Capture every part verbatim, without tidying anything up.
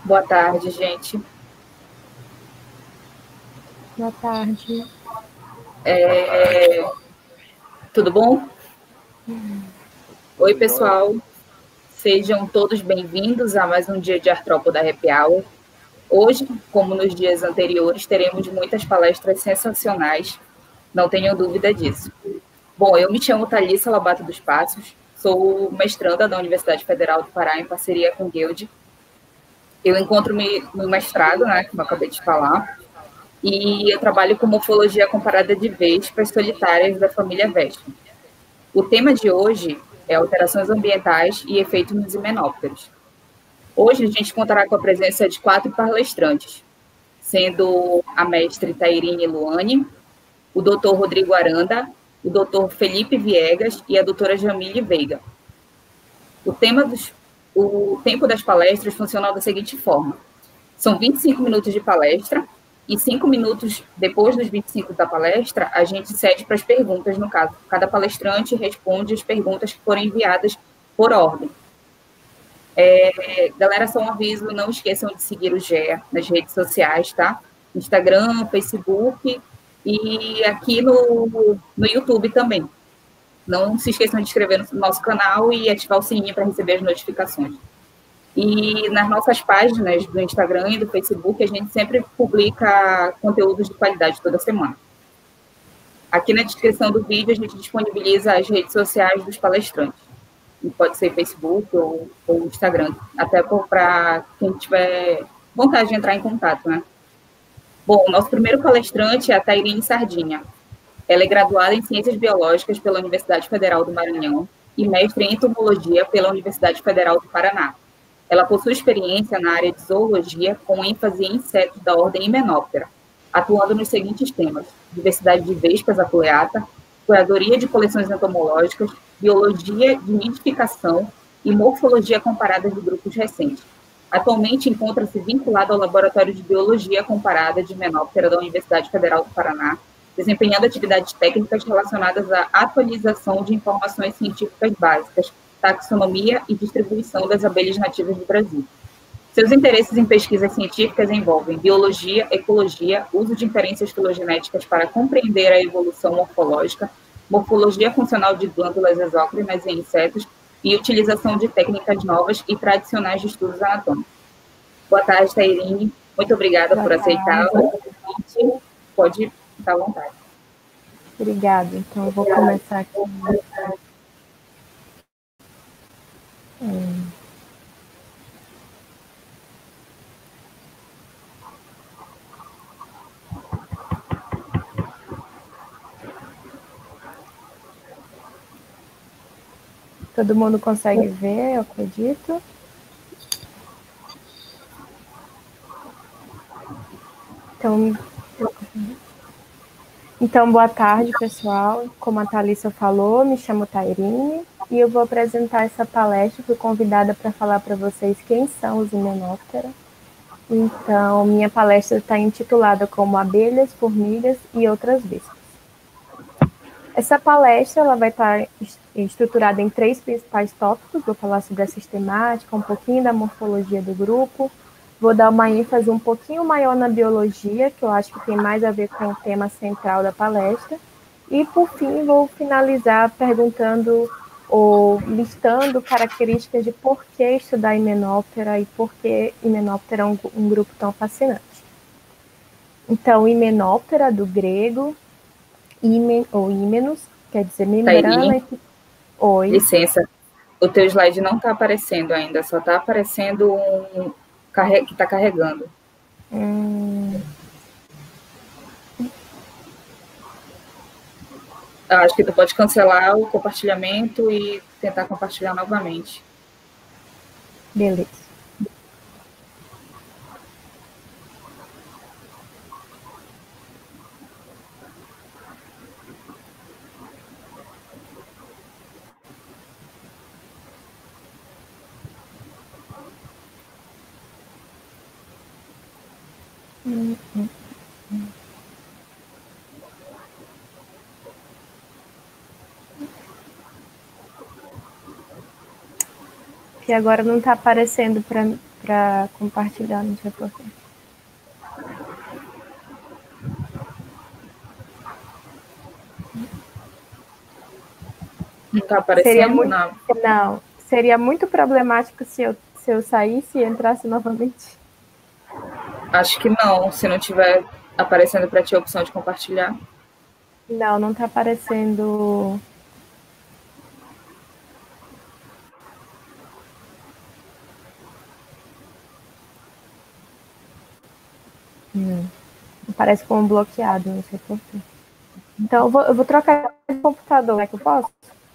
Boa tarde, gente. Boa tarde. É... Tudo bom? Uhum. Oi, pessoal. Sejam todos bem-vindos a mais um dia de Artrópoda Happy Hour. Hoje, como nos dias anteriores, teremos muitas palestras sensacionais, não tenho dúvida disso. Bom, eu me chamo Thalissa Lobato dos Passos, sou mestranda da Universidade Federal do Pará em parceria com o Guild. Eu encontro-me no mestrado, né, como eu acabei de falar, e eu trabalho com morfologia comparada de vespas solitárias da família Vespa. O tema de hoje é alterações ambientais e efeitos nos himenópteros. Hoje a gente contará com a presença de quatro palestrantes, sendo a mestre Tairine Luane, o doutor Rodrigo Aranda, o doutor Felipe Viegas e a doutora Jamile Veiga. O, tema dos, o tempo das palestras funciona da seguinte forma: são vinte e cinco minutos de palestra, e cinco minutos depois dos vinte e cinco da palestra, a gente cede para as perguntas, no caso. Cada palestrante responde as perguntas que forem enviadas por ordem. É, galera, só um aviso, não esqueçam de seguir o G E A nas redes sociais, tá? Instagram, Facebook e aqui no, no YouTube também. Não se esqueçam de inscrever no nosso canal e ativar o sininho para receber as notificações. E nas nossas páginas do Instagram e do Facebook, a gente sempre publica conteúdos de qualidade toda semana. Aqui na descrição do vídeo, a gente disponibiliza as redes sociais dos palestrantes. E pode ser Facebook ou, ou Instagram, até para quem tiver vontade de entrar em contato, né? Bom, o nosso primeiro palestrante é a Tairine Sardinha. Ela é graduada em Ciências Biológicas pela Universidade Federal do Maranhão e mestre em Entomologia pela Universidade Federal do Paraná. Ela possui experiência na área de zoologia, com ênfase em insetos da ordem Hymenoptera, atuando nos seguintes temas: diversidade de vespas aculeata, curadoria de coleções entomológicas, biologia de nidificação e morfologia comparada de grupos recentes. Atualmente encontra-se vinculada ao Laboratório de Biologia Comparada de Hymenoptera da Universidade Federal do Paraná, desempenhando atividades técnicas relacionadas à atualização de informações científicas básicas, taxonomia e distribuição das abelhas nativas do Brasil. Seus interesses em pesquisas científicas envolvem biologia, ecologia, uso de inferências filogenéticas para compreender a evolução morfológica, morfologia funcional de glândulas exócrinas em insetos e utilização de técnicas novas e tradicionais de estudos anatômicos. Boa tarde, Tairine. Muito obrigada Boa por tarde. aceitar o convite. Pode ficar à vontade. Obrigada. Então, eu vou começar aqui. Hum. Todo mundo consegue ver, eu acredito. Então, então, boa tarde, pessoal. Como a Thalissa falou, me chamo Tairine e eu vou apresentar essa palestra. Fui convidada para falar para vocês quem são os Hymenoptera. Então, minha palestra está intitulada como Abelhas, Formigas e Outras Vespas. Essa palestra ela vai estar estruturada em três principais tópicos. Vou falar sobre a sistemática, um pouquinho da morfologia do grupo. Vou dar uma ênfase um pouquinho maior na biologia, que eu acho que tem mais a ver com o tema central da palestra. E, por fim, vou finalizar perguntando ou listando características de por que estudar Hymenoptera e por que Hymenoptera é um, um grupo tão fascinante. Então, Hymenoptera, do grego, Hymen, ou Hymenos, quer dizer membrana. E... Oi. Licença, o teu slide não está aparecendo ainda, só está aparecendo um que está carregando. Hum. Eu acho que tu pode cancelar o compartilhamento e tentar compartilhar novamente. Beleza. Hum, hum, hum. E agora não está aparecendo para para compartilhar no reporte. Não está aparecendo? Seria muito, não. não, seria muito problemático se eu, se eu saísse e entrasse novamente. Acho que não, se não tiver aparecendo para ti a opção de compartilhar. Não, não está aparecendo. Hum. Aparece como bloqueado, não sei por quê. Então eu vou, eu vou trocar de computador, é que eu posso?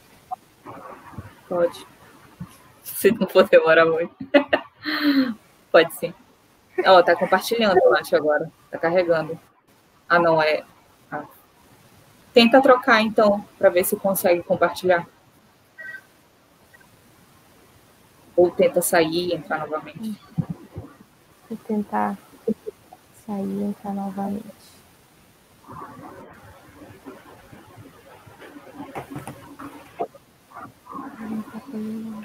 Pode. Se não for demorar muito. Pode sim. Ó, oh, tá compartilhando, eu acho, agora. Tá carregando. Ah, não, é... Ah. Tenta trocar, então, para ver se consegue compartilhar. Ou tenta sair e entrar novamente. Vou tentar sair e entrar novamente. Não tá fazendo.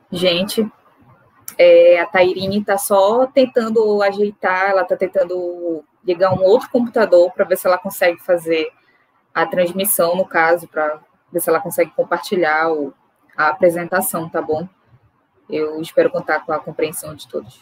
Gente, é, a Tairine está só tentando ajeitar, ela está tentando ligar um outro computador para ver se ela consegue fazer a transmissão, no caso, para ver se ela consegue compartilhar o, a apresentação, tá bom? Eu espero contar com a compreensão de todos.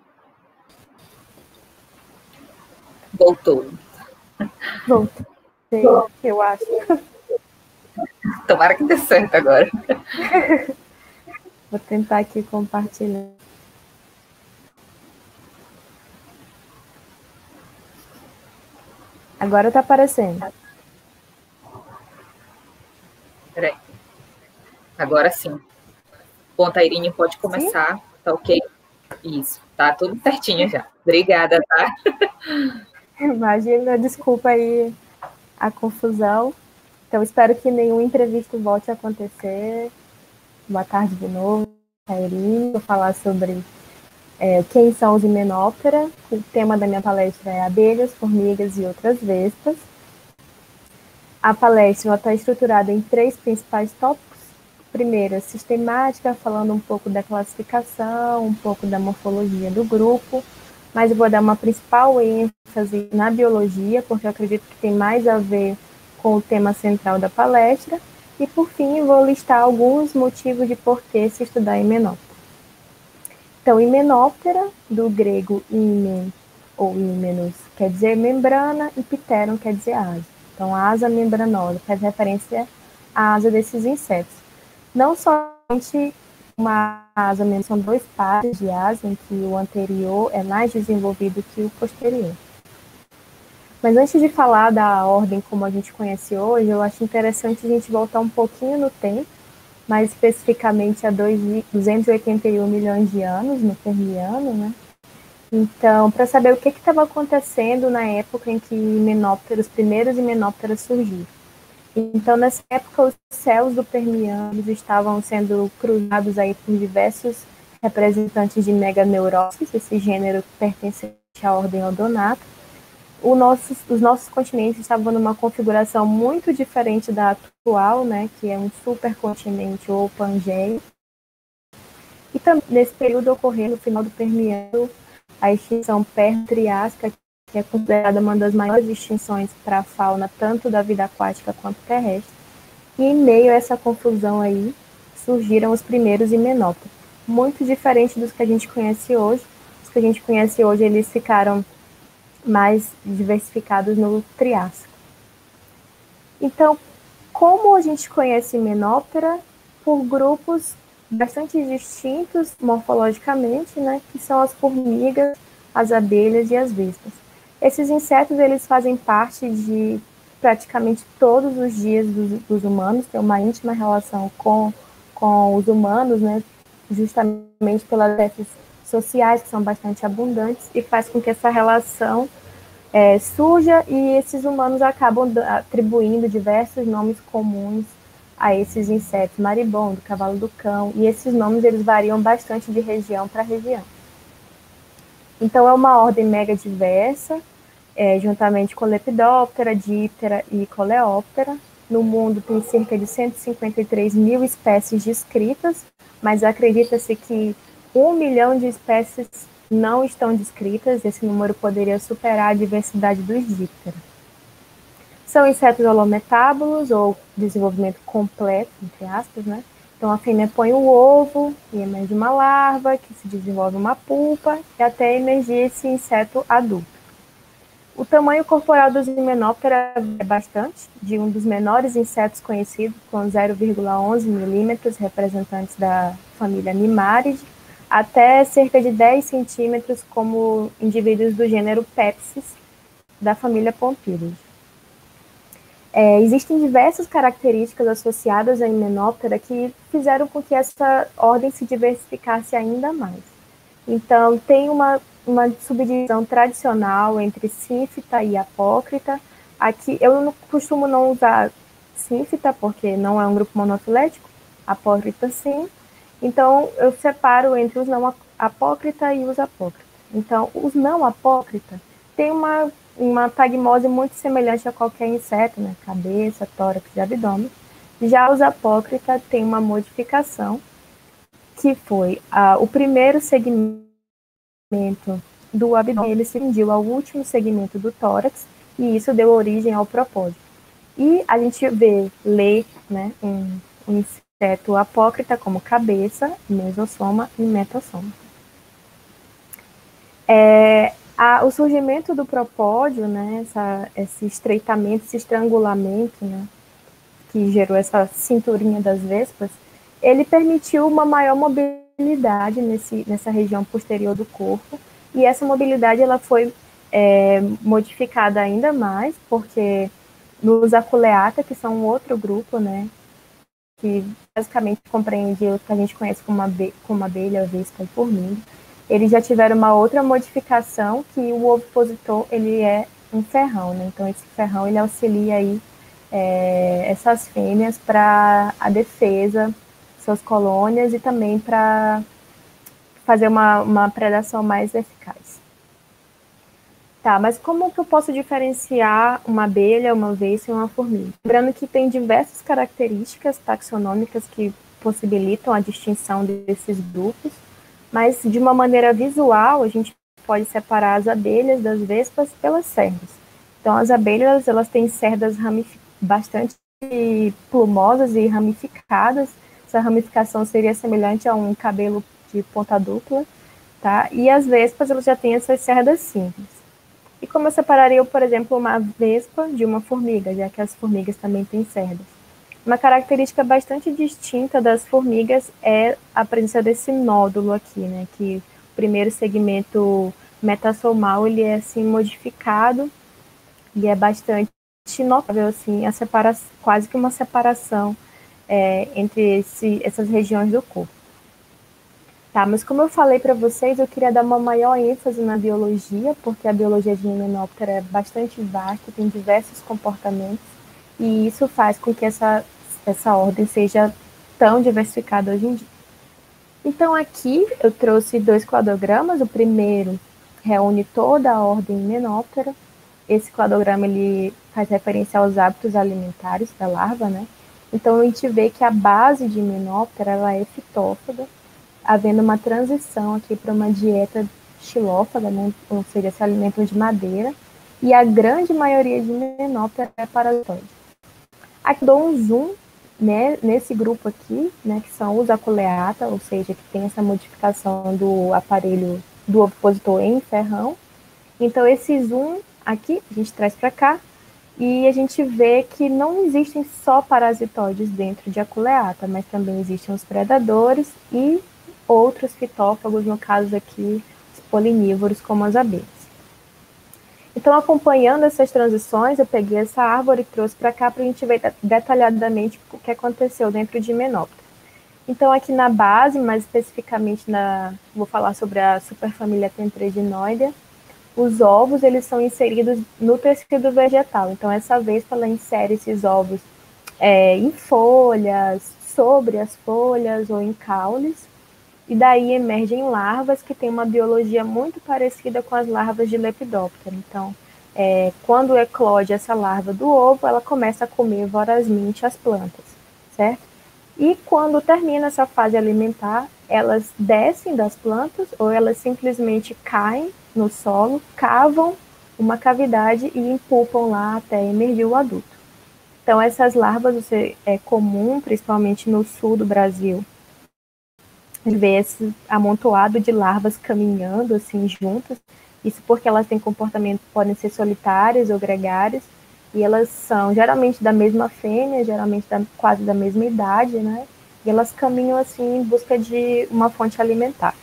Voltou. Voltou. sei, eu acho. Tomara que dê certo agora. Vou tentar aqui compartilhar. Agora está aparecendo. Peraí. Agora sim. Bom, Tairine, pode começar. Sim? Tá ok? Isso. Tá tudo certinho já. Obrigada, tá? Imagina, desculpa aí a confusão. Então, espero que nenhum imprevisto volte a acontecer. Boa tarde de novo, Tairine. Vou falar sobre é, quem são os Hymenoptera. O tema da minha palestra é abelhas, formigas e outras vespas. A palestra está estruturada em três principais tópicos. Primeiro, sistemática, falando um pouco da classificação, um pouco da morfologia do grupo, mas eu vou dar uma principal ênfase na biologia, porque eu acredito que tem mais a ver com o tema central da palestra. E, por fim, vou listar alguns motivos de por que se estudar Hymenoptera. Então, Hymenoptera, do grego hymen, ou hymenos, quer dizer membrana, e pteron quer dizer asa. Então, asa membranosa, faz referência à asa desses insetos. Não somente uma asa, são dois pares de asa, em que o anterior é mais desenvolvido que o posterior. Mas antes de falar da ordem como a gente conhece hoje, eu acho interessante a gente voltar um pouquinho no tempo, mais especificamente a duzentos e oitenta e um milhões de anos, no Permiano, né? Então, para saber o que estava acontecendo na época em que Hymenoptera, os primeiros Hymenoptera surgiram. Então, nessa época, os céus do Permiano estavam sendo cruzados aí por diversos representantes de Meganeuropsis, esse gênero pertencente à ordem Odonata. O nosso, os nossos continentes estavam numa configuração muito diferente da atual, né, que é um supercontinente ou Pangeia. E também, nesse período, ocorreu, no final do Permiano, a extinção Permo-Triásica, que é considerada uma das maiores extinções para a fauna, tanto da vida aquática quanto terrestre. E em meio a essa confusão aí, surgiram os primeiros Hymenoptera, muito diferente dos que a gente conhece hoje. Os que a gente conhece hoje, eles ficaram mais diversificados no Triássico. Então, como a gente conhece Hymenoptera? Por grupos bastante distintos morfologicamente, né, que são as formigas, as abelhas e as vespas. Esses insetos, eles fazem parte de praticamente todos os dias dos, dos humanos, têm uma íntima relação com, com os humanos, né, justamente pelas espécies sociais, que são bastante abundantes, e faz com que essa relação é, surja, e esses humanos acabam atribuindo diversos nomes comuns a esses insetos, maribondo, cavalo do cão, e esses nomes eles variam bastante de região para região. Então, é uma ordem mega diversa, é, juntamente com Lepidoptera, Diptera e Coleóptera. No mundo tem cerca de cento e cinquenta e três mil espécies descritas, mas acredita-se que um milhão de espécies não estão descritas. Esse número poderia superar a diversidade dos Diptera. São insetos holometábulos, ou desenvolvimento completo, entre aspas, né? Então, a fêmea põe o ovo e emerge uma larva, que se desenvolve uma pupa, e até emergir esse inseto adulto. O tamanho corporal dos Hymenoptera é bastante, de um dos menores insetos conhecidos, com zero vírgula onze milímetros, representantes da família Animaridae, até cerca de dez centímetros, como indivíduos do gênero Pepsis, da família Pompilidae. É, existem diversas características associadas a Hymenoptera que fizeram com que essa ordem se diversificasse ainda mais. Então, tem uma, uma subdivisão tradicional entre sínfita e apócrita. Aqui, eu não costumo não usar sínfita, porque não é um grupo monofilético, apócrita sim. Então, eu separo entre os não apócrita e os apócrita. Então, os não apócrita têm uma, uma tagmose muito semelhante a qualquer inseto, né? Cabeça, tórax e abdômen. Já os apócrita têm uma modificação, que foi ah, o primeiro segmento do abdômen, ele se fundiu ao último segmento do tórax, e isso deu origem ao propósito. E a gente vê, lê, né, um, um inseto apócrita como cabeça, mesossoma e metassoma. É, A, o surgimento do propódio, né, essa, esse estreitamento, esse estrangulamento, né, que gerou essa cinturinha das vespas, ele permitiu uma maior mobilidade nesse, nessa região posterior do corpo, e essa mobilidade ela foi é, modificada ainda mais, porque nos aculeata, que são um outro grupo, né, que basicamente compreende o que a gente conhece como, abe como abelha, vespa e formiga, eles já tiveram uma outra modificação, que o ovipositor ele é um ferrão, né? Então esse ferrão ele auxilia aí é, essas fêmeas para a defesa, suas colônias, e também para fazer uma, uma predação mais eficaz. Tá, mas como que eu posso diferenciar uma abelha, uma vespa e uma formiga? Lembrando que tem diversas características taxonômicas que possibilitam a distinção desses grupos, mas de uma maneira visual a gente pode separar as abelhas das vespas pelas cerdas. Então as abelhas elas têm cerdas bastante plumosas e ramificadas. Essa ramificação seria semelhante a um cabelo de ponta dupla, tá? E as vespas elas já têm essas cerdas simples. E como eu separaria, por exemplo, uma vespa de uma formiga, já que as formigas também têm cerdas? Uma característica bastante distinta das formigas é a presença desse nódulo aqui, né? Que o primeiro segmento metasomal ele é assim modificado e é bastante notável, assim, a separação, quase que uma separação é, entre esse, essas regiões do corpo. Tá, mas como eu falei para vocês, eu queria dar uma maior ênfase na biologia, porque a biologia de Hymenoptera é bastante vasta, tem diversos comportamentos, e isso faz com que essa, essa ordem seja tão diversificada hoje em dia. Então aqui eu trouxe dois cladogramas, o primeiro reúne toda a ordem Hymenoptera. Esse cladograma ele faz referência aos hábitos alimentares da larva, né? Então a gente vê que a base de Hymenoptera ela é fitófaga, havendo uma transição aqui para uma dieta xilófaga, né? Ou seja, se alimentam de madeira, e a grande maioria de Hymenoptera é parasitóide. Aqui dou um zoom, né, nesse grupo aqui, né, que são os aculeata, ou seja, que tem essa modificação do aparelho do ovipositor em ferrão. Então esse zoom aqui a gente traz para cá, e a gente vê que não existem só parasitoides dentro de aculeata, mas também existem os predadores e outros fitófagos, no caso aqui, os polinívoros, como as abelhas. Então, acompanhando essas transições, eu peguei essa árvore e trouxe para cá para a gente ver detalhadamente o que aconteceu dentro de Hymenoptera. Então, aqui na base, mais especificamente, na, vou falar sobre a superfamília Tenthredinoidea, os ovos eles são inseridos no tecido vegetal. Então, essa vespa ela insere esses ovos é, em folhas, sobre as folhas ou em caules, e daí emergem larvas que têm uma biologia muito parecida com as larvas de Lepidoptera. Então, é, quando eclode essa larva do ovo, ela começa a comer vorazmente as plantas, certo? E quando termina essa fase alimentar, elas descem das plantas ou elas simplesmente caem no solo, cavam uma cavidade e empupam lá até emergir o adulto. Então, essas larvas você, é comum, principalmente no sul do Brasil, ver esse amontoado de larvas caminhando assim juntas. Isso porque elas têm comportamento, podem ser solitárias ou gregárias, e elas são geralmente da mesma fêmea, geralmente da, quase da mesma idade, né? E elas caminham assim em busca de uma fonte alimentar.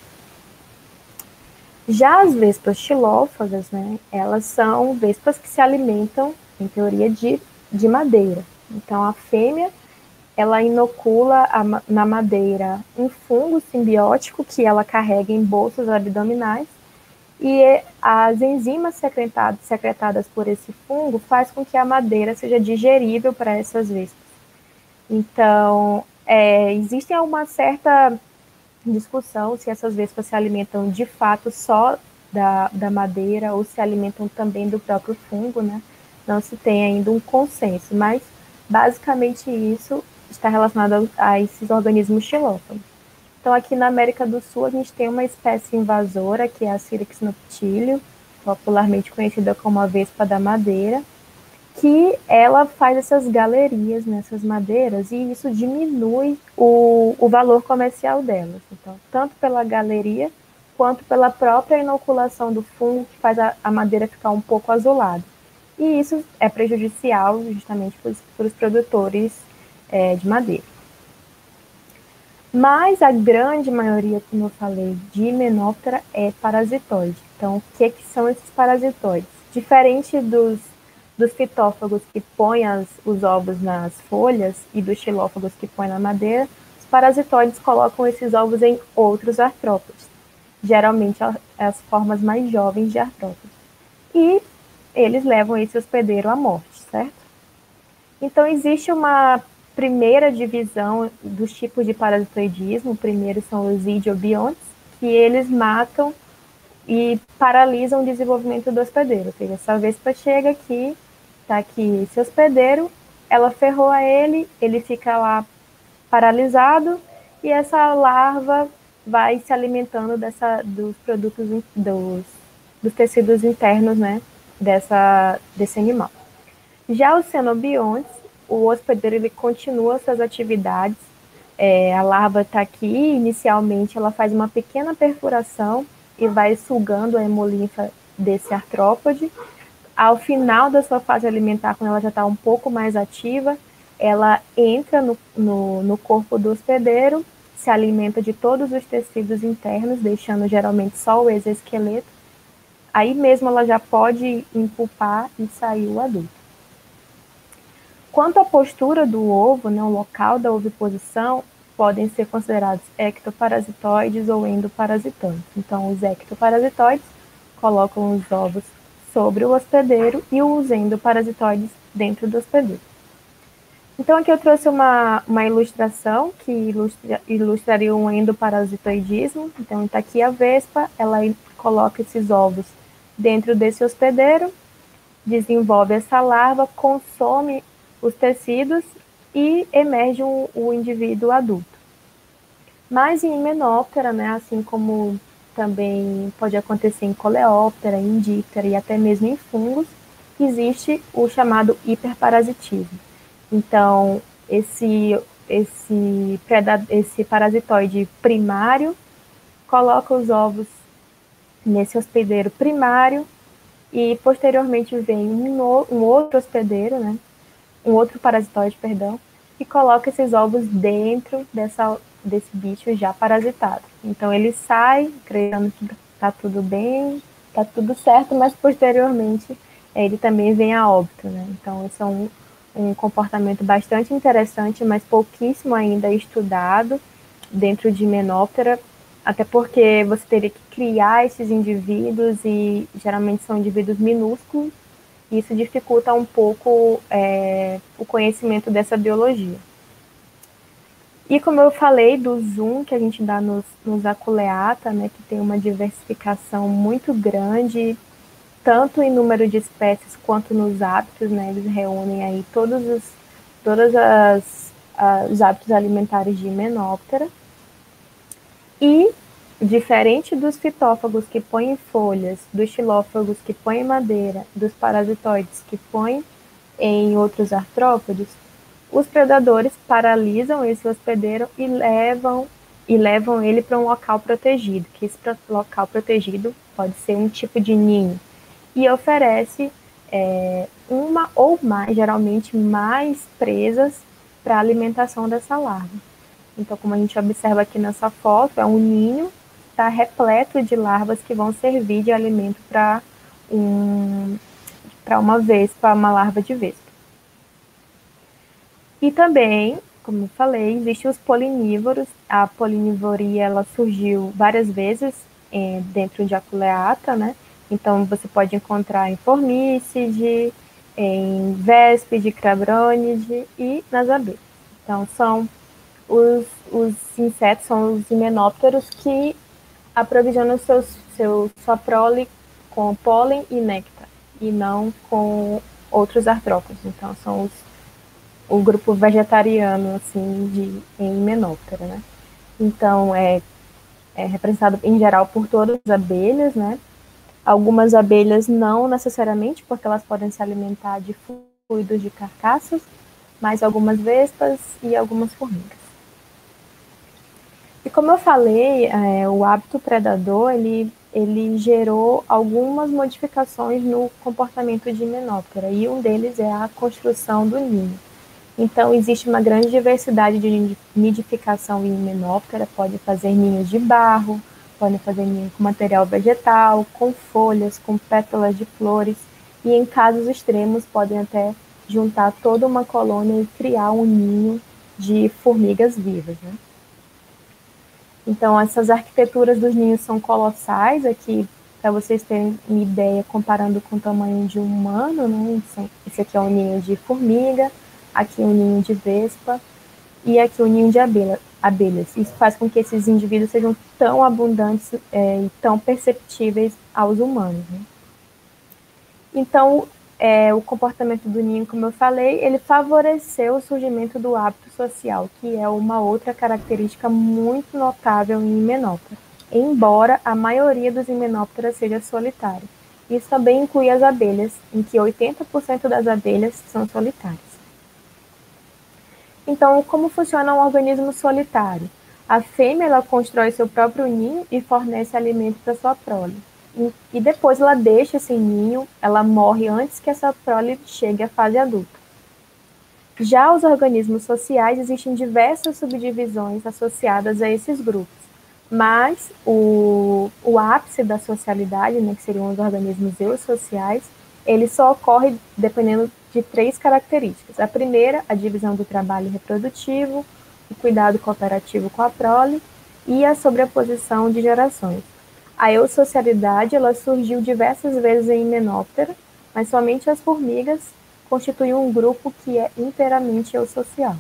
Já as vespas xilófagas, né? Elas são vespas que se alimentam, em teoria, de, de madeira. Então a fêmea ela inocula a, na madeira um fungo simbiótico que ela carrega em bolsas abdominais, e as enzimas secretadas, secretadas por esse fungo faz com que a madeira seja digerível para essas vespas. Então, é, existe uma certa discussão se essas vespas se alimentam de fato só da, da madeira ou se alimentam também do próprio fungo, né? Não se tem ainda um consenso, mas basicamente isso está relacionado a, a esses organismos xilófagos. Então, aqui na América do Sul, a gente tem uma espécie invasora, que é a Syrinx noctilio, popularmente conhecida como a vespa da madeira, que ela faz essas galerias nessas madeiras, e isso diminui o, o valor comercial delas. Então, tanto pela galeria, quanto pela própria inoculação do fungo, que faz a, a madeira ficar um pouco azulada. E isso é prejudicial justamente para os produtores é, de madeira. Mas a grande maioria, como eu falei, de Hymenoptera é parasitoide. Então, o que, que são esses parasitoides? Diferente dos, dos fitófagos que põem as, os ovos nas folhas e dos xilófagos que põem na madeira, os parasitoides colocam esses ovos em outros artrópodes, geralmente as formas mais jovens de artrópodes. E eles levam esse hospedeiro à morte, certo? Então, existe uma primeira divisão dos tipos de parasitoidismo. O primeiro são os idiobiontes, que eles matam e paralisam o desenvolvimento do hospedeiro. Ou seja, essa vespa chega aqui, está aqui esse hospedeiro, ela ferrou a ele, ele fica lá paralisado e essa larva vai se alimentando dessa, dos produtos, dos, dos tecidos internos, né, dessa, desse animal. Já os cenobiontes, o hospedeiro ele continua suas atividades, é, a larva está aqui, inicialmente ela faz uma pequena perfuração e vai sugando a hemolinfa desse artrópode. Ao final da sua fase alimentar, quando ela já está um pouco mais ativa, ela entra no, no, no corpo do hospedeiro, se alimenta de todos os tecidos internos, deixando geralmente só o exoesqueleto. Aí mesmo ela já pode impulpar e sair o adulto. Quanto à postura do ovo, né, o local da oviposição, podem ser considerados ectoparasitoides ou endoparasitoides. Então, os ectoparasitoides colocam os ovos sobre o hospedeiro e os endoparasitoides dentro do hospedeiro. Então, aqui eu trouxe uma, uma ilustração que ilustra, ilustraria um endoparasitoidismo. Então, está aqui a vespa, ela coloca esses ovos dentro desse hospedeiro, desenvolve essa larva, consome os tecidos e emerge um, o indivíduo adulto. Mas em Hymenoptera, né, assim como também pode acontecer em Coleóptera, em Diptera e até mesmo em fungos, existe o chamado hiperparasitismo. Então, esse, esse, esse parasitoide primário coloca os ovos nesse hospedeiro primário e posteriormente vem um, no, um outro hospedeiro, né, um outro parasitoide, perdão, e coloca esses ovos dentro dessa, desse bicho já parasitado. Então ele sai, acreditando que está tudo bem, está tudo certo, mas posteriormente ele também vem a óbito, né? Então esse é um, um comportamento bastante interessante, mas pouquíssimo ainda estudado dentro de Hymenoptera, até porque você teria que criar esses indivíduos e geralmente são indivíduos minúsculos. Isso dificulta um pouco é, o conhecimento dessa biologia. E como eu falei do zoom que a gente dá nos, nos aculeata, né, que tem uma diversificação muito grande, tanto em número de espécies quanto nos hábitos, né, eles reúnem aí todos os todas as, as, os hábitos alimentares de Hymenoptera. E diferente dos fitófagos que põem folhas, dos xilófagos que põem madeira, dos parasitoides que põem em outros artrópodes, os predadores paralisam esse hospedeiro e levam, e levam ele para um local protegido, que esse local protegido pode ser um tipo de ninho, e oferece é, uma ou mais, geralmente mais presas para a alimentação dessa larva. Então, como a gente observa aqui nessa foto, é um ninho, está repleto de larvas que vão servir de alimento para um, para uma vespa, uma larva de vespa. E também, como eu falei, existem os polinívoros. A polinivoria ela surgiu várias vezes é, dentro de Aculeata, né? Então você pode encontrar em Formicide, em Véspide, Crabrônide e nas abelhas. Então são os, os insetos, são os himenópteros que aprovisionam seus, seu, sua prole com pólen e néctar, e não com outros artrópodes. Então, são os, o grupo vegetariano, assim, de, em Hymenoptera, né? Então, é, é representado, em geral, por todas as abelhas, né? Algumas abelhas não necessariamente, porque elas podem se alimentar de fluidos de carcaças, mas algumas vespas e algumas formigas. E como eu falei, é, o hábito predador, ele, ele gerou algumas modificações no comportamento de Himenóptera, e um deles é a construção do ninho. Então, existe uma grande diversidade de nidificação em Himenóptera, pode fazer ninhos de barro, pode fazer ninho com material vegetal, com folhas, com pétalas de flores, e em casos extremos podem até juntar toda uma colônia e criar um ninho de formigas vivas, né? Então, essas arquiteturas dos ninhos são colossais. Aqui, para vocês terem uma ideia, comparando com o tamanho de um humano, né? Esse aqui é um ninho de formiga, aqui um ninho de vespa e aqui um ninho de abelha, abelhas. Isso faz com que esses indivíduos sejam tão abundantes é, e tão perceptíveis aos humanos, né? Então, é, o comportamento do ninho, como eu falei, ele favoreceu o surgimento do hábito social, que é uma outra característica muito notável em Himenóptera, embora a maioria dos Himenópteras seja solitária. Isso também inclui as abelhas, em que oitenta por cento das abelhas são solitárias. Então, como funciona um organismo solitário? A fêmea ela constrói seu próprio ninho e fornece alimento para sua prole. E depois ela deixa esse ninho, ela morre antes que essa prole chegue à fase adulta. Já os organismos sociais, existem diversas subdivisões associadas a esses grupos, mas o, o ápice da socialidade, né, que seriam os organismos eusociais, ele só ocorre dependendo de três características. A primeira, a divisão do trabalho reprodutivo, o cuidado cooperativo com a prole e a sobreposição de gerações. A eusocialidade ela surgiu diversas vezes em Himenóptera, mas somente as formigas constituem um grupo que é inteiramente eusocial.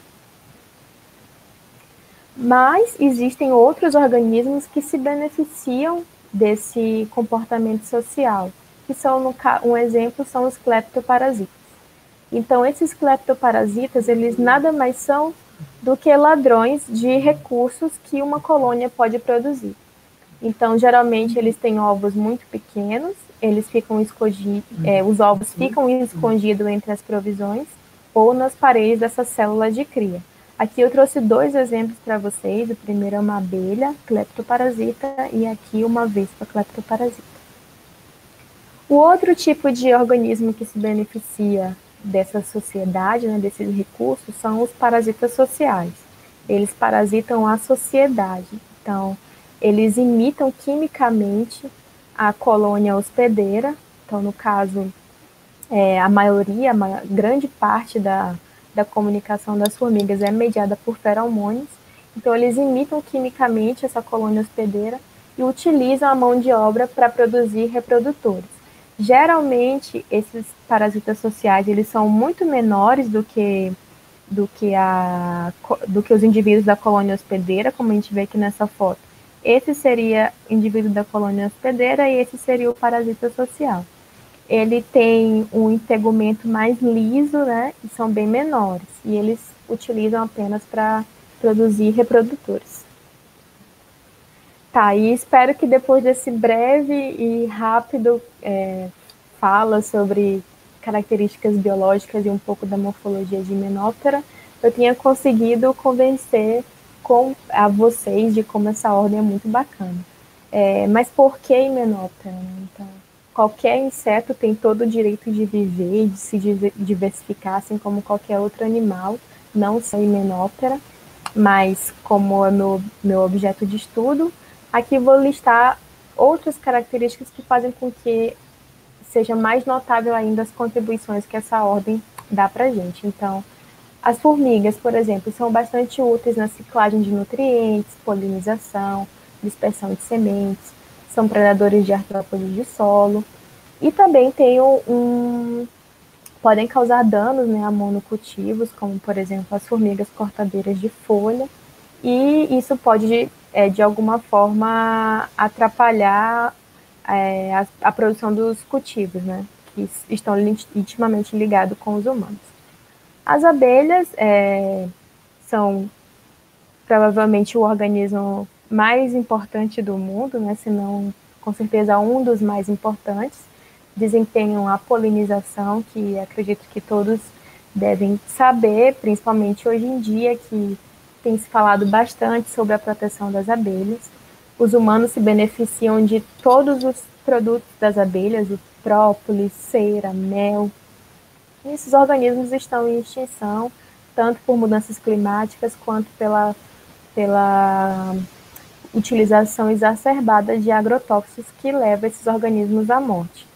Mas existem outros organismos que se beneficiam desse comportamento social, que são, no, um exemplo, são os cleptoparasitas. Então, esses cleptoparasitas, eles nada mais são do que ladrões de recursos que uma colônia pode produzir. Então, geralmente, eles têm ovos muito pequenos, eles ficam escondidos, é, os ovos ficam escondidos entre as provisões ou nas paredes dessas células de cria. Aqui eu trouxe dois exemplos para vocês. O primeiro é uma abelha cleptoparasita e aqui uma vespa cleptoparasita. O outro tipo de organismo que se beneficia dessa sociedade, né, desses recursos, são os parasitas sociais. Eles parasitam a sociedade. Então, eles imitam quimicamente a colônia hospedeira. Então, no caso, é, a maioria, a maior, grande parte da, da comunicação das formigas é mediada por feromônios. Então, eles imitam quimicamente essa colônia hospedeira e utilizam a mão de obra para produzir reprodutores. Geralmente, esses parasitas sociais eles são muito menores do que, do, que a, do que os indivíduos da colônia hospedeira, como a gente vê aqui nessa foto. Esse seria o indivíduo da colônia hospedeira e esse seria o parasita social. Ele tem um integumento mais liso, né, e são bem menores, e eles utilizam apenas para produzir reprodutores. Tá, e espero que depois desse breve e rápido é, fala sobre características biológicas e um pouco da morfologia de Himenóptera, eu tenha conseguido convencer com, a vocês de como essa ordem é muito bacana. É, mas por que Himenóptera? Então, qualquer inseto tem todo o direito de viver e de se diversificar, assim como qualquer outro animal, não só Himenóptera, mas como é meu, meu objeto de estudo, aqui vou listar outras características que fazem com que seja mais notável ainda as contribuições que essa ordem dá para a gente. Então, as formigas, por exemplo, são bastante úteis na ciclagem de nutrientes, polinização, dispersão de sementes, são predadores de artrópodes de solo, e também tem um, um, podem causar danos, né, a monocultivos, como, por exemplo, as formigas cortadeiras de folha, e isso pode, é, de alguma forma, atrapalhar é, a, a produção dos cultivos, né, que estão intimamente ligados com os humanos. As abelhas é, são provavelmente o organismo mais importante do mundo, né, se não, com certeza, um dos mais importantes. Desempenham a polinização, que acredito que todos devem saber, principalmente hoje em dia, que tem se falado bastante sobre a proteção das abelhas. Os humanos se beneficiam de todos os produtos das abelhas, o própolis, cera, mel. E esses organismos estão em extinção, tanto por mudanças climáticas quanto pela, pela utilização exacerbada de agrotóxicos que leva esses organismos à morte.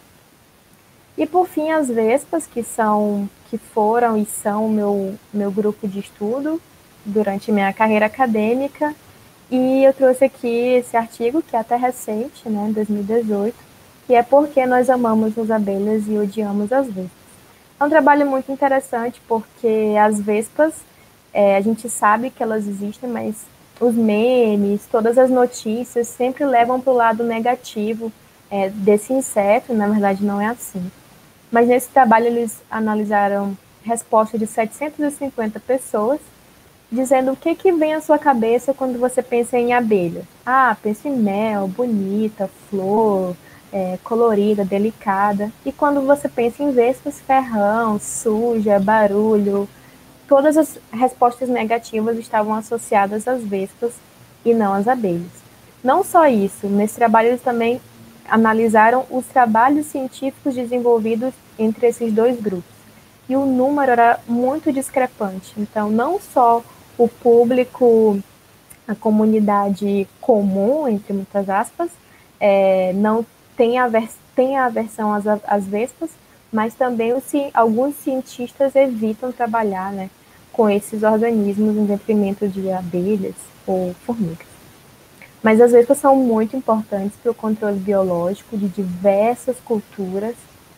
E por fim, as vespas, que são, que foram e são o meu, meu grupo de estudo durante minha carreira acadêmica. E eu trouxe aqui esse artigo, que é até recente, né, dois mil e dezoito, que é Por que nós amamos as abelhas e odiamos as vespas. É um trabalho muito interessante, porque as vespas, é, a gente sabe que elas existem, mas os memes, todas as notícias sempre levam para o lado negativo é, desse inseto, na verdade não é assim. Mas nesse trabalho eles analisaram respostas de setecentas e cinquenta pessoas, dizendo o que, que vem à sua cabeça quando você pensa em abelha. Ah, penso em mel, bonita, flor, é, colorida, delicada. E quando você pensa em vespas, ferrão, suja, barulho. Todas as respostas negativas estavam associadas às vespas e não às abelhas. Não só isso, nesse trabalho eles também analisaram os trabalhos científicos desenvolvidos entre esses dois grupos. E o número era muito discrepante. Então, não só o público, a comunidade comum, entre muitas aspas, é, não tem, avers, tem a aversão às, às vespas, mas também os, alguns cientistas evitam trabalhar, né, com esses organismos em detrimento de abelhas ou formigas. Mas as vespas são muito importantes para o controle biológico de diversas culturas.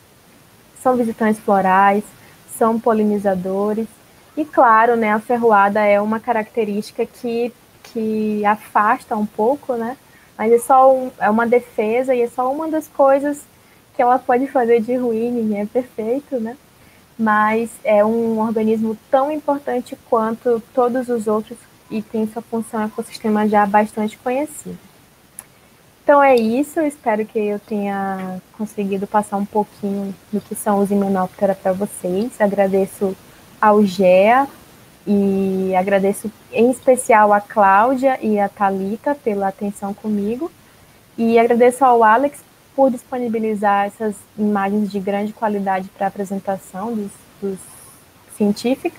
São visitantes florais, são polinizadores. E, claro, né, a ferroada é uma característica que, que afasta um pouco, né? Mas é só um, é uma defesa e é só uma das coisas que ela pode fazer de ruim, ninguém é perfeito, né? Mas é um organismo tão importante quanto todos os outros e tem sua função ecossistema já bastante conhecida. Então é isso, eu espero que eu tenha conseguido passar um pouquinho do que são os Hymenoptera para vocês. Agradeço ao Gea e agradeço em especial a Cláudia e a Thalita pela atenção comigo. E agradeço ao Alex por disponibilizar essas imagens de grande qualidade para a apresentação dos, dos científicos.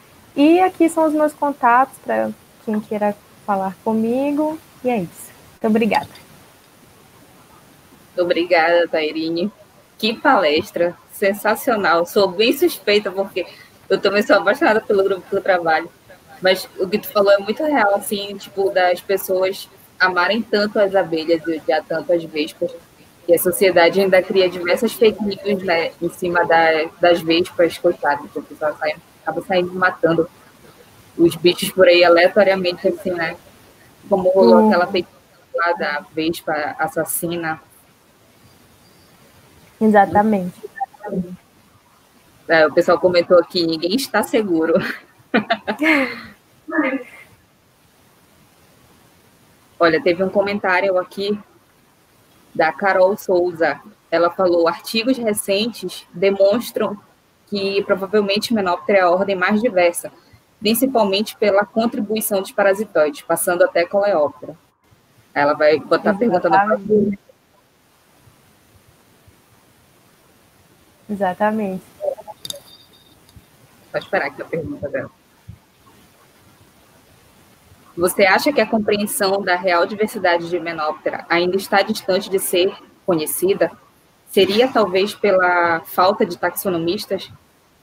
E aqui são os meus contatos para quem queira falar comigo. E é isso. Muito obrigada. Obrigada, Tairine. Que palestra sensacional. Sou bem suspeita, porque eu também sou apaixonada pelo grupo que eu trabalho. Mas o que tu falou é muito real, assim, tipo, das pessoas amarem tanto as abelhas e odiar tanto as vespas. E a sociedade ainda cria diversas fake news, né, em cima da, das vespas, coitadas, porque o pessoal sai, acaba saindo matando os bichos por aí aleatoriamente, assim, né? Como rolou hum. aquela fake news lá da vespa assassina. Exatamente. É, o pessoal comentou aqui, ninguém está seguro. Olha, teve um comentário aqui da Carol Souza. Ela falou, artigos recentes demonstram que provavelmente Hymenoptera é a ordem mais diversa, principalmente pela contribuição dos parasitoides, passando até Coleóptera. Ela vai botar perguntando para você. Exatamente. Pode esperar aqui a pergunta dela. Você acha que a compreensão da real diversidade de Hymenoptera ainda está distante de ser conhecida? Seria talvez pela falta de taxonomistas?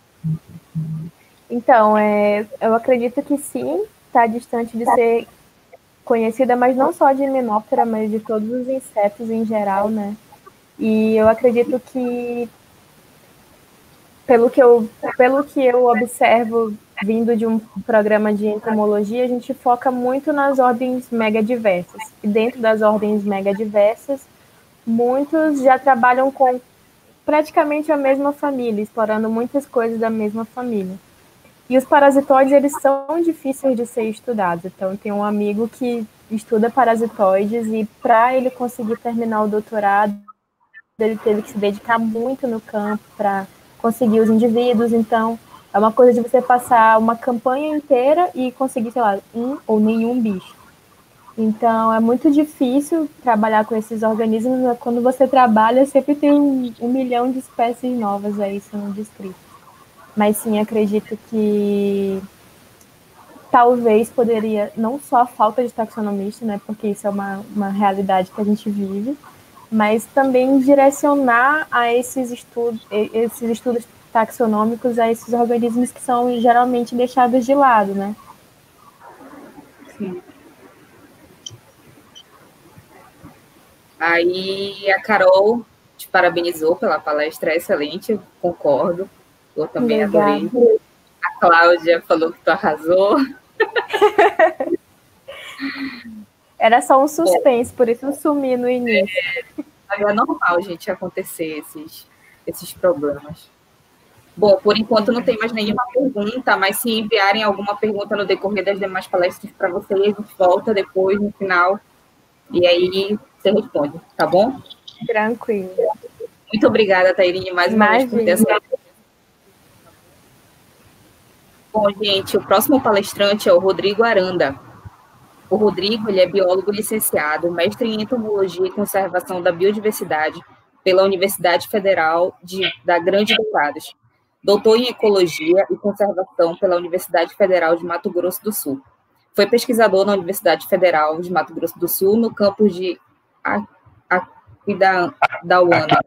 Então, é, eu acredito que sim, está distante de ser conhecida, mas não só de Hymenoptera, mas de todos os insetos em geral, né? E eu acredito que, pelo que eu, pelo que eu observo vindo de um programa de entomologia, a gente foca muito nas ordens megadiversas. E dentro das ordens megadiversas, muitos já trabalham com praticamente a mesma família, explorando muitas coisas da mesma família. E os parasitoides, eles são difíceis de ser estudados. Então, tem um amigo que estuda parasitoides e para ele conseguir terminar o doutorado, ele teve que se dedicar muito no campo para conseguir os indivíduos. Então, É uma coisa de você passar uma campanha inteira e conseguir, sei lá, um ou nenhum bicho. Então, é muito difícil trabalhar com esses organismos. Quando você trabalha, sempre tem um, um milhão de espécies novas aí sendo descritas. Mas sim, acredito que talvez poderia, não só a falta de taxonomista, né, porque isso é uma, uma realidade que a gente vive, mas também direcionar a esses estudos, esses estudos taxonômicos a esses organismos que são geralmente deixados de lado, né? Sim. Aí a Carol te parabenizou pela palestra, é excelente, eu concordo. Eu também Legal. adorei. A Cláudia falou que tu arrasou. Era só um suspense, Bom, por isso eu sumi no início. É, é normal, gente, acontecer esses, esses problemas. Bom, por enquanto não tem mais nenhuma pergunta, mas se enviarem alguma pergunta no decorrer das demais palestras para vocês, a gente volta depois, no final, e aí você responde, tá bom? Tranquilo. Muito obrigada, Tairine, mais uma Imagina. vez por ter aceitado. Bom, gente, o próximo palestrante é o Rodrigo Aranda. O Rodrigo ele é biólogo licenciado, mestre em entomologia e conservação da biodiversidade pela Universidade Federal de, da Grande Dourados. Doutor em ecologia e conservação pela Universidade Federal de Mato Grosso do Sul. Foi pesquisador na Universidade Federal de Mato Grosso do Sul, no campus de Aquidauana,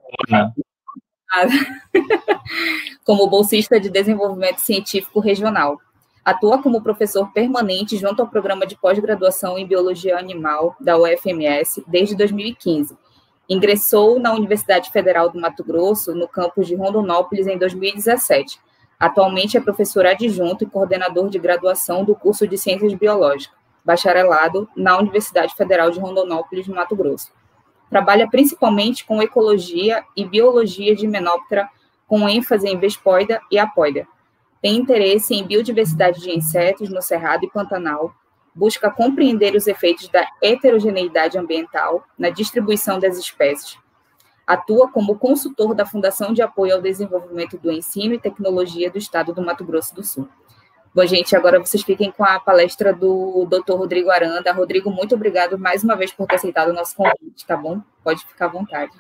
como bolsista de desenvolvimento científico regional. Atua como professor permanente junto ao programa de pós-graduação em Biologia Animal da U F M S desde dois mil e quinze. Ingressou na Universidade Federal do Mato Grosso, no campus de Rondonópolis, em dois mil e dezessete. Atualmente é professor adjunto e coordenador de graduação do curso de Ciências Biológicas, bacharelado na Universidade Federal de Rondonópolis, no Mato Grosso. Trabalha principalmente com ecologia e biologia de Hymenoptera, com ênfase em Vespoida e Apoida. Tem interesse em biodiversidade de insetos no Cerrado e Pantanal, busca compreender os efeitos da heterogeneidade ambiental na distribuição das espécies. Atua como consultor da Fundação de Apoio ao Desenvolvimento do Ensino e Tecnologia do Estado do Mato Grosso do Sul. Bom, gente, agora vocês fiquem com a palestra do doutor Rodrigo Aranda. Rodrigo, muito obrigado mais uma vez por ter aceitado o nosso convite, tá bom? Pode ficar à vontade.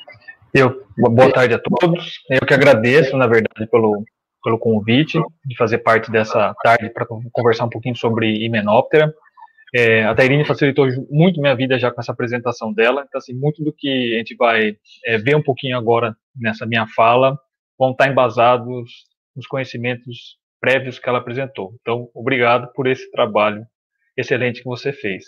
Eu, boa tarde a todos. Eu que agradeço, na verdade, pelo, pelo convite de fazer parte dessa tarde para conversar um pouquinho sobre Hymenoptera. É, a Tairine facilitou muito minha vida já com essa apresentação dela, então assim, muito do que a gente vai é, ver um pouquinho agora nessa minha fala vão estar embasados nos conhecimentos prévios que ela apresentou. Então, obrigado por esse trabalho excelente que você fez.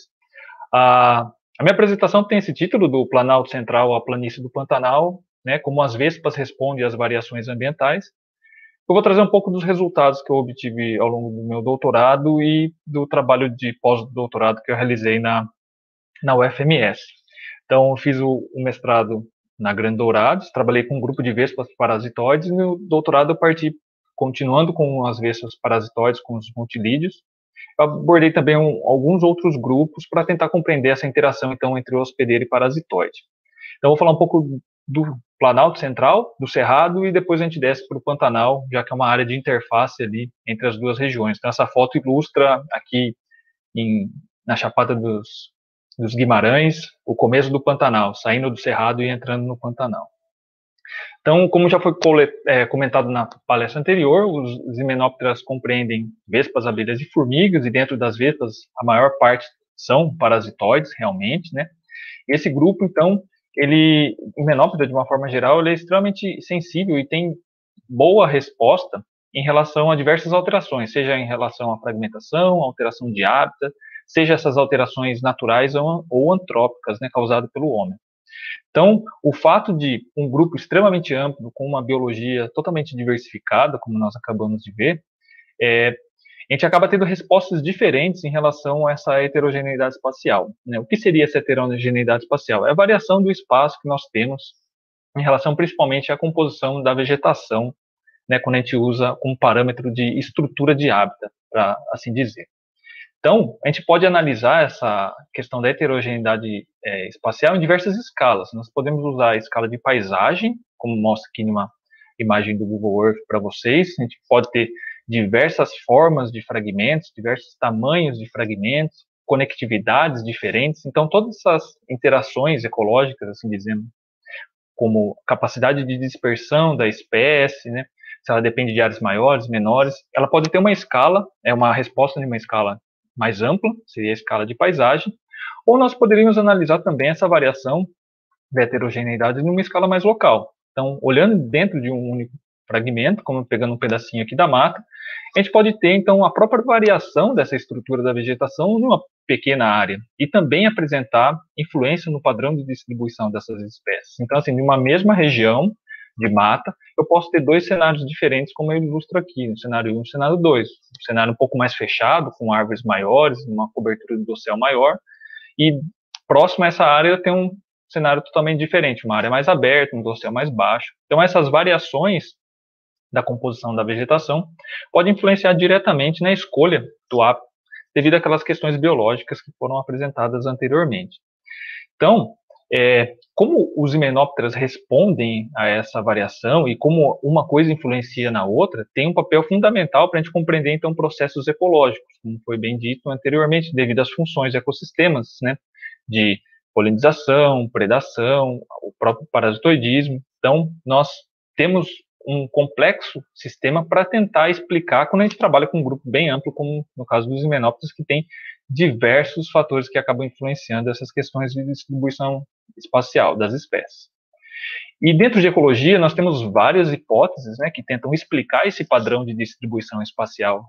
A, a minha apresentação tem esse título, do Planalto Central à Planície do Pantanal, né, como as vespas respondem às variações ambientais. Eu vou trazer um pouco dos resultados que eu obtive ao longo do meu doutorado e do trabalho de pós-doutorado que eu realizei na, na U F M S. Então, eu fiz o, o mestrado na Grande Dourados, trabalhei com um grupo de vespas parasitoides, e no doutorado eu parti, continuando com as vespas parasitoides, com os montilídeos. Eu abordei também um, alguns outros grupos para tentar compreender essa interação, então, entre o hospedeiro e parasitoide. Então, eu vou falar um pouco do Planalto Central, do Cerrado, e depois a gente desce para o Pantanal, já que é uma área de interface ali entre as duas regiões. Então, essa foto ilustra aqui em, na Chapada dos, dos Guimarães, o começo do Pantanal, saindo do Cerrado e entrando no Pantanal. Então, como já foi é, comentado na palestra anterior, os, os Hymenopteras compreendem vespas, abelhas e formigas, e dentro das vespas, a maior parte são parasitoides, realmente, né? E esse grupo, então, ele, o Hymenoptera, de uma forma geral, ele é extremamente sensível e tem boa resposta em relação a diversas alterações, seja em relação à fragmentação, alteração de hábitat, seja essas alterações naturais ou, ou antrópicas, né, causadas pelo homem. Então, o fato de um grupo extremamente amplo, com uma biologia totalmente diversificada, como nós acabamos de ver, é, a gente acaba tendo respostas diferentes em relação a essa heterogeneidade espacial, né? O que seria essa heterogeneidade espacial? É a variação do espaço que nós temos em relação principalmente à composição da vegetação, né, quando a gente usa como parâmetro de estrutura de hábitat, para assim dizer. Então, a gente pode analisar essa questão da heterogeneidade é, espacial em diversas escalas. Nós podemos usar a escala de paisagem, como mostra aqui numa imagem do Google Earth para vocês. A gente pode ter diversas formas de fragmentos, diversos tamanhos de fragmentos, conectividades diferentes. Então, todas essas interações ecológicas, assim dizendo, como capacidade de dispersão da espécie, né, se ela depende de áreas maiores, menores, ela pode ter uma escala, é uma resposta de uma escala mais ampla, seria a escala de paisagem, ou nós poderíamos analisar também essa variação da heterogeneidade numa escala mais local. Então, olhando dentro de um único fragmento, como pegando um pedacinho aqui da mata, a gente pode ter, então, a própria variação dessa estrutura da vegetação numa pequena área e também apresentar influência no padrão de distribuição dessas espécies. Então, assim, de uma mesma região de mata, eu posso ter dois cenários diferentes, como eu ilustro aqui, no cenário um e no cenário dois. Um cenário um pouco mais fechado, com árvores maiores, uma cobertura do dossel maior, e próximo a essa área tem um cenário totalmente diferente, uma área mais aberta, um dossel mais baixo. Então, essas variações da composição da vegetação podem influenciar diretamente na escolha do hábito, devido àquelas questões biológicas que foram apresentadas anteriormente. Então, é, como os himenópteras respondem a essa variação e como uma coisa influencia na outra, tem um papel fundamental para a gente compreender, então, processos ecológicos, como foi bem dito anteriormente, devido às funções de ecossistemas, né, de polinização, predação, o próprio parasitoidismo. Então, nós temos um complexo sistema para tentar explicar quando a gente trabalha com um grupo bem amplo, como no caso dos himenópteros, que tem diversos fatores que acabam influenciando essas questões de distribuição espacial das espécies. E dentro de ecologia, nós temos várias hipóteses, né, que tentam explicar esse padrão de distribuição espacial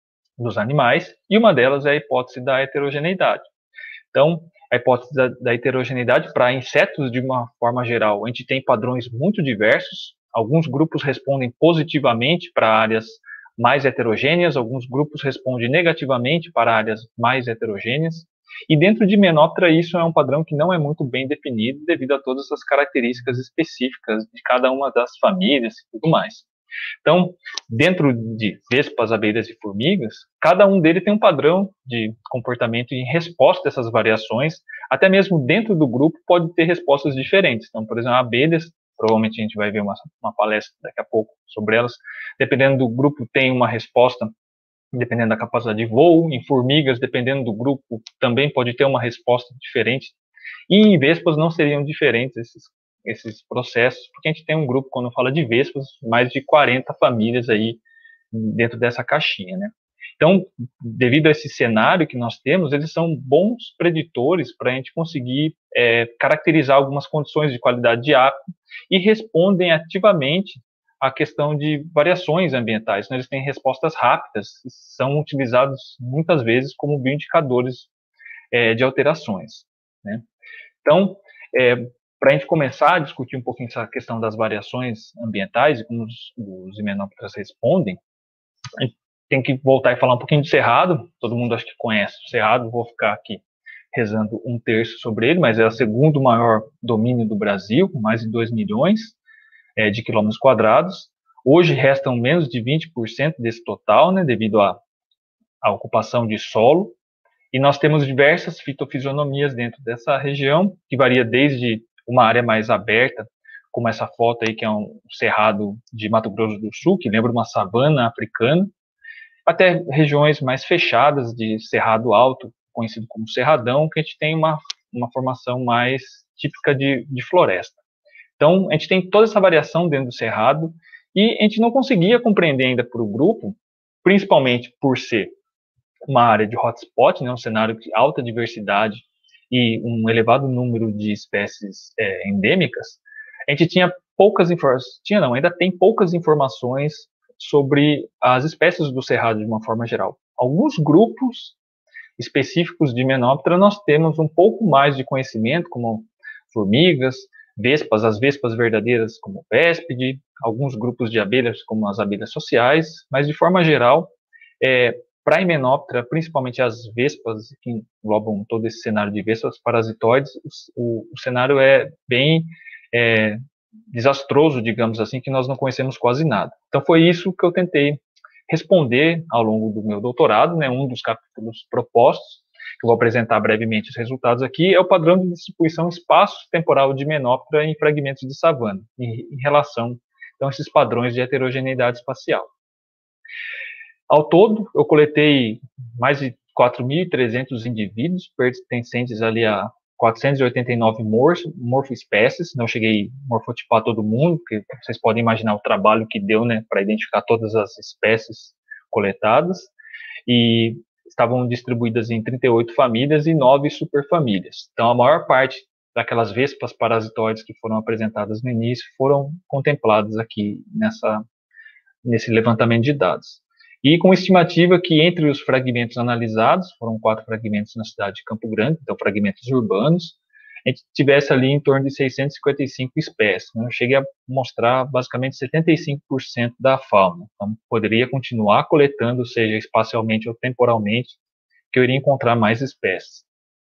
dos animais, e uma delas é a hipótese da heterogeneidade. Então, a hipótese da, da heterogeneidade, para insetos de uma forma geral, a gente tem padrões muito diversos. Alguns grupos respondem positivamente para áreas mais heterogêneas, alguns grupos respondem negativamente para áreas mais heterogêneas. E dentro de Hymenoptera, isso é um padrão que não é muito bem definido devido a todas as características específicas de cada uma das famílias e tudo mais. Então, dentro de vespas, abelhas e formigas, cada um deles tem um padrão de comportamento em resposta a essas variações, até mesmo dentro do grupo pode ter respostas diferentes. Então, por exemplo, abelhas, provavelmente a gente vai ver uma, uma palestra daqui a pouco sobre elas, dependendo do grupo tem uma resposta, dependendo da capacidade de voo. Em formigas, dependendo do grupo, também pode ter uma resposta diferente. E em vespas não seriam diferentes esses esses processos, porque a gente tem um grupo, quando fala de vespas, mais de quarenta famílias aí dentro dessa caixinha, né? Então, devido a esse cenário que nós temos, eles são bons preditores para a gente conseguir é, caracterizar algumas condições de qualidade de ar e respondem ativamente à questão de variações ambientais. Então, eles têm respostas rápidas e são utilizados muitas vezes como bioindicadores é, de alterações, né? Então, é, para a gente começar a discutir um pouquinho essa questão das variações ambientais e como os, os himenópteras respondem, a gente tem que voltar e falar um pouquinho do cerrado. Todo mundo acho que conhece o cerrado, vou ficar aqui rezando um terço sobre ele, mas é o segundo maior domínio do Brasil, com mais de dois milhões é, de quilômetros quadrados. Hoje restam menos de vinte por cento desse total, né, devido à, à ocupação de solo, e nós temos diversas fitofisionomias dentro dessa região, que varia desde uma área mais aberta, como essa foto aí, que é um cerrado de Mato Grosso do Sul, que lembra uma savana africana, até regiões mais fechadas de cerrado alto, conhecido como cerradão, que a gente tem uma, uma formação mais típica de, de floresta. Então, a gente tem toda essa variação dentro do cerrado, e a gente não conseguia compreender ainda para o grupo, principalmente por ser uma área de hotspot, né, um cenário de alta diversidade, e um elevado número de espécies é, endêmicas, a gente tinha poucas informações, tinha não, ainda tem poucas informações sobre as espécies do cerrado de uma forma geral. Alguns grupos específicos de Hymenoptera nós temos um pouco mais de conhecimento, como formigas, vespas, as vespas verdadeiras como véspide, alguns grupos de abelhas como as abelhas sociais, mas de forma geral, é, para a Hymenoptera, principalmente as vespas, que englobam todo esse cenário de vespas parasitoides, o, o cenário é bem é, desastroso, digamos assim, que nós não conhecemos quase nada. Então foi isso que eu tentei responder ao longo do meu doutorado, né, um dos capítulos propostos, que eu vou apresentar brevemente os resultados aqui, é o padrão de distribuição espaço-temporal de Hymenoptera em fragmentos de savana, em, em relação então, a esses padrões de heterogeneidade espacial. Ao todo, eu coletei mais de quatro mil e trezentos indivíduos pertencentes ali a quatrocentas e oitenta e nove morfo, morfoespécies. Não cheguei a morfotipar todo mundo, porque vocês podem imaginar o trabalho que deu, né, para identificar todas as espécies coletadas. E estavam distribuídas em trinta e oito famílias e nove superfamílias. Então, a maior parte daquelas vespas parasitoides que foram apresentadas no início foram contempladas aqui nessa, nesse levantamento de dados. E com estimativa que entre os fragmentos analisados, foram quatro fragmentos na cidade de Campo Grande, então fragmentos urbanos, a gente tivesse ali em torno de seiscentas e cinquenta e cinco espécies. Né? Eu cheguei a mostrar basicamente setenta e cinco por cento da fauna. Então, poderia continuar coletando, seja espacialmente ou temporalmente, que eu iria encontrar mais espécies.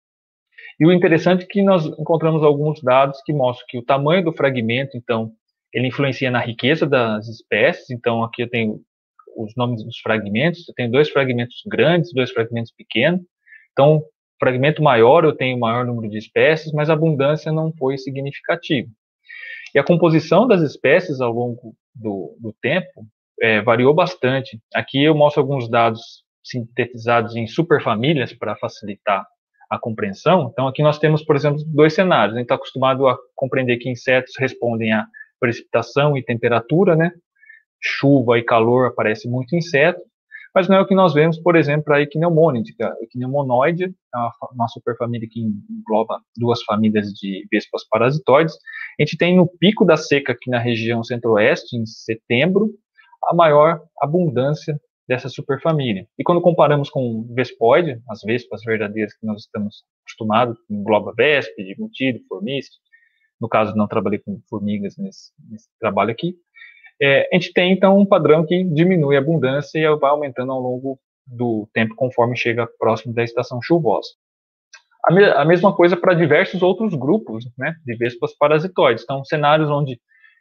E o interessante é que nós encontramos alguns dados que mostram que o tamanho do fragmento, então, ele influencia na riqueza das espécies. Então, aqui eu tenho os nomes dos fragmentos, eu tenho dois fragmentos grandes, dois fragmentos pequenos. Então, fragmento maior eu tenho maior número de espécies, mas a abundância não foi significativa. E a composição das espécies ao longo do, do tempo é, variou bastante. Aqui eu mostro alguns dados sintetizados em superfamílias para facilitar a compreensão. Então, aqui nós temos, por exemplo, dois cenários. A gente está acostumado a compreender que insetos respondem a precipitação e temperatura, né? Chuva e calor aparece muito inseto, mas não é o que nós vemos, por exemplo, para a Ichneumonidae. A Ichneumonidae é uma, uma superfamília que engloba duas famílias de vespas parasitoides. A gente tem no pico da seca aqui na região centro-oeste, em setembro, a maior abundância dessa superfamília. E quando comparamos com vespoide, as vespas verdadeiras que nós estamos acostumados, que engloba véspide, mutídeo, formíceo, no caso não trabalhei com formigas nesse, nesse trabalho aqui, É, a gente tem, então, um padrão que diminui a abundância e vai aumentando ao longo do tempo, conforme chega próximo da estação chuvosa. A, me a mesma coisa para diversos outros grupos, né, de vespas parasitoides. Então, cenários onde,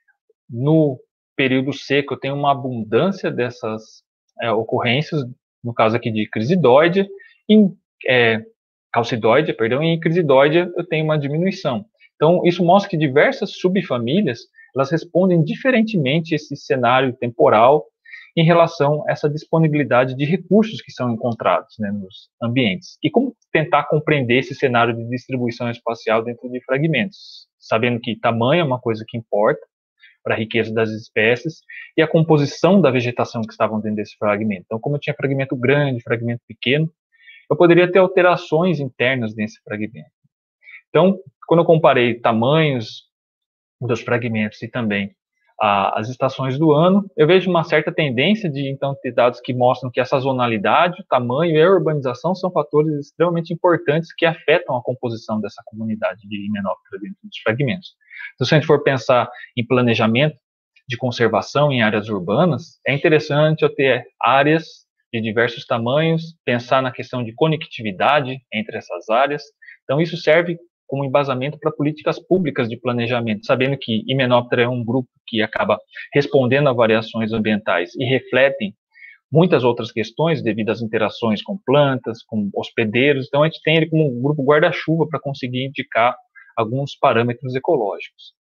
no período seco, eu tenho uma abundância dessas é, ocorrências, no caso aqui de crisidóide, em é, calcidóide, perdão, e em crisidóide eu tenho uma diminuição. Então, isso mostra que diversas subfamílias elas respondem diferentemente esse cenário temporal em relação a essa disponibilidade de recursos que são encontrados, né, nos ambientes. E como tentar compreender esse cenário de distribuição espacial dentro de fragmentos, sabendo que tamanho é uma coisa que importa para a riqueza das espécies e a composição da vegetação que estavam dentro desse fragmento. Então, como eu tinha fragmento grande, fragmento pequeno, eu poderia ter alterações internas nesse fragmento. Então, quando eu comparei tamanhos dos fragmentos e também a, as estações do ano, eu vejo uma certa tendência de, então, ter dados que mostram que a sazonalidade, o tamanho e a urbanização são fatores extremamente importantes que afetam a composição dessa comunidade de Hymenoptera dentro dos fragmentos. Então, se a gente for pensar em planejamento de conservação em áreas urbanas, é interessante eu ter áreas de diversos tamanhos, pensar na questão de conectividade entre essas áreas. Então, isso serve como embasamento para políticas públicas de planejamento, sabendo que Hymenoptera é um grupo que acaba respondendo a variações ambientais e refletem muitas outras questões devido às interações com plantas, com hospedeiros. Então, a gente tem ele como um grupo guarda-chuva para conseguir indicar alguns parâmetros ecológicos.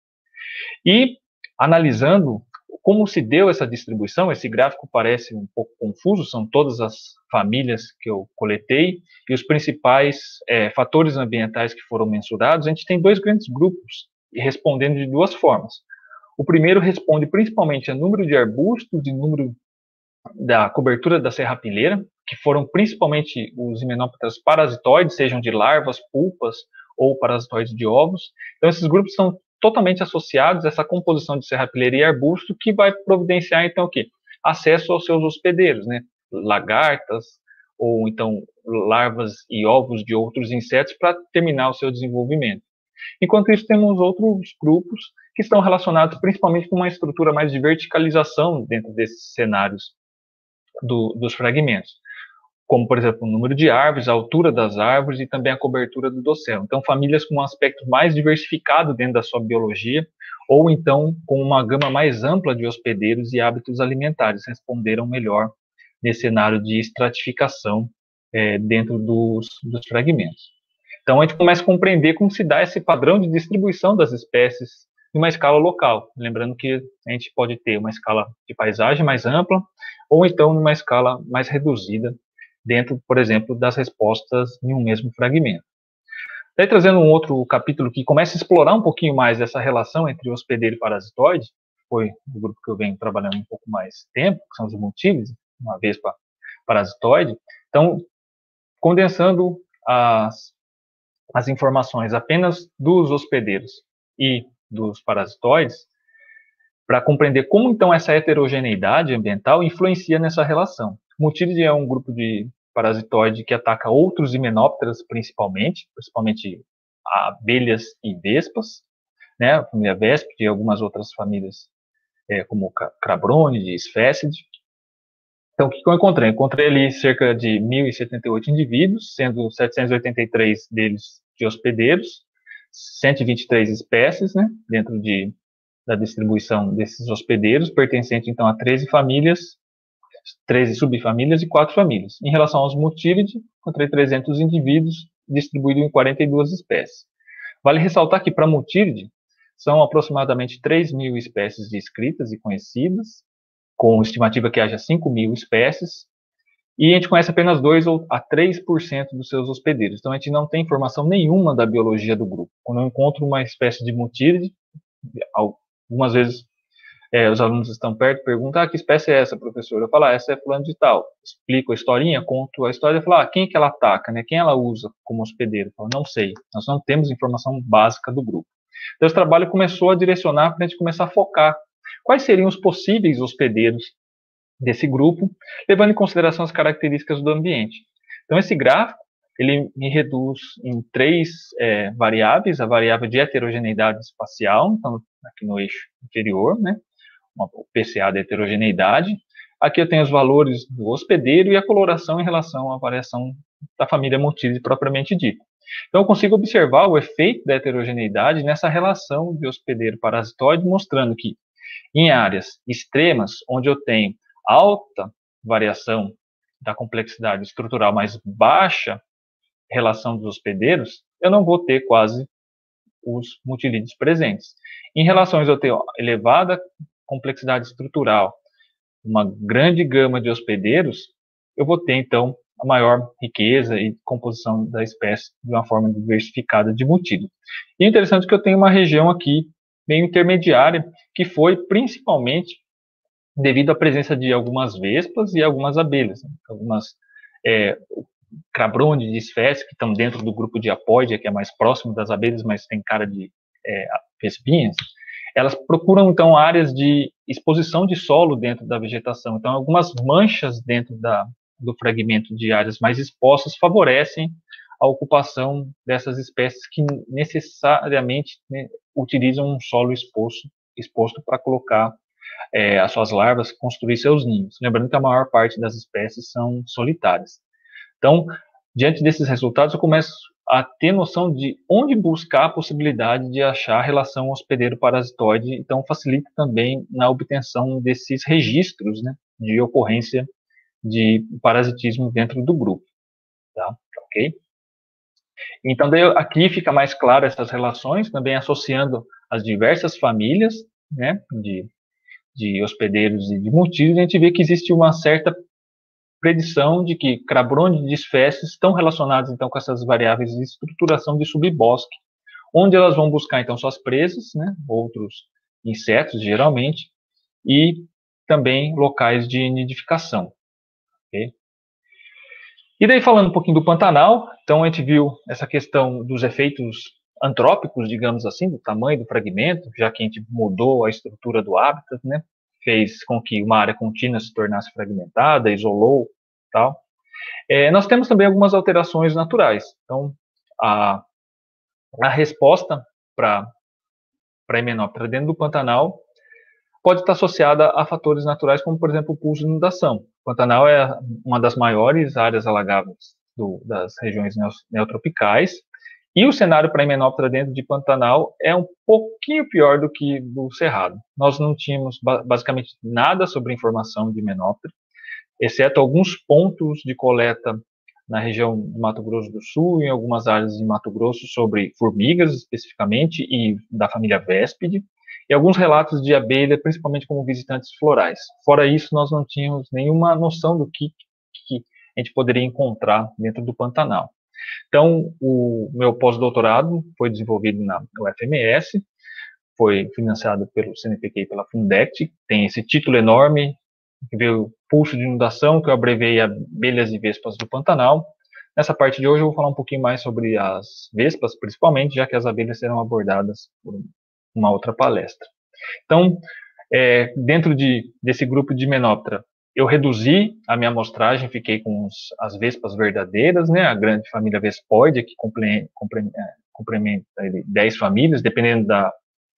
E, analisando como se deu essa distribuição, esse gráfico parece um pouco confuso, são todas as famílias que eu coletei, e os principais é, fatores ambientais que foram mensurados. A gente tem dois grandes grupos, respondendo de duas formas. O primeiro responde principalmente a número de arbustos e número da cobertura da serrapilheira, que foram principalmente os Hymenopteras parasitoides, sejam de larvas, pulpas ou parasitoides de ovos. Então, esses grupos são totalmente associados a essa composição de serrapilheira e arbusto, que vai providenciar, então, o quê? Acesso aos seus hospedeiros, né? Lagartas, ou então larvas e ovos de outros insetos para terminar o seu desenvolvimento. Enquanto isso, temos outros grupos que estão relacionados principalmente com uma estrutura mais de verticalização dentro desses cenários do, dos fragmentos, como, por exemplo, o número de árvores, a altura das árvores e também a cobertura do dossel. Então, famílias com um aspecto mais diversificado dentro da sua biologia, ou então com uma gama mais ampla de hospedeiros e hábitos alimentares, responderam melhor nesse cenário de estratificação é, dentro dos, dos fragmentos. Então, a gente começa a compreender como se dá esse padrão de distribuição das espécies e uma escala local. Lembrando que a gente pode ter uma escala de paisagem mais ampla, ou então uma escala mais reduzida, dentro, por exemplo, das respostas em um mesmo fragmento. Daí, trazendo um outro capítulo que começa a explorar um pouquinho mais essa relação entre hospedeiro e parasitoide, foi o grupo que eu venho trabalhando um pouco mais tempo, que são os multílides, uma vespa parasitoide. Então, condensando as, as informações apenas dos hospedeiros e dos parasitoides, para compreender como, então, essa heterogeneidade ambiental influencia nessa relação. O multílide é um grupo de parasitoide que ataca outros himenópteras, principalmente, principalmente abelhas e vespas, né, a família Véspide e algumas outras famílias, é, como Crabronidae, Sphaecidae. Então, o que eu encontrei? Eu encontrei ali cerca de mil e setenta e oito indivíduos, sendo setecentos e oitenta e três deles de hospedeiros, cento e vinte e três espécies, né, dentro de, da distribuição desses hospedeiros, pertencente, então, a treze famílias, treze subfamílias e quatro famílias. Em relação aos multílides, encontrei trezentos indivíduos distribuídos em quarenta e duas espécies. Vale ressaltar que, para multílide, são aproximadamente três mil espécies descritas e conhecidas, com estimativa que haja cinco mil espécies, e a gente conhece apenas dois a três por cento dos seus hospedeiros. Então, a gente não tem informação nenhuma da biologia do grupo. Quando eu encontro uma espécie de multílide, algumas vezes é, os alunos estão perto, perguntam, ah, que espécie é essa, professor? Eu falo, ah, essa é fulano de tal. Explico a historinha, conto a história, e falo, ah, quem que ela ataca, né? Quem ela usa como hospedeiro? Eu falo, não sei, nós não temos informação básica do grupo. Então, esse trabalho começou a direcionar para a gente começar a focar quais seriam os possíveis hospedeiros desse grupo, levando em consideração as características do ambiente. Então, esse gráfico, ele me reduz em três é, variáveis, a variável de heterogeneidade espacial, então, aqui no eixo inferior, né, o P C A da heterogeneidade. Aqui eu tenho os valores do hospedeiro e a coloração em relação à variação da família multílide propriamente dita. Então, eu consigo observar o efeito da heterogeneidade nessa relação de hospedeiro-parasitoide, mostrando que em áreas extremas, onde eu tenho alta variação da complexidade estrutural, mas baixa relação dos hospedeiros, eu não vou ter quase os multílides presentes. Em relações eu tenho elevada complexidade estrutural, uma grande gama de hospedeiros, eu vou ter, então, a maior riqueza e composição da espécie de uma forma diversificada de multílides. E é interessante que eu tenho uma região aqui meio intermediária, que foi principalmente devido à presença de algumas vespas e algumas abelhas, né? Algumas é, Crabronidae, Sphaecidae, que estão dentro do grupo de Apoidea, que é mais próximo das abelhas, mas tem cara de é, vespinhas. Elas procuram, então, áreas de exposição de solo dentro da vegetação. Então, algumas manchas dentro da, do fragmento de áreas mais expostas favorecem a ocupação dessas espécies que necessariamente, né, utilizam um solo exposto, exposto para colocar é, as suas larvas, construir seus ninhos. Lembrando que a maior parte das espécies são solitárias. Então, diante desses resultados, eu começo a ter noção de onde buscar a possibilidade de achar a relação hospedeiro-parasitoide, então facilita também na obtenção desses registros, né, de ocorrência de parasitismo dentro do grupo. Tá? Ok? Então, daí, aqui fica mais claro essas relações, também associando as diversas famílias, né, de, de hospedeiros e de multílides, a gente vê que existe uma certa predição de que Crabronidae e espécies estão relacionadas, então, com essas variáveis de estruturação de subbosque, onde elas vão buscar, então, suas presas, né, outros insetos, geralmente, e também locais de nidificação. Okay? E daí, falando um pouquinho do Pantanal, então, a gente viu essa questão dos efeitos antrópicos, digamos assim, do tamanho do fragmento, já que a gente mudou a estrutura do hábitat, né, fez com que uma área contínua se tornasse fragmentada, isolou, tal. É, nós temos também algumas alterações naturais. Então, a, a resposta para a Hymenoptera dentro do Pantanal pode estar associada a fatores naturais, como, por exemplo, o pulso de inundação. O Pantanal é uma das maiores áreas alagáveis do, das regiões neotropicais, e o cenário para a Hymenoptera dentro de Pantanal é um pouquinho pior do que do Cerrado. Nós não tínhamos basicamente nada sobre informação de Hymenoptera, exceto alguns pontos de coleta na região do Mato Grosso do Sul, em algumas áreas de Mato Grosso, sobre formigas especificamente, e da família Véspide. e alguns relatos de abelha, principalmente como visitantes florais. Fora isso, nós não tínhamos nenhuma noção do que, que a gente poderia encontrar dentro do Pantanal. Então, o meu pós-doutorado foi desenvolvido na U F M S, foi financiado pelo C N Pq e pela Fundect, tem esse título enorme, que veio Pulso de Inundação, que eu abrevei Abelhas e Vespas do Pantanal. Nessa parte de hoje eu vou falar um pouquinho mais sobre as vespas, principalmente, já que as abelhas serão abordadas por uma outra palestra. Então, é, dentro de, desse grupo de Hymenoptera, eu reduzi a minha amostragem, fiquei com os, as vespas verdadeiras, né, a grande família Vespoidea, que complementa dez famílias, dependendo da,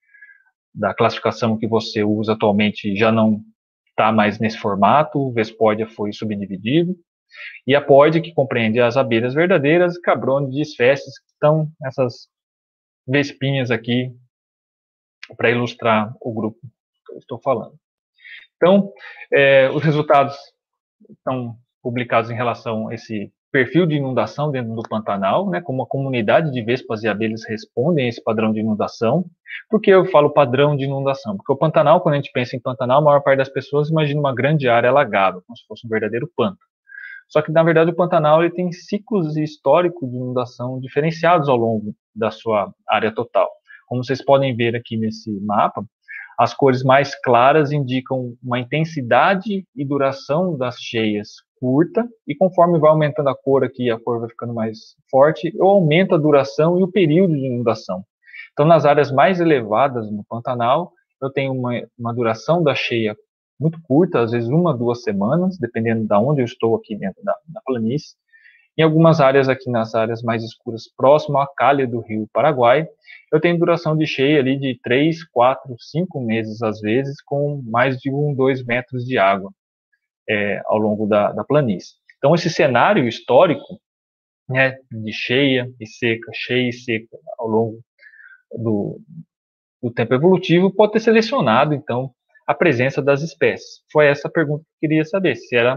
da classificação que você usa atualmente, já não está mais nesse formato, o Vespoidea foi subdividido, e a Poidea, que compreende as abelhas verdadeiras, Cabronides, Festes, que estão essas vespinhas aqui, para ilustrar o grupo que eu estou falando. Então, é, os resultados estão publicados em relação a esse perfil de inundação dentro do Pantanal, né, como a comunidade de vespas e abelhas respondem a esse padrão de inundação. Por que eu falo padrão de inundação? Porque o Pantanal, quando a gente pensa em Pantanal, a maior parte das pessoas imagina uma grande área alagável, como se fosse um verdadeiro pântano. Só que, na verdade, o Pantanal ele tem ciclos históricos de inundação diferenciados ao longo da sua área total. Como vocês podem ver aqui nesse mapa, as cores mais claras indicam uma intensidade e duração das cheias curta, e conforme vai aumentando a cor aqui, a cor vai ficando mais forte, eu aumento a duração e o período de inundação. Então, nas áreas mais elevadas no Pantanal, eu tenho uma, uma duração da cheia muito curta, às vezes uma, duas semanas, dependendo de onde eu estou aqui dentro da, da planície. Em algumas áreas aqui, nas áreas mais escuras, próximo à calha do rio Paraguai, eu tenho duração de cheia ali de três, quatro, cinco meses, às vezes, com mais de um, dois metros de água é, ao longo da, da planície. Então, esse cenário histórico, né, de cheia e seca, cheia e seca, ao longo do, do tempo evolutivo, pode ter selecionado, então, a presença das espécies. Foi essa a pergunta que eu queria saber, se era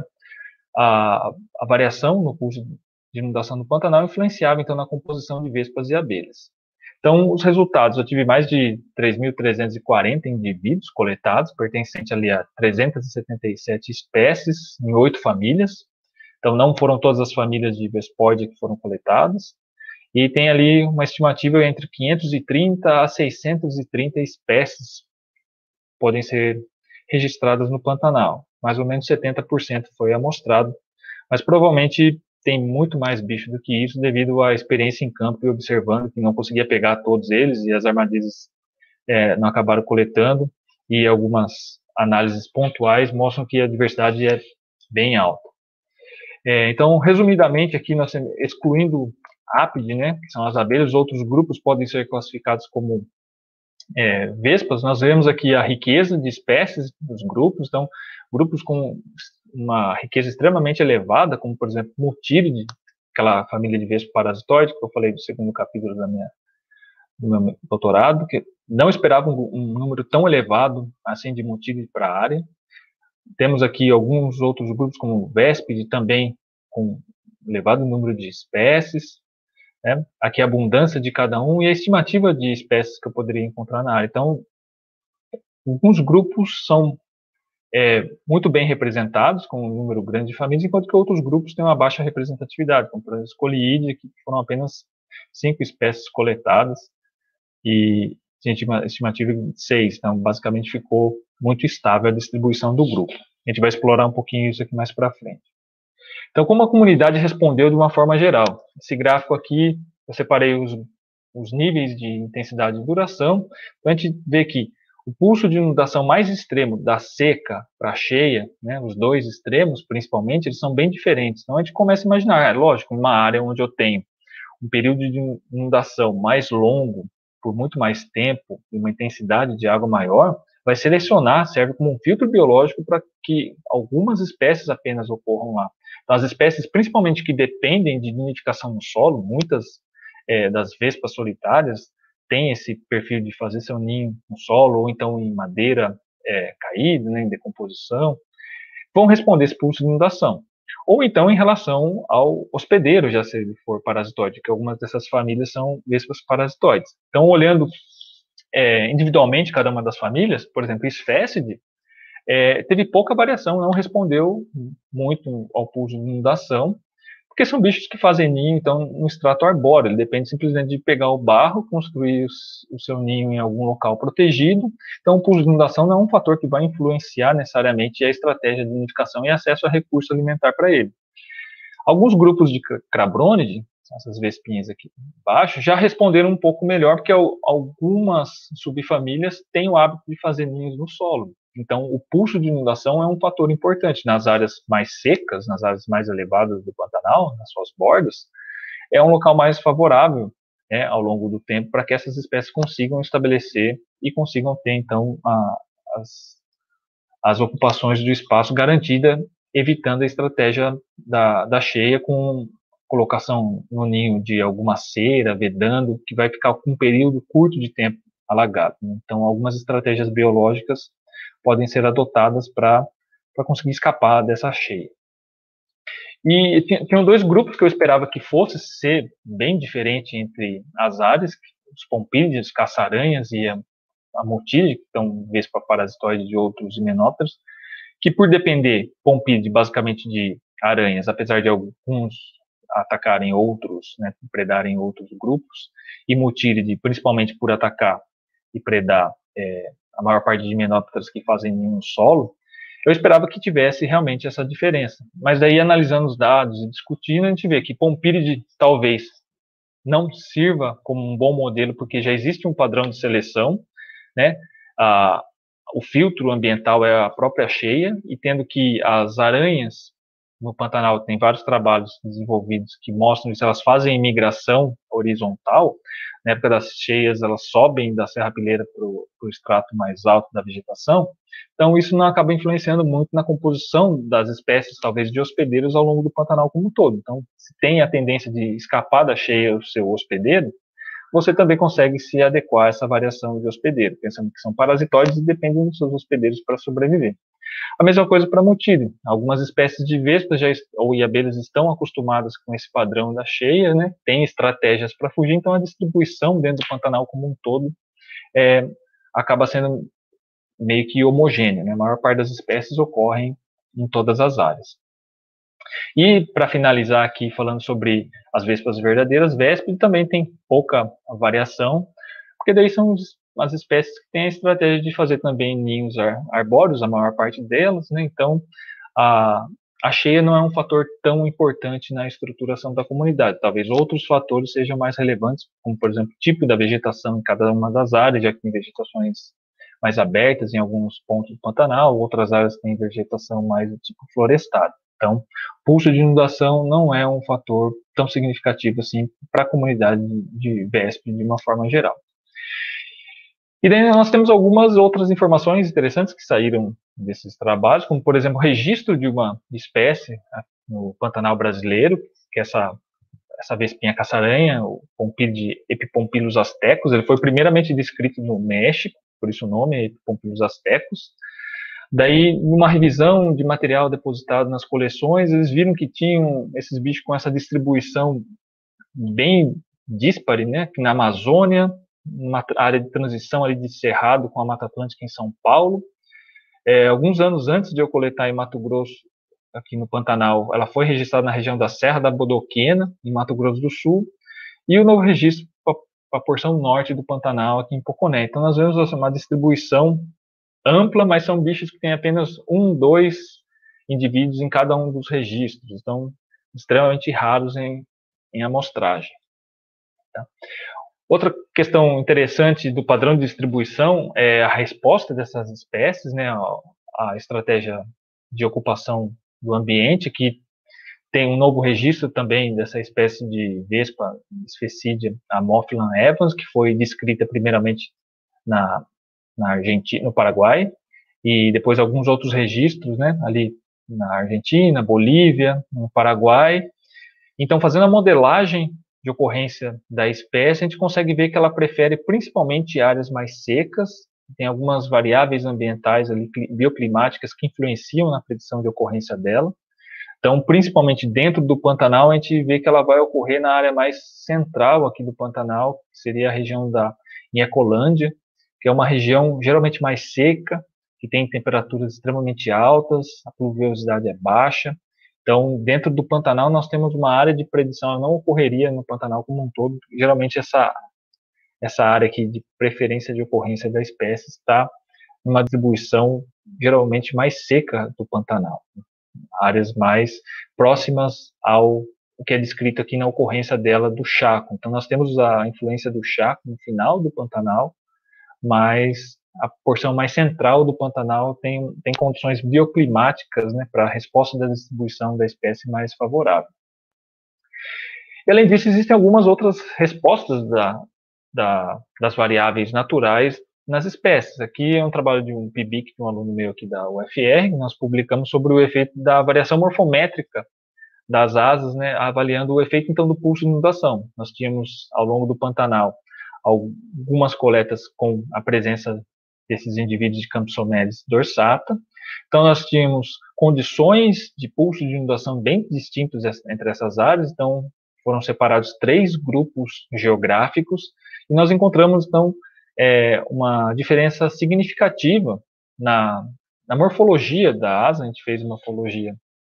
a, a variação no curso de inundação do Pantanal influenciava, então, na composição de vespas e abelhas. Então, os resultados, eu tive mais de três mil trezentos e quarenta indivíduos coletados, pertencentes ali a trezentas e setenta e sete espécies, em oito famílias. Então, não foram todas as famílias de Vespoidea que foram coletadas. E tem ali uma estimativa entre quinhentas e trinta a seiscentas e trinta espécies podem ser registradas no Pantanal. Mais ou menos setenta por cento foi amostrado, mas provavelmente tem muito mais bicho do que isso, devido à experiência em campo e observando, que não conseguia pegar todos eles, e as armadilhas é, não acabaram coletando, e algumas análises pontuais mostram que a diversidade é bem alta. É, então, resumidamente, aqui nós excluindo Apide, né, que são as abelhas, outros grupos podem ser classificados como é, vespas. Nós vemos aqui a riqueza de espécies dos grupos, então, grupos com uma riqueza extremamente elevada, como, por exemplo, Murtíridae, aquela família de vespa parasitoide, que eu falei do segundo capítulo da minha, do meu doutorado, que não esperava um, um número tão elevado, assim, de Murtíridae para a área. Temos aqui alguns outros grupos, como Véspide, também com elevado número de espécies, né? Aqui a abundância de cada um e a estimativa de espécies que eu poderia encontrar na área. Então, alguns grupos são É, muito bem representados, com um número grande de famílias, enquanto que outros grupos têm uma baixa representatividade, como por exemplo, Scoliidae, que foram apenas cinco espécies coletadas, e tinha uma estimativa de seis, então basicamente ficou muito estável a distribuição do grupo. A gente vai explorar um pouquinho isso aqui mais para frente. Então, como a comunidade respondeu de uma forma geral? Esse gráfico aqui, eu separei os, os níveis de intensidade e duração, então a gente vê que o pulso de inundação mais extremo, da seca para a cheia, né, os dois extremos, principalmente, eles são bem diferentes. Então, a gente começa a imaginar, é lógico, uma área onde eu tenho um período de inundação mais longo, por muito mais tempo, e uma intensidade de água maior, vai selecionar, serve como um filtro biológico para que algumas espécies apenas ocorram lá. Então, as espécies, principalmente que dependem de nidificação no solo, muitas é, das vespas solitárias, tem esse perfil de fazer seu ninho no solo, ou então em madeira é, caída, né, em decomposição, vão responder esse pulso de inundação. Ou então em relação ao hospedeiro, já se ele for parasitoide, que algumas dessas famílias são vespas parasitoides. Então, olhando é, individualmente, cada uma das famílias, por exemplo, Sfecid, é, teve pouca variação, não respondeu muito ao pulso de inundação, porque são bichos que fazem ninho, então, no extrato arbóreo. Ele depende simplesmente de pegar o barro, construir os, o seu ninho em algum local protegido. Então, o pulso de inundação não é um fator que vai influenciar necessariamente a estratégia de nidificação e acesso a recurso alimentar para ele. Alguns grupos de Crabronidae, essas vespinhas aqui embaixo, já responderam um pouco melhor, porque algumas subfamílias têm o hábito de fazer ninhos no solo. Então, o pulso de inundação é um fator importante nas áreas mais secas, nas áreas mais elevadas do Pantanal, nas suas bordas. É um local mais favorável, né, ao longo do tempo, para que essas espécies consigam estabelecer e consigam ter, então, a, as, as ocupações do espaço garantida, evitando a estratégia da, da cheia com colocação no ninho de alguma cera, vedando, que vai ficar com um período curto de tempo alagado. Então, algumas estratégias biológicas podem ser adotadas para conseguir escapar dessa cheia. E tinham dois grupos que eu esperava que fosse ser bem diferente entre as áreas, os pompídeos, caça-aranhas e a, a motília, que são vespa parasitoide de outros himenópteros, que por depender, pompídeo, basicamente de aranhas, apesar de alguns atacarem outros, né, predarem outros grupos, e mutílide, principalmente por atacar e predar é, a maior parte de himenópteros que fazem ninho no solo, eu esperava que tivesse realmente essa diferença. Mas daí, analisando os dados e discutindo, a gente vê que pompílide talvez não sirva como um bom modelo, porque já existe um padrão de seleção, né? Ah, o filtro ambiental é a própria cheia, e tendo que as aranhas no Pantanal tem vários trabalhos desenvolvidos que mostram que elas fazem migração horizontal. Na época das cheias, elas sobem da serrapilheira para o extrato mais alto da vegetação. Então, isso não acaba influenciando muito na composição das espécies, talvez, de hospedeiros ao longo do Pantanal como um todo. Então, se tem a tendência de escapar da cheia o seu hospedeiro, você também consegue se adequar a essa variação de hospedeiro, pensando que são parasitóides e dependem dos seus hospedeiros para sobreviver. A mesma coisa para motílide. Algumas espécies de vespas já, ou abelhas estão acostumadas com esse padrão da cheia, né? Tem estratégias para fugir, então a distribuição dentro do Pantanal como um todo é, acaba sendo meio que homogênea, né? A maior parte das espécies ocorrem em todas as áreas. E, para finalizar aqui, falando sobre as vespas verdadeiras, véspide também tem pouca variação, porque daí são as espécies que têm a estratégia de fazer também ninhos ar, arbóreos, a maior parte delas, né? Então, a, a cheia não é um fator tão importante na estruturação da comunidade. Talvez outros fatores sejam mais relevantes, como, por exemplo, o tipo da vegetação em cada uma das áreas, já que tem vegetações mais abertas em alguns pontos do Pantanal, outras áreas têm vegetação mais do tipo florestada. Então, pulso de inundação não é um fator tão significativo assim para a comunidade de véspide de uma forma geral. E daí nós temos algumas outras informações interessantes que saíram desses trabalhos, como, por exemplo, o registro de uma espécie no Pantanal brasileiro, que é essa, essa vespinha caça-aranha, o Pompilide Epipompilus astecus. Ele foi primeiramente descrito no México, por isso o nome é Epipompilus astecus. Daí, numa revisão de material depositado nas coleções, eles viram que tinham esses bichos com essa distribuição bem díspare, né? Que na Amazônia, uma área de transição ali de Cerrado com a Mata Atlântica em São Paulo. É, alguns anos antes de eu coletar em Mato Grosso, aqui no Pantanal, ela foi registrada na região da Serra da Bodoquena, em Mato Grosso do Sul, e o novo registro para a porção norte do Pantanal, aqui em Poconé. Então, nós vemos uma distribuição ampla, mas são bichos que têm apenas um, dois indivíduos em cada um dos registros, então extremamente raros em, em amostragem. Tá? Outra questão interessante do padrão de distribuição é a resposta dessas espécies, né, a, a estratégia de ocupação do ambiente, que tem um novo registro também dessa espécie de vespa Sfecidia Ammophila evans, que foi descrita primeiramente na na Argentina, no Paraguai, e depois alguns outros registros, né, ali na Argentina, Bolívia, no Paraguai. Então, fazendo a modelagem de ocorrência da espécie, a gente consegue ver que ela prefere principalmente áreas mais secas, tem algumas variáveis ambientais ali, bioclimáticas, que influenciam na predição de ocorrência dela. Então, principalmente dentro do Pantanal, a gente vê que ela vai ocorrer na área mais central aqui do Pantanal, que seria a região da Ecolândia, que é uma região geralmente mais seca, que tem temperaturas extremamente altas, a pluviosidade é baixa. Então, dentro do Pantanal, nós temos uma área de predição, ela não ocorreria no Pantanal como um todo. Geralmente, essa, essa área aqui de preferência de ocorrência da espécie está numa distribuição geralmente mais seca do Pantanal, áreas mais próximas ao o que é descrito aqui na ocorrência dela do Chaco. Então, nós temos a influência do Chaco no final do Pantanal, mas a porção mais central do Pantanal tem, tem condições bioclimáticas, né, para a resposta da distribuição da espécie mais favorável. E, além disso, existem algumas outras respostas da, da, das variáveis naturais nas espécies. Aqui é um trabalho de um P I B I C, de um aluno meu aqui da U F R, nós publicamos sobre o efeito da variação morfométrica das asas, né, avaliando o efeito, então, do pulso de inundação. Nós tínhamos, ao longo do Pantanal, algumas coletas com a presença desses indivíduos de Campsomeles dorsata. Então, nós tínhamos condições de pulso de inundação bem distintos entre essas áreas. Então, foram separados três grupos geográficos e nós encontramos, então, é, uma diferença significativa na, na morfologia da asa. A gente fez uma morfologia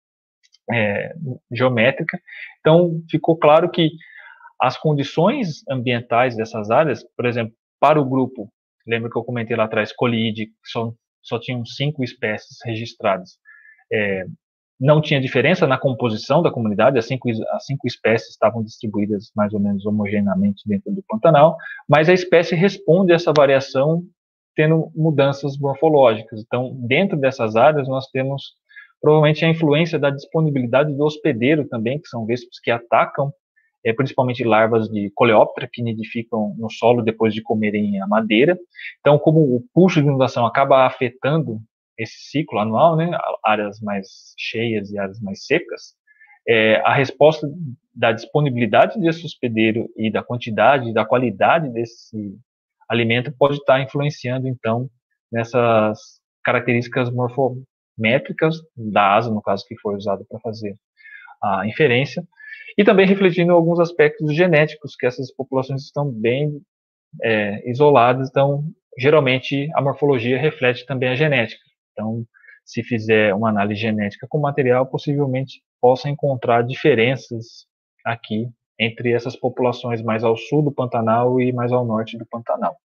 é, geométrica. Então, ficou claro que as condições ambientais dessas áreas, por exemplo, para o grupo, lembra que eu comentei lá atrás, Coliide, que só, só tinham cinco espécies registradas, é, não tinha diferença na composição da comunidade, as cinco, as cinco espécies estavam distribuídas mais ou menos homogeneamente dentro do Pantanal, mas a espécie responde a essa variação tendo mudanças morfológicas. Então, dentro dessas áreas, nós temos provavelmente a influência da disponibilidade do hospedeiro também, que são vespas que atacam é, principalmente larvas de coleóptera que nidificam no solo depois de comerem a madeira. Então, como o pulso de inundação acaba afetando esse ciclo anual, né, áreas mais cheias e áreas mais secas, é, a resposta da disponibilidade desse hospedeiro e da quantidade e da qualidade desse alimento pode estar influenciando, então, nessas características morfométricas da asa, no caso que foi usado para fazer a inferência, e também refletindo alguns aspectos genéticos, que essas populações estão bem é, isoladas, então, geralmente, a morfologia reflete também a genética. Então, se fizer uma análise genética com material, possivelmente possa encontrar diferenças aqui entre essas populações mais ao sul do Pantanal e mais ao norte do Pantanal.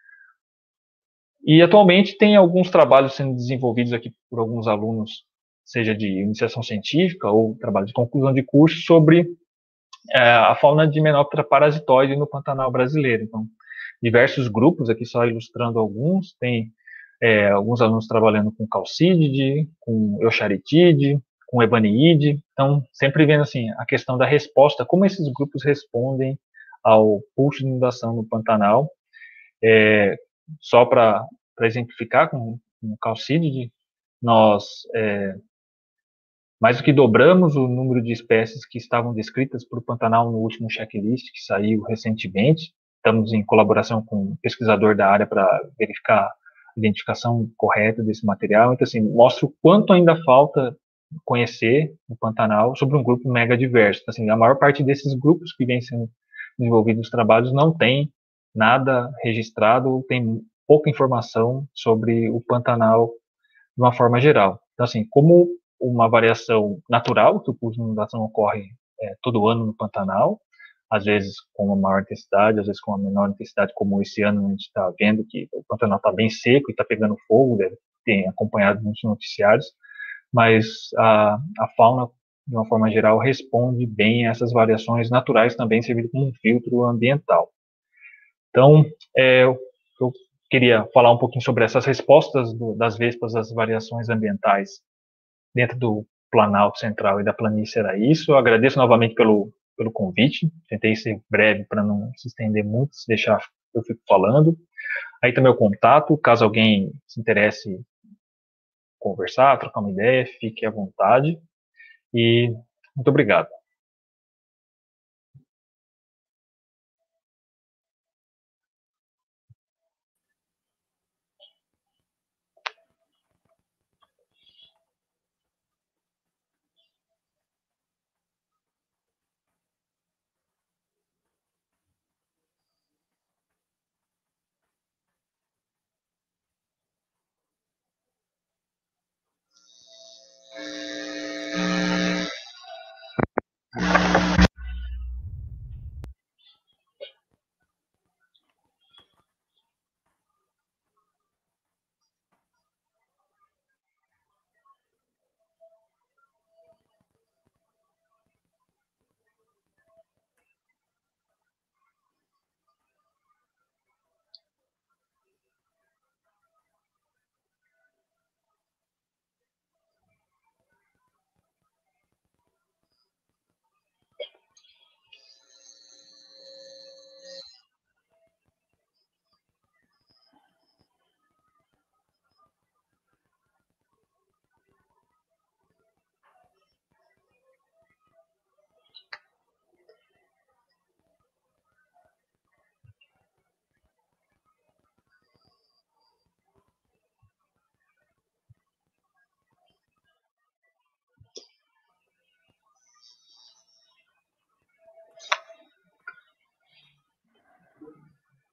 E, atualmente, tem alguns trabalhos sendo desenvolvidos aqui por alguns alunos, seja de iniciação científica ou trabalho de conclusão de curso, sobre é, a fauna de Hymenoptera parasitoide no Pantanal brasileiro. Então, diversos grupos, aqui só ilustrando alguns, tem é, alguns alunos trabalhando com Chalcididae, com Eucharitide, com Ebaneide. Então, sempre vendo assim, a questão da resposta, como esses grupos respondem ao pulso de inundação no Pantanal. É, só para exemplificar, com, com Chalcididae, nós é, mais do que dobramos o número de espécies que estavam descritas para o Pantanal no último checklist, que saiu recentemente. Estamos em colaboração com um pesquisador da área para verificar a identificação correta desse material. Então, assim, mostra o quanto ainda falta conhecer o Pantanal sobre um grupo mega diverso. Então, assim, a maior parte desses grupos que vem sendo desenvolvidos nos trabalhos não tem nada registrado ou tem pouca informação sobre o Pantanal de uma forma geral. Então, assim, como uma variação natural, que o pulso de inundação ocorre é, todo ano no Pantanal, às vezes com uma maior intensidade, às vezes com uma menor intensidade, como esse ano a gente está vendo que o Pantanal está bem seco e está pegando fogo, deve ter acompanhado muitos noticiários, mas a, a fauna, de uma forma geral, responde bem a essas variações naturais, também servindo como um filtro ambiental. Então, é, eu queria falar um pouquinho sobre essas respostas do, das vespas às variações ambientais dentro do Planalto Central e da planície. Era isso. Eu agradeço novamente pelo, pelo convite. Tentei ser breve para não se estender muito, se deixar eu fico falando. Aí está meu contato, caso alguém se interesse conversar, trocar uma ideia, fique à vontade. E muito obrigado.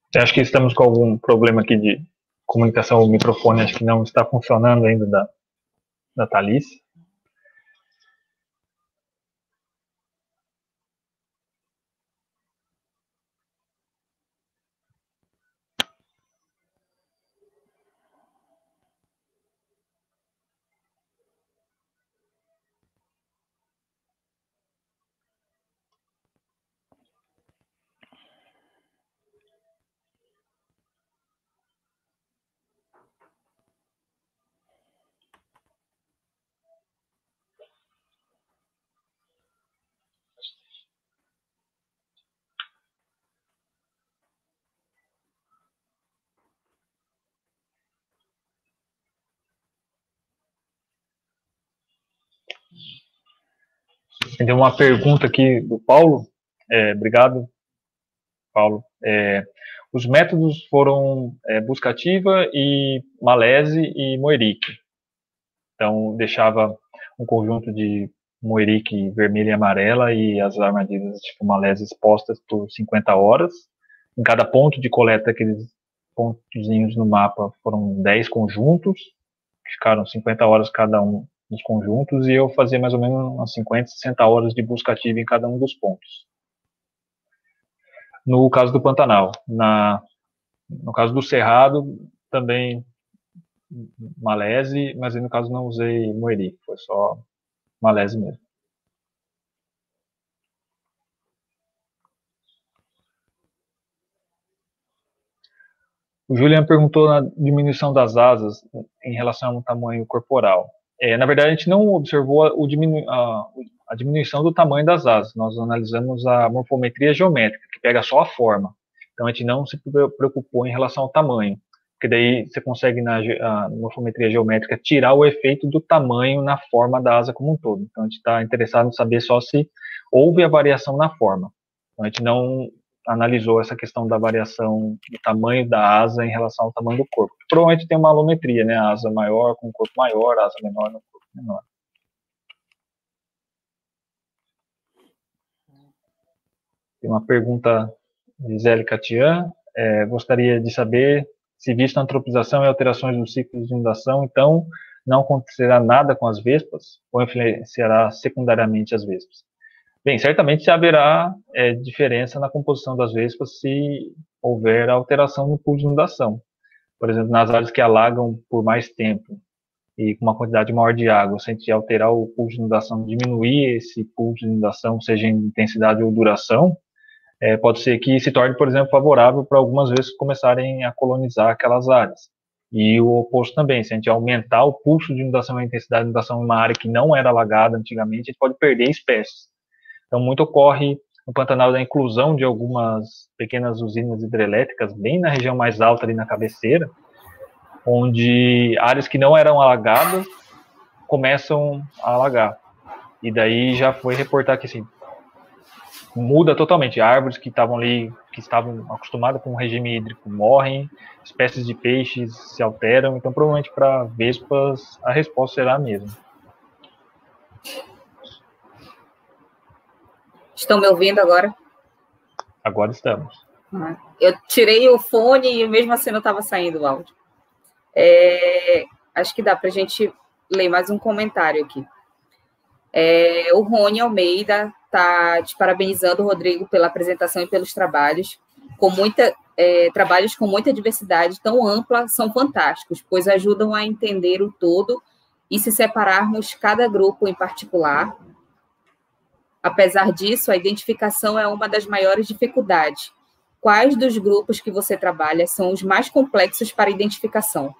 Acho que estamos com algum problema aqui de comunicação, o microfone acho que não está funcionando ainda da, da Thalys. Tem uma pergunta aqui do Paulo. É, obrigado, Paulo. É, os métodos foram é, buscativa e malese e moerique. Então, deixava um conjunto de moerique vermelha e amarela e as armadilhas tipo malese expostas por cinquenta horas. Em cada ponto de coleta, aqueles pontozinhos no mapa, foram dez conjuntos, ficaram cinquenta horas cada um nos conjuntos, e eu fazia mais ou menos umas cinquenta, sessenta horas de busca ativa em cada um dos pontos. No caso do Pantanal, na, no caso do Cerrado, também malese, mas no caso não usei moeri, foi só malese mesmo. O Julian perguntou na diminuição das asas em relação ao tamanho corporal. É, na verdade, a gente não observou a, o diminu a, a diminuição do tamanho das asas. Nós analisamos a morfometria geométrica, que pega só a forma. Então, a gente não se preocupou em relação ao tamanho, porque daí você consegue, na a, morfometria geométrica, tirar o efeito do tamanho na forma da asa como um todo. Então, a gente está interessado em saber só se houve a variação na forma. Então, a gente não analisou essa questão da variação do tamanho da asa em relação ao tamanho do corpo. Provavelmente tem uma alometria, né? A asa maior com o corpo maior, a asa menor no corpo menor. Tem uma pergunta de Zélia Catian. É, gostaria de saber se, visto a antropização e alterações dos ciclos de inundação, então não acontecerá nada com as vespas ou influenciará secundariamente as vespas? Bem, certamente haverá é, diferença na composição das vespas se houver alteração no pool de inundação. Por exemplo, nas áreas que alagam por mais tempo e com uma quantidade maior de água, se a gente alterar o pool de inundação, diminuir esse pool de inundação, seja em intensidade ou duração, é, pode ser que se torne, por exemplo, favorável para algumas vespas começarem a colonizar aquelas áreas. E o oposto também, se a gente aumentar o pulso de inundação e a intensidade de inundação em uma área que não era alagada antigamente, a gente pode perder espécies. Então, muito ocorre no Pantanal da inclusão de algumas pequenas usinas hidrelétricas, bem na região mais alta, ali na cabeceira, onde áreas que não eram alagadas começam a alagar. E daí já foi reportar que, assim, muda totalmente. Árvores que estavam ali, que estavam acostumadas com o regime hídrico, morrem, espécies de peixes se alteram. Então, provavelmente, para vespas, a resposta será a mesma. Estão me ouvindo agora? Agora estamos. Eu tirei o fone e mesmo assim não estava saindo o áudio. É, acho que dá para a gente ler mais um comentário aqui. É, o Rony Almeida está te parabenizando, Rodrigo, pela apresentação e pelos trabalhos. Com muita, é, trabalhos com muita diversidade tão ampla são fantásticos, pois ajudam a entender o todo e se separarmos cada grupo em particular. Apesar disso, a identificação é uma das maiores dificuldades. Quais dos grupos que você trabalha são os mais complexos para identificação?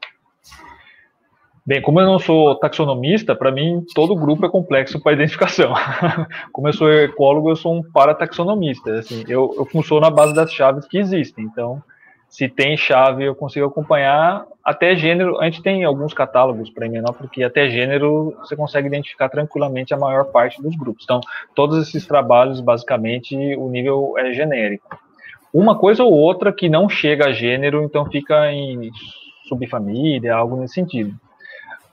Bem, como eu não sou taxonomista, para mim todo grupo é complexo para identificação. Como eu sou ecólogo, eu sou um parataxonomista. Assim, eu, eu funciono na base das chaves que existem. Então, se tem chave, eu consigo acompanhar até gênero. A gente tem alguns catálogos para Himenóptera que até gênero você consegue identificar tranquilamente a maior parte dos grupos. Então, todos esses trabalhos, basicamente, o nível é genérico. Uma coisa ou outra que não chega a gênero, então fica em subfamília, algo nesse sentido.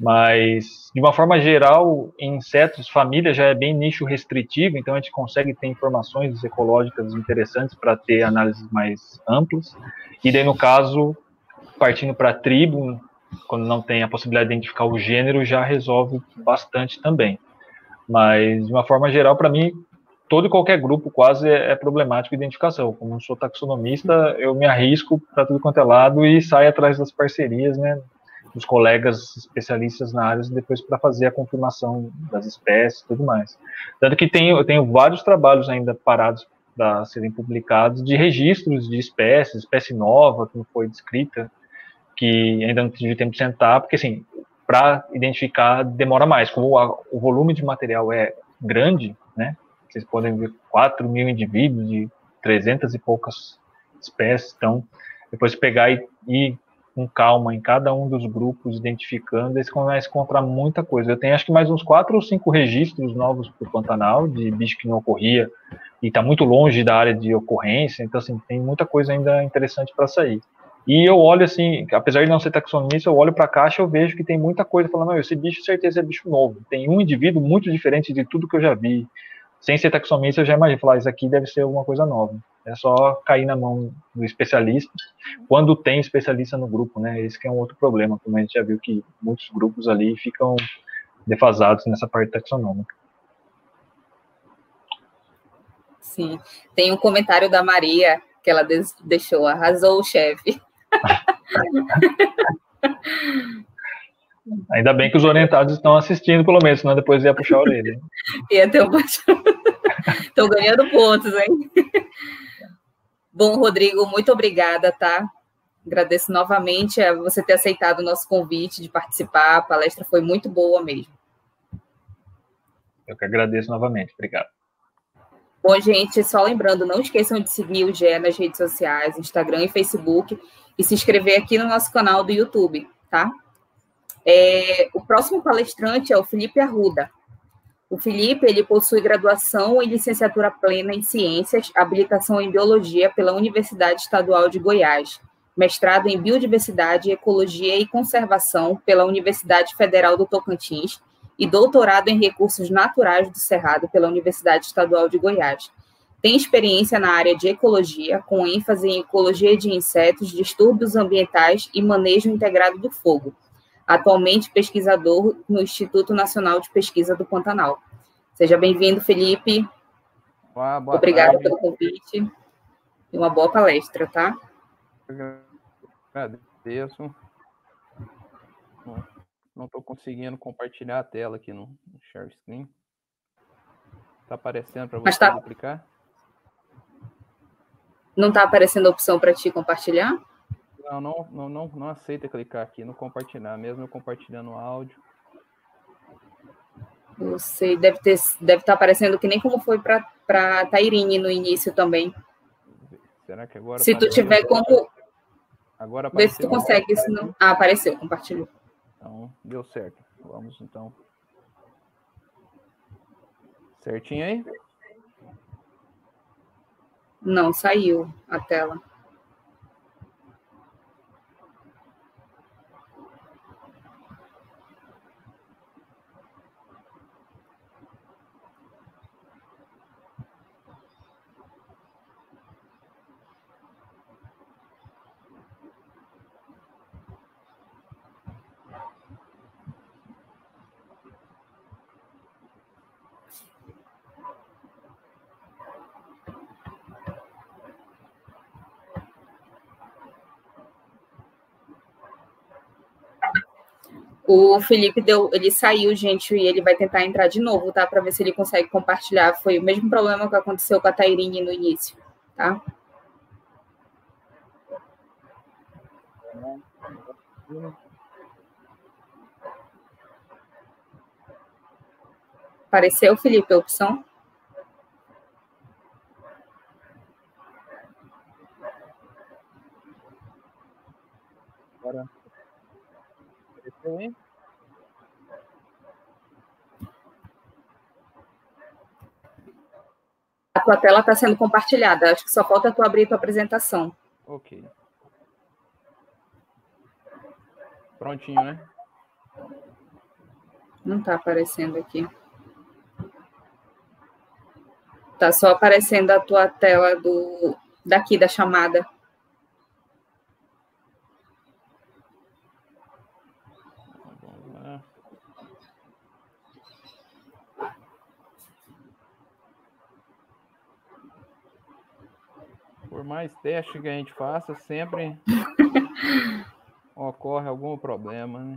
Mas, de uma forma geral, em insetos, família já é bem nicho restritivo, então a gente consegue ter informações ecológicas interessantes para ter análises mais amplas. E daí, no caso, partindo para a tribo, quando não tem a possibilidade de identificar o gênero, já resolve bastante também. Mas, de uma forma geral, para mim, todo e qualquer grupo quase é, é problemático a identificação. Como eu sou taxonomista, eu me arrisco para tudo quanto é lado e saio atrás das parcerias, né, dos colegas especialistas na área, depois para fazer a confirmação das espécies e tudo mais. Tanto que tenho, eu tenho vários trabalhos ainda parados para serem publicados de registros de espécies, espécie nova que não foi descrita, que ainda não tive tempo de sentar, porque assim, para identificar demora mais. Como a, o volume de material é grande, né? Vocês podem ver quatro mil indivíduos de trezentas e poucas espécies, então depois de pegar e ir com calma em cada um dos grupos, identificando, eles começam a encontrar muita coisa. Eu tenho acho que mais uns quatro ou cinco registros novos para o Pantanal, de bicho que não ocorria, e está muito longe da área de ocorrência, então assim, tem muita coisa ainda interessante para sair. E eu olho assim, apesar de não ser taxonomista, eu olho para a caixa e eu vejo que tem muita coisa falando, não, esse bicho, certeza, é bicho novo. Tem um indivíduo muito diferente de tudo que eu já vi. Sem ser taxonomista, eu já imagino, falar, isso aqui deve ser alguma coisa nova. É só cair na mão do especialista, quando tem especialista no grupo, né? Esse que é um outro problema, como a gente já viu que muitos grupos ali ficam defasados nessa parte taxonômica. Sim. Tem um comentário da Maria, que ela deixou, arrasou o chefe. Ainda bem que os orientados estão assistindo, pelo menos, senão depois ia puxar a orelha. Ia ter um Estou ganhando pontos, hein? Bom, Rodrigo, muito obrigada, tá? Agradeço novamente a você ter aceitado o nosso convite de participar. A palestra foi muito boa mesmo. Eu que agradeço novamente. Obrigado. Bom, gente, só lembrando, não esqueçam de seguir o G E nas redes sociais, Instagram e Facebook, e se inscrever aqui no nosso canal do YouTube, tá? É, o próximo palestrante é o Felipe Arruda. O Felipe, ele possui graduação e licenciatura plena em Ciências, habilitação em Biologia pela Universidade Estadual de Goiás, mestrado em Biodiversidade, Ecologia e Conservação pela Universidade Federal do Tocantins e doutorado em Recursos Naturais do Cerrado pela Universidade Estadual de Goiás. Tem experiência na área de ecologia, com ênfase em ecologia de insetos, distúrbios ambientais e manejo integrado do fogo. Atualmente pesquisador no Instituto Nacional de Pesquisa do Pantanal. Seja bem-vindo, Felipe. Boa, boa Obrigada tarde. pelo convite e uma boa palestra, tá? Agradeço. Não estou conseguindo compartilhar a tela aqui no share screen. Está aparecendo para você tá... duplicar? Não está aparecendo a opção para ti compartilhar? Não, não, não, não, não aceita clicar aqui no compartilhar, mesmo eu compartilhando o áudio. Não sei, deve ter, deve estar aparecendo que nem como foi para a Tairine no início também. Será que agora Se tu tiver como... Agora Vê se tu consegue, se não... Ah, apareceu, compartilhou. Então, deu certo. Vamos, então. Certinho aí? Não, saiu a tela. O Felipe deu, ele saiu, gente, e ele vai tentar entrar de novo, tá? Para ver se ele consegue compartilhar. Foi o mesmo problema que aconteceu com a Tairine no início, tá? Apareceu, Felipe, a opção? Agora. Apareceu, hein? A tua tela está sendo compartilhada. Acho que só falta tu abrir tua apresentação. Ok. Prontinho, né? Não está aparecendo aqui. Está só aparecendo a tua tela do, daqui da chamada. Vamos lá. Por mais teste que a gente faça, sempre ocorre algum problema, né?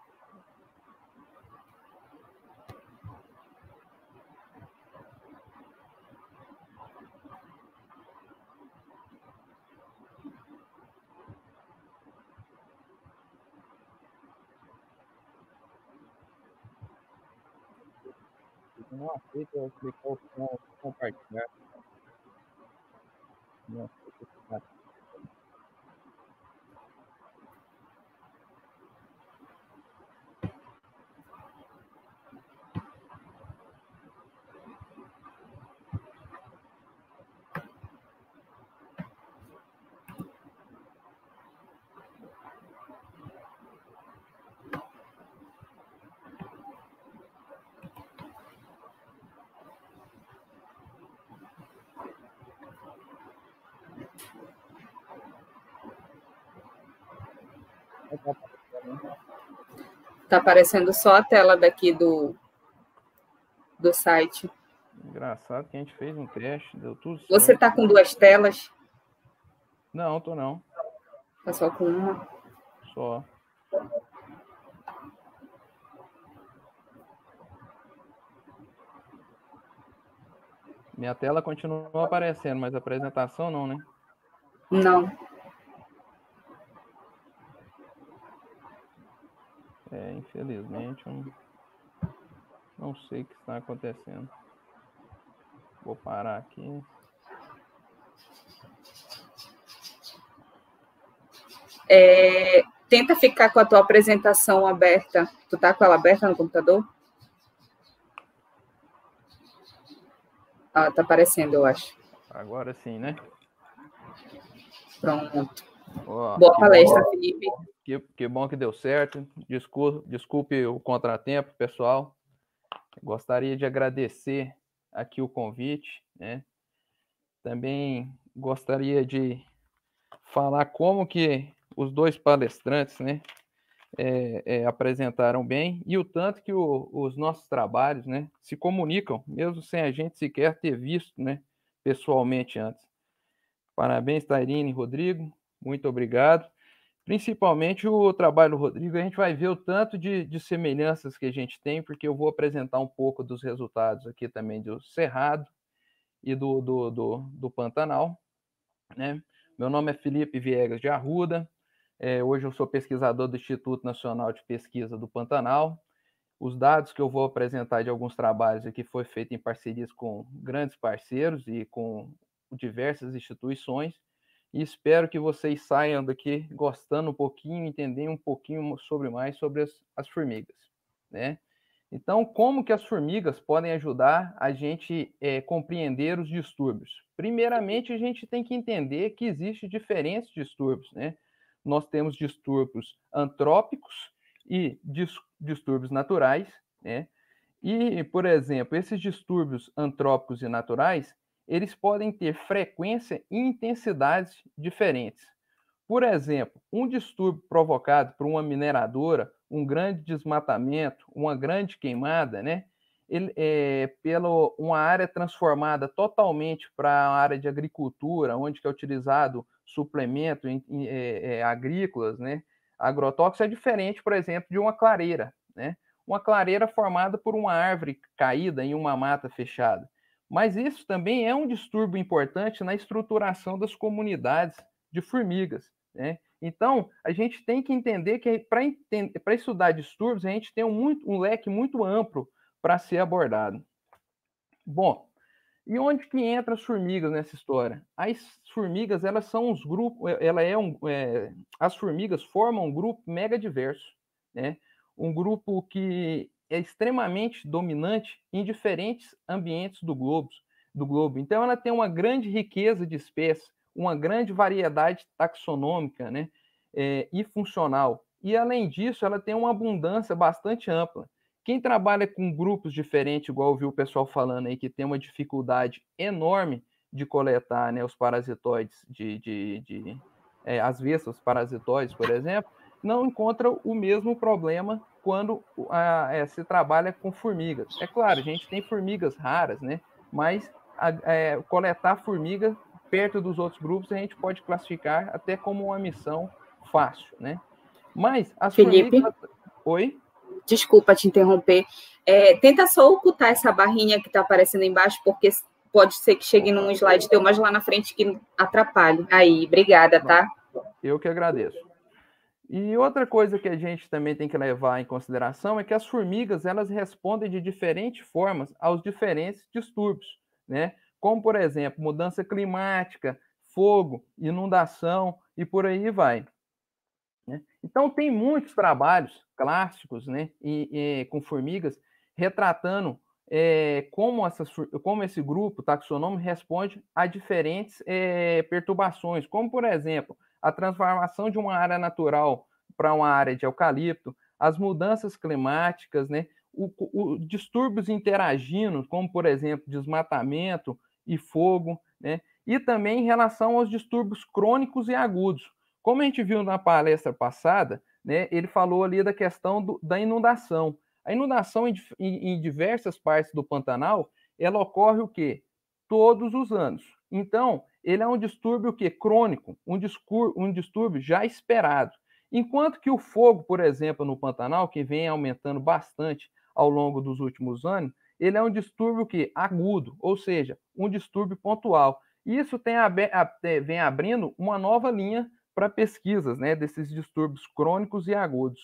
Não aceita eu clicar o botão compartilhar. Não aceita. Está aparecendo só a tela daqui do, do site. Engraçado que a gente fez um teste, deu tudo certo. Você está com duas telas? Não, tô não. Está só com uma? Só. Minha tela continua aparecendo, mas a apresentação não, né? Não. É, infelizmente, eu não, não sei o que está acontecendo. Vou parar aqui. É, tenta ficar com a tua apresentação aberta. Tu tá com ela aberta no computador? Ah, tá aparecendo, eu acho. Agora sim, né? Pronto. Oh, Boa palestra, bom, Felipe. Que, que bom que deu certo. Desculpe, desculpe o contratempo, pessoal. Gostaria de agradecer aqui o convite, né? Também gostaria de falar como que os dois palestrantes, né, é, é, apresentaram bem e o tanto que o, os nossos trabalhos, né, se comunicam, mesmo sem a gente sequer ter visto, né, pessoalmente antes. Parabéns, Tairine e Rodrigo, muito obrigado. Principalmente o trabalho do Rodrigo, a gente vai ver o tanto de, de semelhanças que a gente tem, porque eu vou apresentar um pouco dos resultados aqui também do Cerrado e do, do, do, do Pantanal, né? Meu nome é Felipe Viegas de Arruda, é, hoje eu sou pesquisador do Instituto Nacional de Pesquisa do Pantanal. Os dados que eu vou apresentar de alguns trabalhos aqui foi feito em parcerias com grandes parceiros e com diversas instituições, e espero que vocês saiam daqui gostando um pouquinho, entendendo um pouquinho sobre mais sobre as, as formigas, né? Então, como que as formigas podem ajudar a gente é, compreender os distúrbios? Primeiramente, a gente tem que entender que existem diferentes distúrbios, né? Nós temos distúrbios antrópicos e dis distúrbios naturais, né? E, por exemplo, esses distúrbios antrópicos e naturais, eles podem ter frequência e intensidades diferentes. Por exemplo, um distúrbio provocado por uma mineradora, um grande desmatamento, uma grande queimada, né? Ele, é, pela uma área transformada totalmente para a área de agricultura, onde que é utilizado suplemento em, em, é, é, agrícolas, né? Agrotóxicos é diferente, por exemplo, de uma clareira, né? Uma clareira formada por uma árvore caída em uma mata fechada. Mas isso também é um distúrbio importante na estruturação das comunidades de formigas, né? Então, a gente tem que entender que para estudar distúrbios, a gente tem um, muito, um leque muito amplo para ser abordado. Bom, e onde que entra as formigas nessa história? As formigas, elas são uns grupos, ela é um, é, as formigas formam um grupo mega diverso, né? Um grupo que é extremamente dominante em diferentes ambientes do globo, do globo. Então, ela tem uma grande riqueza de espécies, uma grande variedade taxonômica, né? É, e funcional. E, além disso, ela tem uma abundância bastante ampla. Quem trabalha com grupos diferentes, igual eu vi o pessoal falando aí, que tem uma dificuldade enorme de coletar, né, os parasitoides, de, de, de é, as vestas parasitoides, por exemplo, não encontra o mesmo problema quando a, é, se trabalha com formigas. É claro, a gente tem formigas raras, né, mas a, é, coletar formiga perto dos outros grupos a gente pode classificar até como uma missão fácil, né? Mas as Felipe, formigas... Oi? Desculpa te interromper. É, tenta só ocultar essa barrinha que está aparecendo embaixo, porque pode ser que chegue num slide teu mais lá na frente que atrapalhe. Aí, obrigada, tá? Eu que agradeço. E outra coisa que a gente também tem que levar em consideração é que as formigas, elas respondem de diferentes formas aos diferentes distúrbios, né? Como, por exemplo, mudança climática, fogo, inundação e por aí vai. Né? Então, tem muitos trabalhos clássicos, né, e, e, com formigas retratando é, como, essas, como esse grupo taxonômico responde a diferentes é, perturbações, como, por exemplo, a transformação de uma área natural para uma área de eucalipto, as mudanças climáticas, né, o, o, distúrbios interagindo, como, por exemplo, desmatamento e fogo, né, e também em relação aos distúrbios crônicos e agudos. Como a gente viu na palestra passada, né, ele falou ali da questão do, da inundação. A inundação em, em, em diversas partes do Pantanal, ela ocorre o quê? Todos os anos. Então, ele é um distúrbio o quê? Crônico, um, discur, um distúrbio já esperado. Enquanto que o fogo, por exemplo, no Pantanal, que vem aumentando bastante ao longo dos últimos anos, ele é um distúrbio que agudo, ou seja, um distúrbio pontual. Isso tem, vem abrindo uma nova linha para pesquisas, né, desses distúrbios crônicos e agudos.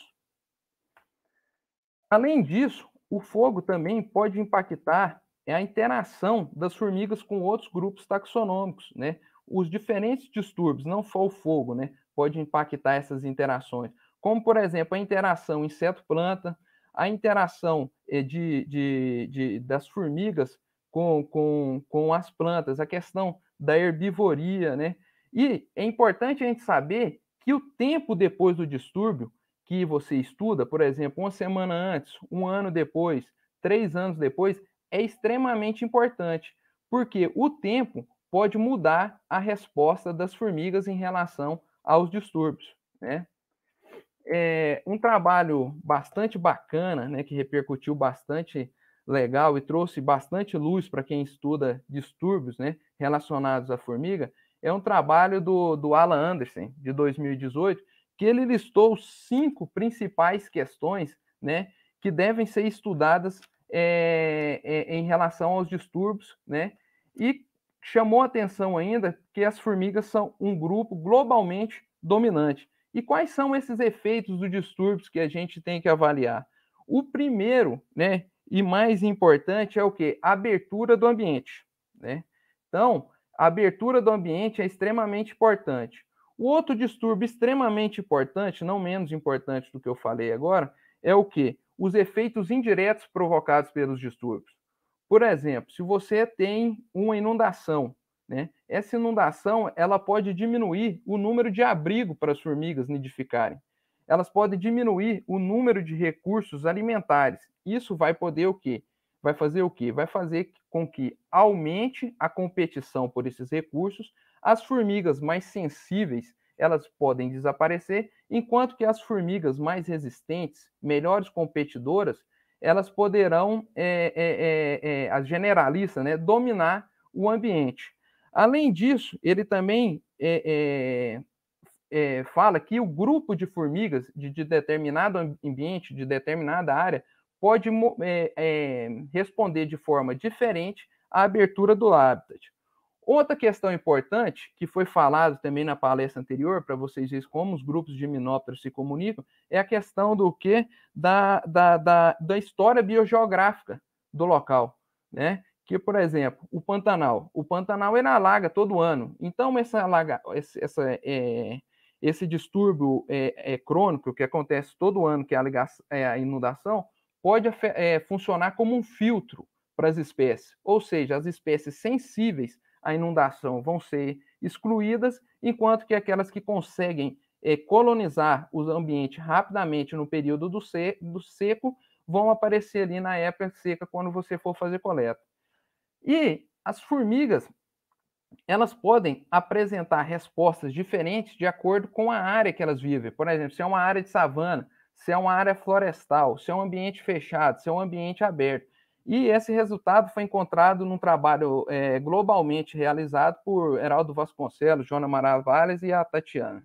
Além disso, o fogo também pode impactar a interação das formigas com outros grupos taxonômicos, né? Os diferentes distúrbios, não só o fogo, né, pode impactar essas interações, como, por exemplo, a interação inseto-planta, a interação de, de, de, das formigas com, com, com as plantas, a questão da herbivoria, né? E é importante a gente saber que o tempo depois do distúrbio que você estuda, por exemplo, uma semana antes, um ano depois, três anos depois, é extremamente importante, porque o tempo pode mudar a resposta das formigas em relação aos distúrbios, né? É um trabalho bastante bacana, né, que repercutiu bastante legal e trouxe bastante luz para quem estuda distúrbios, né, relacionados à formiga, é um trabalho do, do Alan Anderson, de dois mil e dezoito, que ele listou cinco principais questões, né, que devem ser estudadas é, é, em relação aos distúrbios, né, e chamou a atenção ainda que as formigas são um grupo globalmente dominante. E quais são esses efeitos dos distúrbios que a gente tem que avaliar? O primeiro, né, e mais importante é o quê? A abertura do ambiente, né? Então, a abertura do ambiente é extremamente importante. O outro distúrbio extremamente importante, não menos importante do que eu falei agora, é o quê? Os efeitos indiretos provocados pelos distúrbios. Por exemplo, se você tem uma inundação, né? Essa inundação ela pode diminuir o número de abrigo para as formigas nidificarem. Elas podem diminuir o número de recursos alimentares. Isso vai poder o quê? Vai fazer o quê? Vai fazer com que aumente a competição por esses recursos. As formigas mais sensíveis elas podem desaparecer, enquanto que as formigas mais resistentes, melhores competidoras, elas poderão, é, é, é, é, as generalistas, né, dominar o ambiente. Além disso, ele também é, é, é, fala que o grupo de formigas de, de determinado ambiente, de determinada área, pode é, é, responder de forma diferente à abertura do habitat. Outra questão importante, que foi falado também na palestra anterior, para vocês verem como os grupos de himenópteros se comunicam, é a questão do quê? Da, da, da, da história biogeográfica do local, né? Que, por exemplo, o Pantanal. O Pantanal ele alaga todo ano. Então, essa alaga, esse, essa, é, esse distúrbio é, é, crônico que acontece todo ano, que é a, ligação, é a inundação, pode é, funcionar como um filtro para as espécies. Ou seja, as espécies sensíveis à inundação vão ser excluídas, enquanto que aquelas que conseguem é, colonizar o ambiente rapidamente no período do, se, do seco vão aparecer ali na época seca quando você for fazer coleta. E as formigas, elas podem apresentar respostas diferentes de acordo com a área que elas vivem. Por exemplo, se é uma área de savana, se é uma área florestal, se é um ambiente fechado, se é um ambiente aberto. E esse resultado foi encontrado num trabalho é, globalmente realizado por Heraldo Vasconcelos, Jona Maravalles e a Tatiana.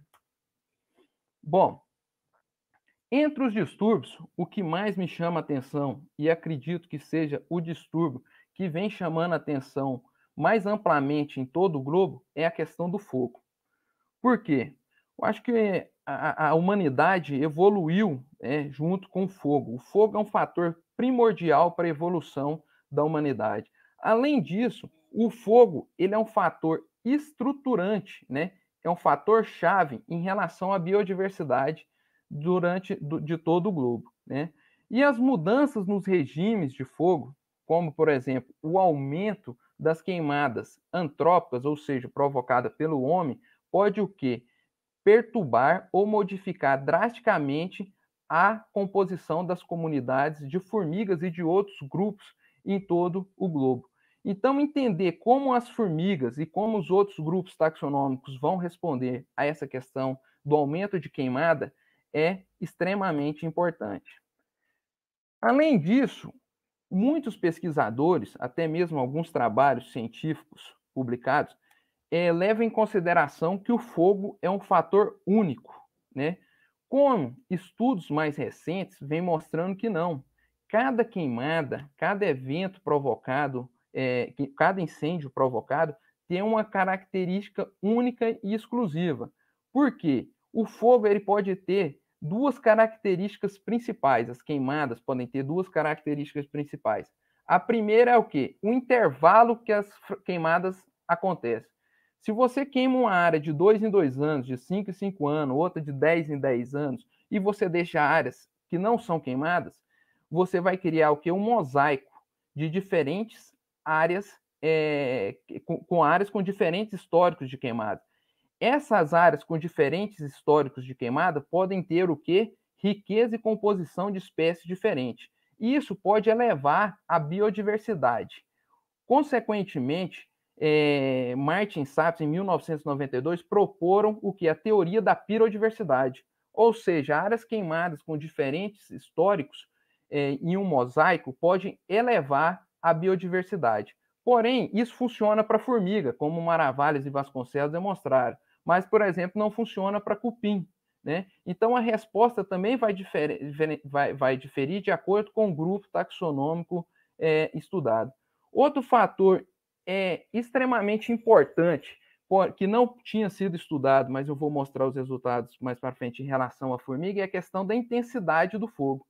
Bom, entre os distúrbios, o que mais me chama a atenção, e acredito que seja o distúrbio que vem chamando a atenção mais amplamente em todo o globo, é a questão do fogo. Por quê? Eu acho que a, a humanidade evoluiu é, junto com o fogo. O fogo é um fator primordial para a evolução da humanidade. Além disso, o fogo ele é um fator estruturante, né? É um fator chave em relação à biodiversidade durante do, de todo o globo, né? E as mudanças nos regimes de fogo, como por exemplo o aumento das queimadas antrópicas, ou seja, provocada pelo homem, pode o quê? Perturbar ou modificar drasticamente a composição das comunidades de formigas e de outros grupos em todo o globo. Então, entender como as formigas e como os outros grupos taxonômicos vão responder a essa questão do aumento de queimada é extremamente importante. Além disso, muitos pesquisadores, até mesmo alguns trabalhos científicos publicados, é, levam em consideração que o fogo é um fator único, né? Como estudos mais recentes vêm mostrando que não. Cada queimada, cada evento provocado, é, cada incêndio provocado tem uma característica única e exclusiva. Por quê? O fogo ele pode ter duas características principais. As queimadas podem ter duas características principais. A primeira é o quê? O intervalo que as queimadas acontecem. Se você queima uma área de dois em dois anos, de cinco em cinco anos, outra de dez em dez anos, e você deixa áreas que não são queimadas, você vai criar o quê? Um mosaico de diferentes áreas, é, com, com áreas com diferentes históricos de queimada. Essas áreas com diferentes históricos de queimada podem ter o quê? Riqueza e composição de espécies diferentes. Isso pode elevar a biodiversidade. Consequentemente, é, Martin e Saps, em mil novecentos e noventa e dois, proporam o que? A teoria da pirodiversidade. Ou seja, áreas queimadas com diferentes históricos é, em um mosaico podem elevar a biodiversidade. Porém, isso funciona para formiga, como Maravalles e Vasconcelos demonstraram. Mas, por exemplo, não funciona para cupim, né? Então, a resposta também vai diferir, vai, vai diferir de acordo com o grupo taxonômico é, estudado. Outro fator é extremamente importante, que não tinha sido estudado, mas eu vou mostrar os resultados mais para frente em relação à formiga, é a questão da intensidade do fogo.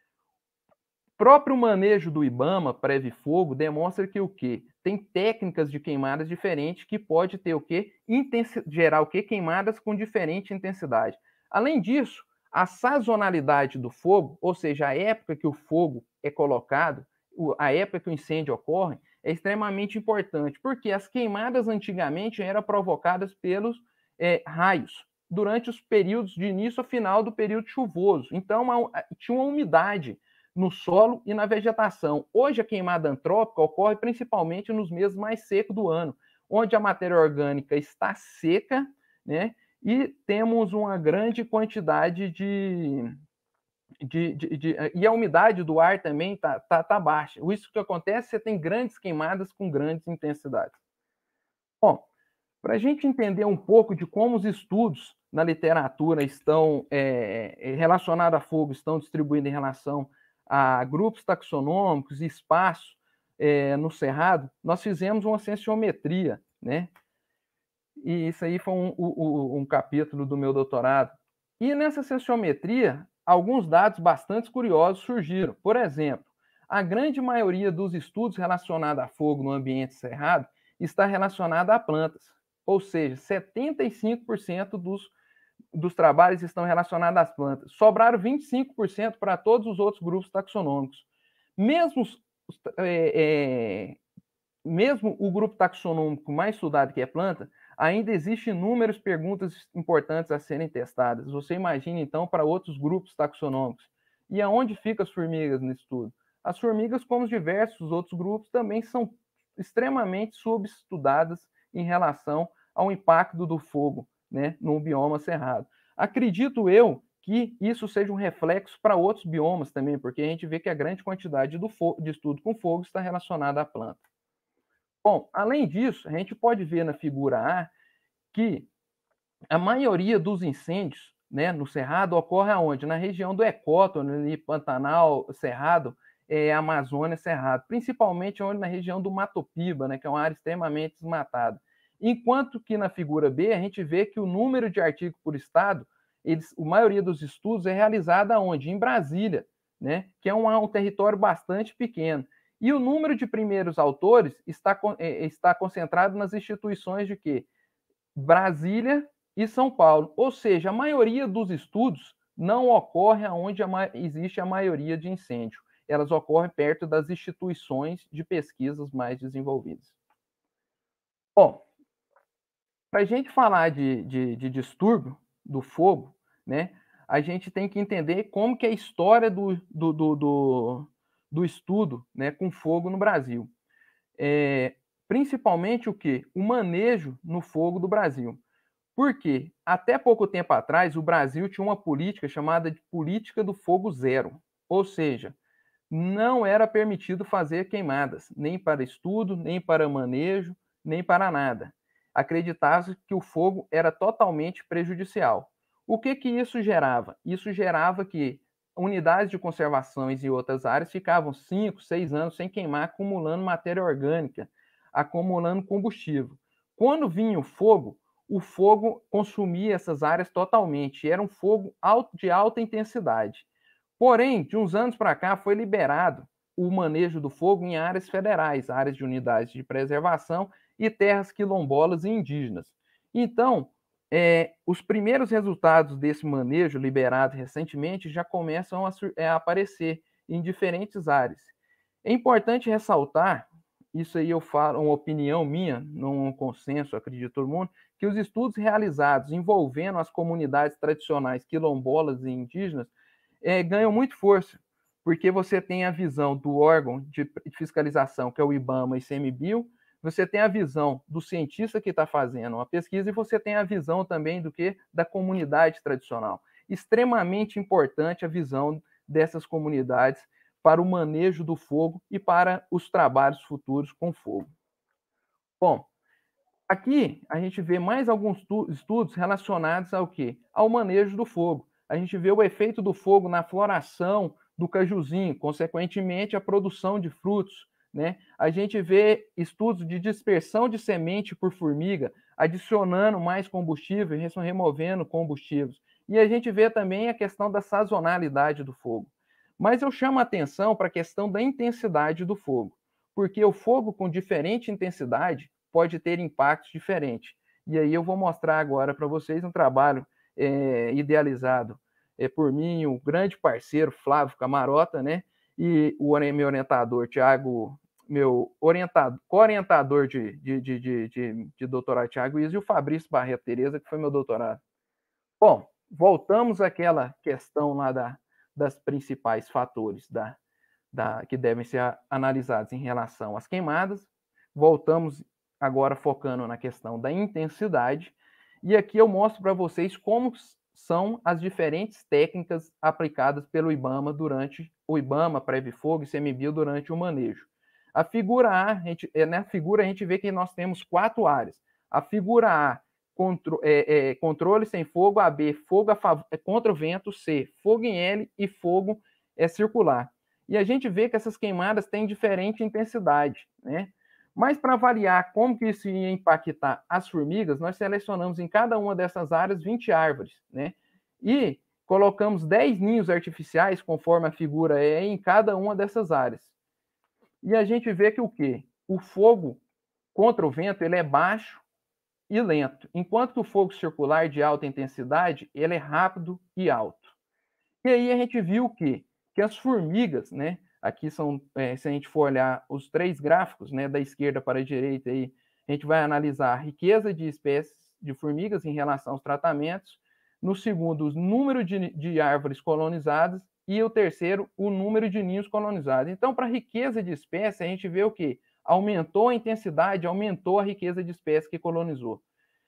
O próprio manejo do IBAMA, Previfogo, demonstra que o quê? Tem técnicas de queimadas diferentes que pode ter o quê? Intensi- gerar o quê? Queimadas com diferente intensidade. Além disso, a sazonalidade do fogo, ou seja, a época que o fogo é colocado, a época que o incêndio ocorre, é extremamente importante, porque as queimadas antigamente eram provocadas pelos é, raios, durante os períodos de início a final do período chuvoso. Então, uma, tinha uma umidade no solo e na vegetação. Hoje, a queimada antrópica ocorre principalmente nos meses mais secos do ano, onde a matéria orgânica está seca, né? E temos uma grande quantidade de... De, de, de, e a umidade do ar também está tá, tá baixa. Isso que acontece, você tem grandes queimadas com grandes intensidades. Bom, para a gente entender um pouco de como os estudos na literatura estão é, relacionados a fogo, estão distribuídos em relação a grupos taxonômicos e espaço é, no Cerrado, nós fizemos uma cienciometria, né? E isso aí foi um, um, um capítulo do meu doutorado. E nessa cienciometria, alguns dados bastante curiosos surgiram. Por exemplo, a grande maioria dos estudos relacionados a fogo no ambiente cerrado está relacionada a plantas. Ou seja, setenta e cinco por cento dos, dos trabalhos estão relacionados às plantas. Sobraram vinte e cinco por cento para todos os outros grupos taxonômicos. Mesmo, é, é, mesmo o grupo taxonômico mais estudado, que é planta, ainda existem inúmeras perguntas importantes a serem testadas. Você imagina, então, para outros grupos taxonômicos. E aonde ficam as formigas nisso tudo? As formigas, como os diversos outros grupos, também são extremamente subestudadas em relação ao impacto do fogo, né, no bioma cerrado. Acredito eu que isso seja um reflexo para outros biomas também, porque a gente vê que a grande quantidade do de estudo com fogo está relacionada à planta. Bom, além disso, a gente pode ver na figura A que a maioria dos incêndios, né, no Cerrado ocorre aonde? Na região do Ecótono, ali, Pantanal, Cerrado, é, Amazônia, Cerrado, principalmente onde na região do Mato Piba, né, que é uma área extremamente desmatada. Enquanto que na figura B, a gente vê que o número de artigos por estado, eles, a maioria dos estudos é realizada onde? Em Brasília, né, que é um, um território bastante pequeno. E o número de primeiros autores está, é, está concentrado nas instituições de quê? Brasília e São Paulo. Ou seja, a maioria dos estudos não ocorre onde existe a maioria de incêndio. Elas ocorrem perto das instituições de pesquisas mais desenvolvidas. Bom, para a gente falar de, de, de distúrbio do fogo, né, a gente tem que entender como que é a história do, do, do, do, do estudo, né, com fogo no Brasil. É, principalmente o quê? O manejo no fogo do Brasil. Porque até pouco tempo atrás o Brasil tinha uma política chamada de política do fogo zero. Ou seja, não era permitido fazer queimadas, nem para estudo, nem para manejo, nem para nada. Acreditava-se que o fogo era totalmente prejudicial. O que que isso gerava? Isso gerava que unidades de conservações e outras áreas ficavam cinco, seis anos sem queimar, acumulando matéria orgânica, acumulando combustível. Quando vinha o fogo, o fogo consumia essas áreas totalmente. Era um fogo de alta intensidade. Porém, de uns anos para cá, foi liberado o manejo do fogo em áreas federais, áreas de unidades de preservação e terras quilombolas e indígenas. Então, é, os primeiros resultados desse manejo liberado recentemente já começam a, a aparecer em diferentes áreas. É importante ressaltar, isso aí eu falo, uma opinião minha, não um consenso, acredito todo mundo, que os estudos realizados envolvendo as comunidades tradicionais quilombolas e indígenas é, ganham muito força, porque você tem a visão do órgão de fiscalização, que é o IBAMA e ICMBio, você tem a visão do cientista que está fazendo uma pesquisa e você tem a visão também do que? Da comunidade tradicional. Extremamente importante a visão dessas comunidades para o manejo do fogo e para os trabalhos futuros com fogo. Bom, aqui a gente vê mais alguns estudos relacionados ao quê? Ao manejo do fogo. A gente vê o efeito do fogo na floração do cajuzinho, consequentemente a produção de frutos, né? A gente vê estudos de dispersão de semente por formiga, adicionando mais combustível e removendo combustíveis. E a gente vê também a questão da sazonalidade do fogo. Mas eu chamo a atenção para a questão da intensidade do fogo, porque o fogo com diferente intensidade pode ter impactos diferentes. E aí eu vou mostrar agora para vocês um trabalho é, idealizado é, por mim, o grande parceiro Flávio Camarota, né? E o meu orientador, Tiago, meu orientador, co-orientador de, de, de, de, de, de doutorado, Tiago Izzi, e o Fabrício Barreto Tereza, que foi meu doutorado. Bom, voltamos àquela questão lá da, das principais fatores da, da, que devem ser analisados em relação às queimadas. Voltamos agora focando na questão da intensidade. E aqui eu mostro para vocês como são as diferentes técnicas aplicadas pelo IBAMA durante o IBAMA, Previfogo e ICMBio durante o manejo. A figura A, a gente, na figura a gente vê que nós temos quatro áreas. A figura A, contro, é, é, controle sem fogo, a B, fogo a favor, é, contra o vento, C, fogo em L e fogo é, circular. E a gente vê que essas queimadas têm diferente intensidade, né? Mas para avaliar como que isso ia impactar as formigas, nós selecionamos em cada uma dessas áreas vinte árvores, né? E colocamos dez ninhos artificiais, conforme a figura é, em cada uma dessas áreas. E a gente vê que o quê? O fogo contra o vento, ele é baixo e lento, enquanto que o fogo circular de alta intensidade, ele é rápido e alto. E aí a gente viu o quê? Que as formigas, né? Aqui são, é, se a gente for olhar os três gráficos, né, da esquerda para a direita, aí, a gente vai analisar a riqueza de espécies de formigas em relação aos tratamentos. No segundo, o número de, de árvores colonizadas. e o terceiro, o número de ninhos colonizados. Então, para a riqueza de espécie, a gente vê o quê? Aumentou a intensidade, aumentou a riqueza de espécie que colonizou.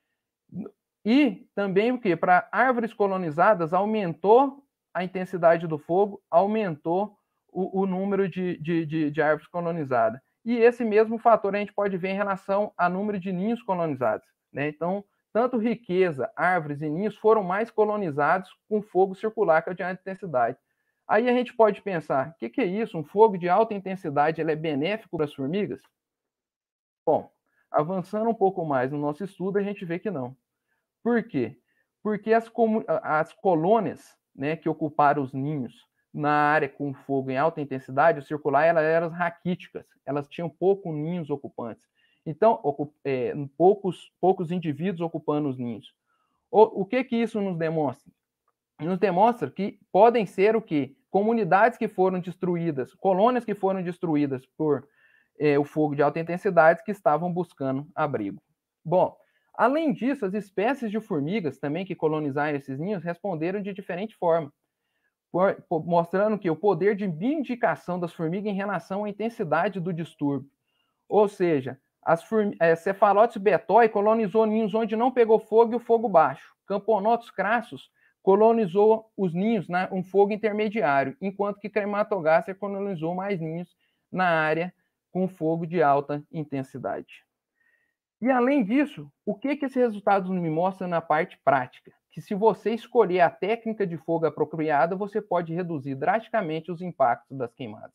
E também o quê? Para árvores colonizadas, aumentou a intensidade do fogo, aumentou o, o número de, de, de, de árvores colonizadas. E esse mesmo fator a gente pode ver em relação ao número de ninhos colonizados, né? Então, tanto riqueza, árvores e ninhos foram mais colonizados com fogo circular, que é de alta intensidade. Aí a gente pode pensar, o que, que é isso? Um fogo de alta intensidade, ele é benéfico para as formigas? Bom, avançando um pouco mais no nosso estudo, a gente vê que não. Por quê? Porque as, as colônias, né, que ocuparam os ninhos na área com fogo em alta intensidade, o circular, elas eram raquíticas, elas tinham poucos ninhos ocupantes. Então, é, poucos, poucos indivíduos ocupando os ninhos. O, o que que isso nos demonstra? Nos demonstra que podem ser o quê? Comunidades que foram destruídas, colônias que foram destruídas por é, o fogo de alta intensidade que estavam buscando abrigo. Bom, além disso, as espécies de formigas também que colonizaram esses ninhos responderam de diferente forma, por, por, mostrando que o poder de bioindicação das formigas em relação à intensidade do distúrbio. Ou seja, as é, Cephalotes betoi colonizou ninhos onde não pegou fogo e o fogo baixo. Camponotus crassus colonizou os ninhos na um fogo intermediário, enquanto que Crematogaster colonizou mais ninhos na área com fogo de alta intensidade. E além disso, o que, que esses resultados me mostram na parte prática? Que se você escolher a técnica de fogo apropriada, você pode reduzir drasticamente os impactos das queimadas.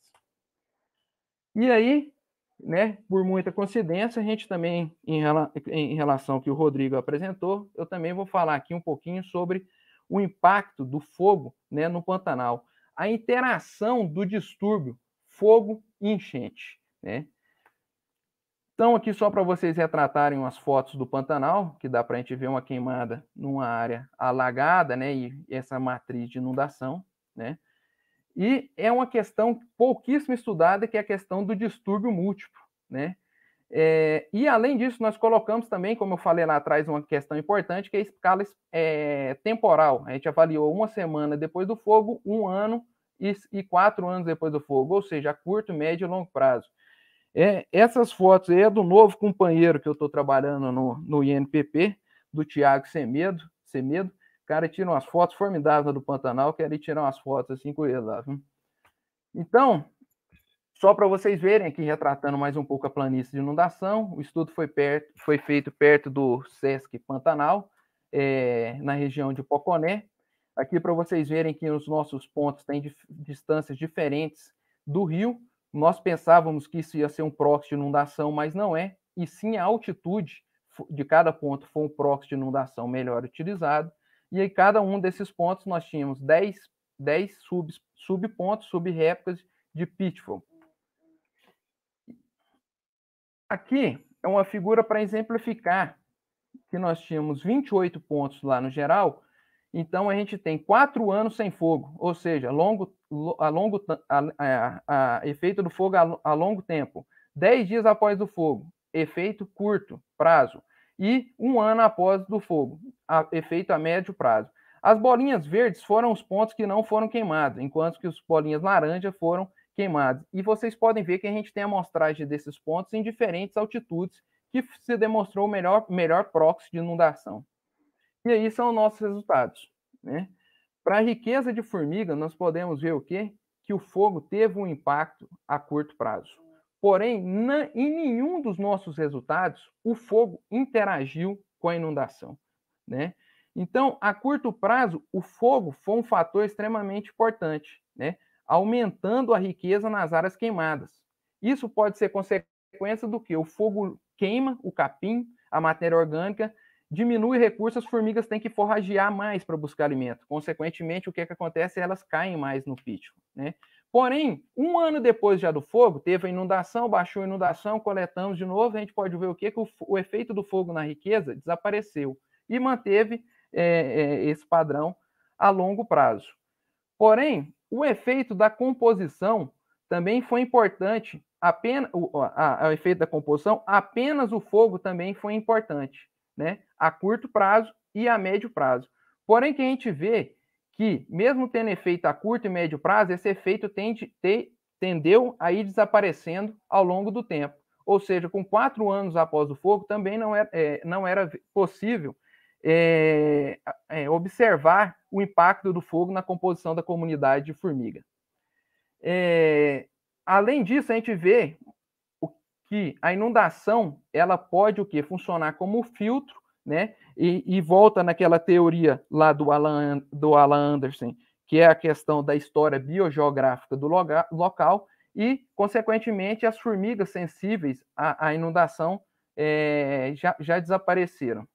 E aí, né, por muita coincidência, a gente também, em, rela em relação ao que o Rodrigo apresentou, eu também vou falar aqui um pouquinho sobre o impacto do fogo, né, no Pantanal. A interação do distúrbio fogo e enchente, né? Então, aqui só para vocês retratarem umas fotos do Pantanal, que dá para a gente ver uma queimada numa área alagada, né, e essa matriz de inundação, né? E é uma questão pouquíssimo estudada, que é a questão do distúrbio múltiplo, né? É, e, além disso, nós colocamos também, como eu falei lá atrás, uma questão importante, que é a escala é, temporal. A gente avaliou uma semana depois do fogo, um ano e, e quatro anos depois do fogo, ou seja, a curto, médio e longo prazo. É, essas fotos aí é do novo companheiro que eu estou trabalhando no, no I N P P, do Tiago Semedo. Semedo. O cara tira umas fotos formidáveis do Pantanal, quero tirar umas fotos assim com ele lá. Viu? Então, só para vocês verem aqui, retratando mais um pouco a planície de inundação, o estudo foi, perto, foi feito perto do Sesc Pantanal, é, na região de Poconé. Aqui para vocês verem que os nossos pontos têm dif distâncias diferentes do rio. Nós pensávamos que isso ia ser um proxy de inundação, mas não é, e sim a altitude de cada ponto foi um proxy de inundação melhor utilizado, e em cada um desses pontos nós tínhamos dez, dez sub, subpontos, subréplicas de pitfall. Aqui é uma figura para exemplificar que nós tínhamos vinte e oito pontos lá no geral, então a gente tem quatro anos sem fogo, ou seja, longo, a longo, a, a, a, efeito do fogo a, a longo tempo, dez dias após o fogo, efeito curto prazo, e um ano após do fogo, a, efeito a médio prazo. As bolinhas verdes foram os pontos que não foram queimados, enquanto que as bolinhas laranja foram queimadas. E vocês podem ver que a gente tem a amostragem desses pontos em diferentes altitudes, que se demonstrou o melhor, melhor proxy de inundação. E aí são os nossos resultados, né? Para a riqueza de formiga, nós podemos ver o quê? Que o fogo teve um impacto a curto prazo. Porém, na, em nenhum dos nossos resultados, o fogo interagiu com a inundação, né? Então, a curto prazo, o fogo foi um fator extremamente importante, né? Aumentando a riqueza nas áreas queimadas. Isso pode ser consequência do quê? O fogo queima o capim, a matéria orgânica, diminui recursos, as formigas têm que forragear mais para buscar alimento. Consequentemente, o que, é que acontece? Elas caem mais no pitfall, né? Porém, um ano depois já do fogo, teve a inundação, baixou a inundação, coletamos de novo, a gente pode ver o quê? Que o, o efeito do fogo na riqueza desapareceu e manteve é, é, esse padrão a longo prazo. Porém, o efeito da composição também foi importante. Apenas o, a, a, o efeito da composição, apenas o fogo também foi importante, né? A curto prazo e a médio prazo. Porém, que a gente vê que, mesmo tendo efeito a curto e médio prazo, esse efeito tende, te, tendeu a ir desaparecendo ao longo do tempo. Ou seja, com quatro anos após o fogo, também não era, é, não era possível é, é, observar o impacto do fogo na composição da comunidade de formiga. É, além disso, a gente vê que a inundação ela pode o quê? Funcionar como filtro, né? E, e volta naquela teoria lá do Alan, do Alan Anderson, que é a questão da história biogeográfica do loga, local, e, consequentemente, as formigas sensíveis à, à inundação é, já, já desapareceram.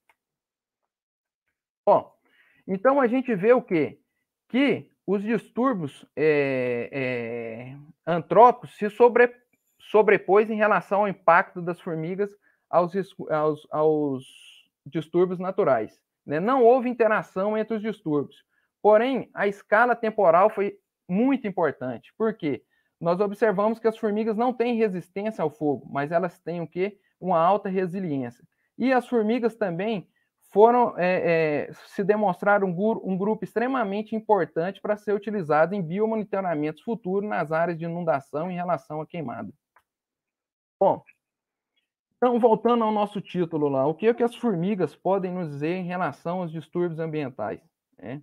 Bom, então a gente vê o quê? Que os distúrbios é, é, antrópicos se sobre, sobrepôs em relação ao impacto das formigas aos, aos, aos distúrbios naturais. Né? Não houve interação entre os distúrbios. Porém, a escala temporal foi muito importante. Por quê? Nós observamos que as formigas não têm resistência ao fogo, mas elas têm o quê? Uma alta resiliência. E as formigas também foram, é, é, se demonstraram um, um grupo extremamente importante para ser utilizado em biomonitoramentos futuros nas áreas de inundação em relação à queimada. Bom, então, voltando ao nosso título lá, o que é que as formigas podem nos dizer em relação aos distúrbios ambientais? Né?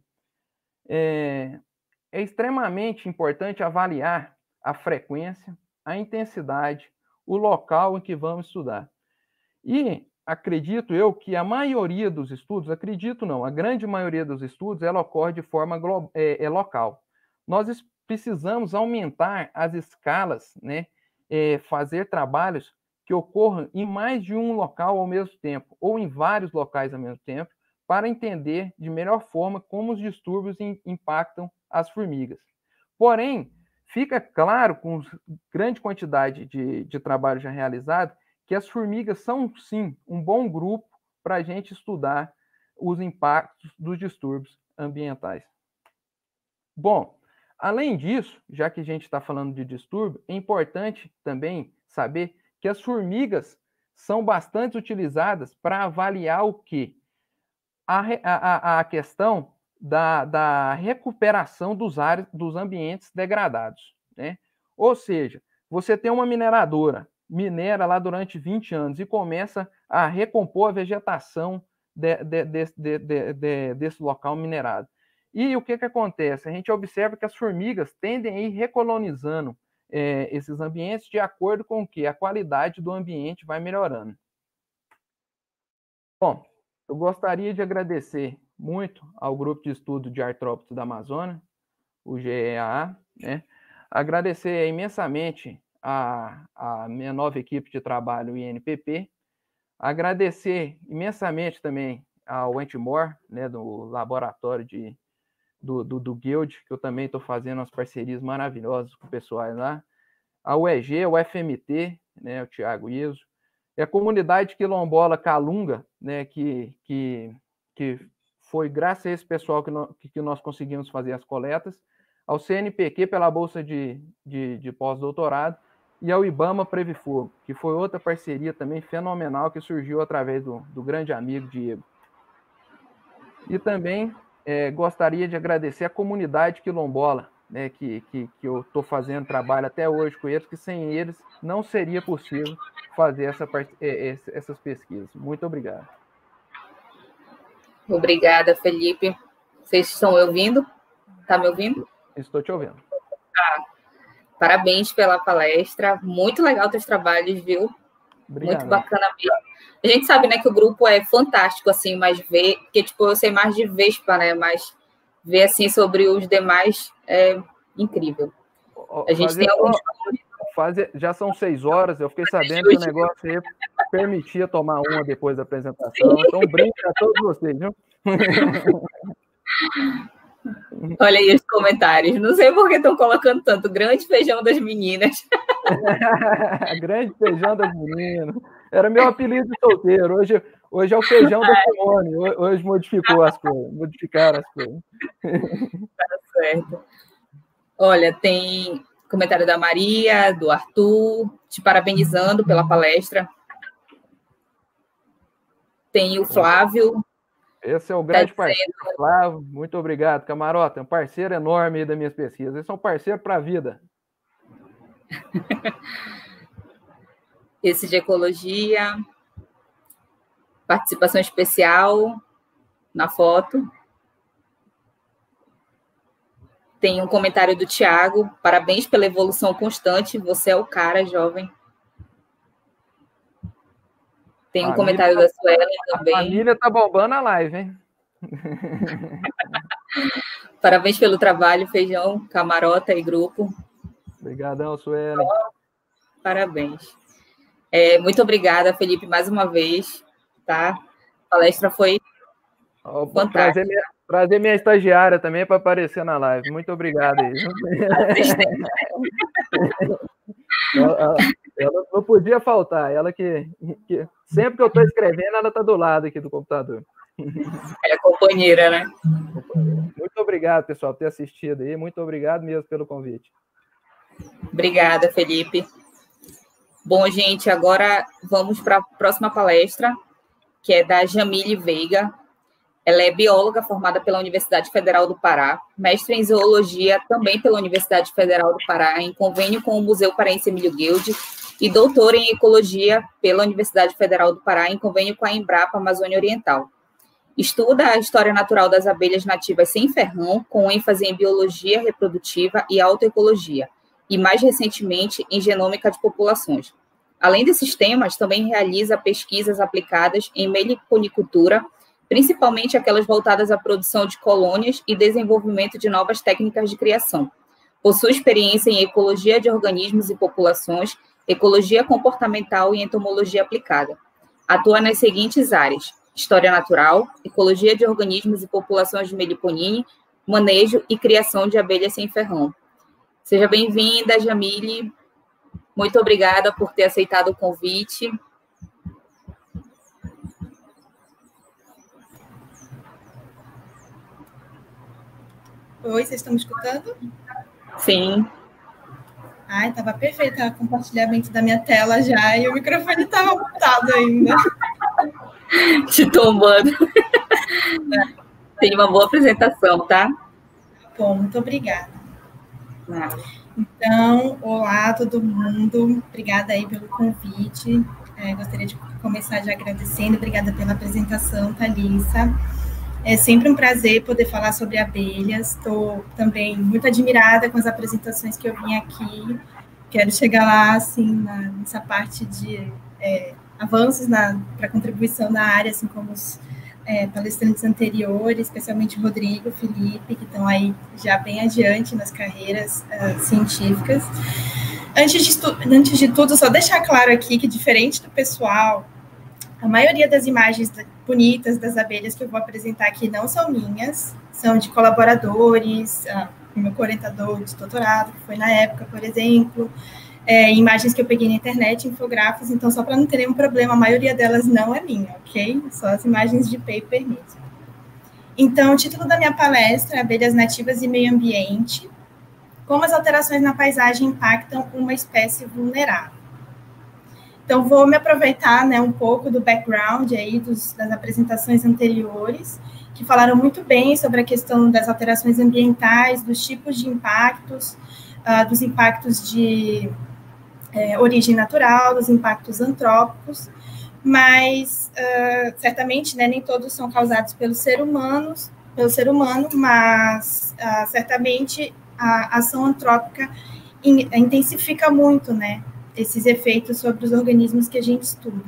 É, é extremamente importante avaliar a frequência, a intensidade, o local em que vamos estudar. E acredito eu que a maioria dos estudos, acredito não, a grande maioria dos estudos, ela ocorre de forma é, é local. Nós precisamos aumentar as escalas, né, é, fazer trabalhos que ocorram em mais de um local ao mesmo tempo, ou em vários locais ao mesmo tempo, para entender de melhor forma como os distúrbios in, impactam as formigas. Porém, fica claro, com grande quantidade de, de trabalho já realizado, que as formigas são, sim, um bom grupo para a gente estudar os impactos dos distúrbios ambientais. Bom, além disso, já que a gente está falando de distúrbio, é importante também saber que as formigas são bastante utilizadas para avaliar o quê? A, a, a questão da, da recuperação dos, áreas, dos ambientes degradados. Né? Ou seja, você tem uma mineradora, minera lá durante vinte anos e começa a recompor a vegetação de, de, de, de, de, de, desse local minerado. E o que, que acontece? A gente observa que as formigas tendem a ir recolonizando é, esses ambientes de acordo com o que a qualidade do ambiente vai melhorando. Bom, eu gostaria de agradecer muito ao Grupo de Estudo de Artrópodes da Amazônia, o G E A A, né? Agradecer imensamente a, a minha nova equipe de trabalho, o I N P P, agradecer imensamente também ao Entmore, né, do laboratório de, do, do, do Guild, que eu também estou fazendo umas parcerias maravilhosas com o pessoal lá, a U E G, o F M T, né, o Thiago Iso, e a comunidade quilombola Calunga, né, que, que, que foi graças a esse pessoal que, no, que nós conseguimos fazer as coletas, ao C N P Q pela Bolsa de, de, de Pós-Doutorado, e ao IBAMA Previfogo, que foi outra parceria também fenomenal que surgiu através do, do grande amigo Diego. E também é, gostaria de agradecer a comunidade quilombola, né, que, que, que eu estou fazendo trabalho até hoje com eles, que sem eles não seria possível fazer essa, essas pesquisas. Muito obrigado. Obrigada, Felipe. Vocês estão me ouvindo? Está me ouvindo? Estou te ouvindo. Ah, parabéns pela palestra. Muito legal teus trabalhos, viu? Obrigado. Muito bacana mesmo. A gente sabe, né, que o grupo é fantástico, assim, mas ver... Porque, tipo, eu sei mais de Vespa, né? Mas ver, assim, sobre os demais é incrível. A gente Fazer tem alguns... Fazer, já são seis horas, eu fiquei sabendo que o negócio aí permitia tomar uma depois da apresentação. Então, brinde a todos vocês, viu? Olha aí os comentários. Não sei por que estão colocando tanto. Grande feijão das meninas. Grande feijão das meninas. Era meu apelido de solteiro. Hoje, hoje é o feijão da Simone. Hoje modificou as coisas. Modificaram as coisas. Tá certo. Olha, tem comentário da Maria, do Arthur, te parabenizando pela palestra. Tem o Flávio. Esse é o grande tá parceiro, Flávio. Muito obrigado, Camarota. É um parceiro enorme aí das minhas pesquisas. Esse é um parceiro para a vida. Esse de ecologia. Participação especial na foto. Tem um comentário do Tiago. Parabéns pela evolução constante. Você é o cara, jovem. Tem um família, comentário da Suelen também. A família tá bombando a live, hein? Parabéns pelo trabalho, Feijão, Camarota e grupo. Obrigadão, Suelen. Parabéns. É, muito obrigada, Felipe, mais uma vez. Tá? A palestra foi oh, fantástica. Trazer minha, trazer minha estagiária também para aparecer na live. Muito obrigado aí. ela, ela não podia faltar. Ela que, que sempre que eu estou escrevendo, ela está do lado aqui do computador. É companheira, né? Muito obrigado, pessoal, por ter assistido aí. Muito obrigado mesmo pelo convite. Obrigada, Felipe. Bom, gente, agora vamos para a próxima palestra, que é da Jamile Veiga. Ela é bióloga formada pela Universidade Federal do Pará, mestre em zoologia também pela Universidade Federal do Pará, em convênio com o Museu Paraense Emílio Guilde, e doutora em ecologia pela Universidade Federal do Pará, em convênio com a Embrapa Amazônia Oriental. Estuda a história natural das abelhas nativas sem ferrão, com ênfase em biologia reprodutiva e autoecologia, e mais recentemente em genômica de populações. Além desses temas, também realiza pesquisas aplicadas em meliponicultura, principalmente aquelas voltadas à produção de colônias e desenvolvimento de novas técnicas de criação. Possui experiência em ecologia de organismos e populações, ecologia comportamental e entomologia aplicada. Atua nas seguintes áreas: história natural, ecologia de organismos e populações de meliponine, manejo e criação de abelhas sem ferrão. Seja bem-vinda, Jamile. Muito obrigada por ter aceitado o convite. Oi, vocês estão me escutando? Sim. Ai, estava perfeito o compartilhamento da minha tela já e o microfone estava mutado ainda. Te tombando. Tem uma boa apresentação, tá? Bom, muito obrigada. Ah. Então, olá todo mundo. Obrigada aí pelo convite. É, gostaria de começar já agradecendo. Obrigada pela apresentação, Thalissa. É sempre um prazer poder falar sobre abelhas. Estou também muito admirada com as apresentações que eu vim aqui. Quero chegar lá, assim, na, nessa parte de é, avanços para contribuição na área, assim como os é, palestrantes anteriores, especialmente o Rodrigo, o Felipe, que estão aí já bem adiante nas carreiras uh, científicas. Antes de, antes de tudo, só deixar claro aqui que, diferente do pessoal, a maioria das imagens bonitas das abelhas que eu vou apresentar aqui não são minhas, são de colaboradores, uh, meu orientador de doutorado, que foi na época, por exemplo, é, imagens que eu peguei na internet, infográficos, então só para não ter nenhum problema, a maioria delas não é minha, ok? Só as imagens de paper mesmo. Então, o título da minha palestra é Abelhas Nativas e Meio Ambiente, como as alterações na paisagem impactam uma espécie vulnerável. Então, vou me aproveitar, né, um pouco do background aí dos, das apresentações anteriores, que falaram muito bem sobre a questão das alterações ambientais, dos tipos de impactos, uh, dos impactos de é, origem natural, dos impactos antrópicos, mas, uh, certamente, né, nem todos são causados pelo ser humano, pelo ser humano, mas, uh, certamente, a ação antrópica in, intensifica muito, né, esses efeitos sobre os organismos que a gente estuda.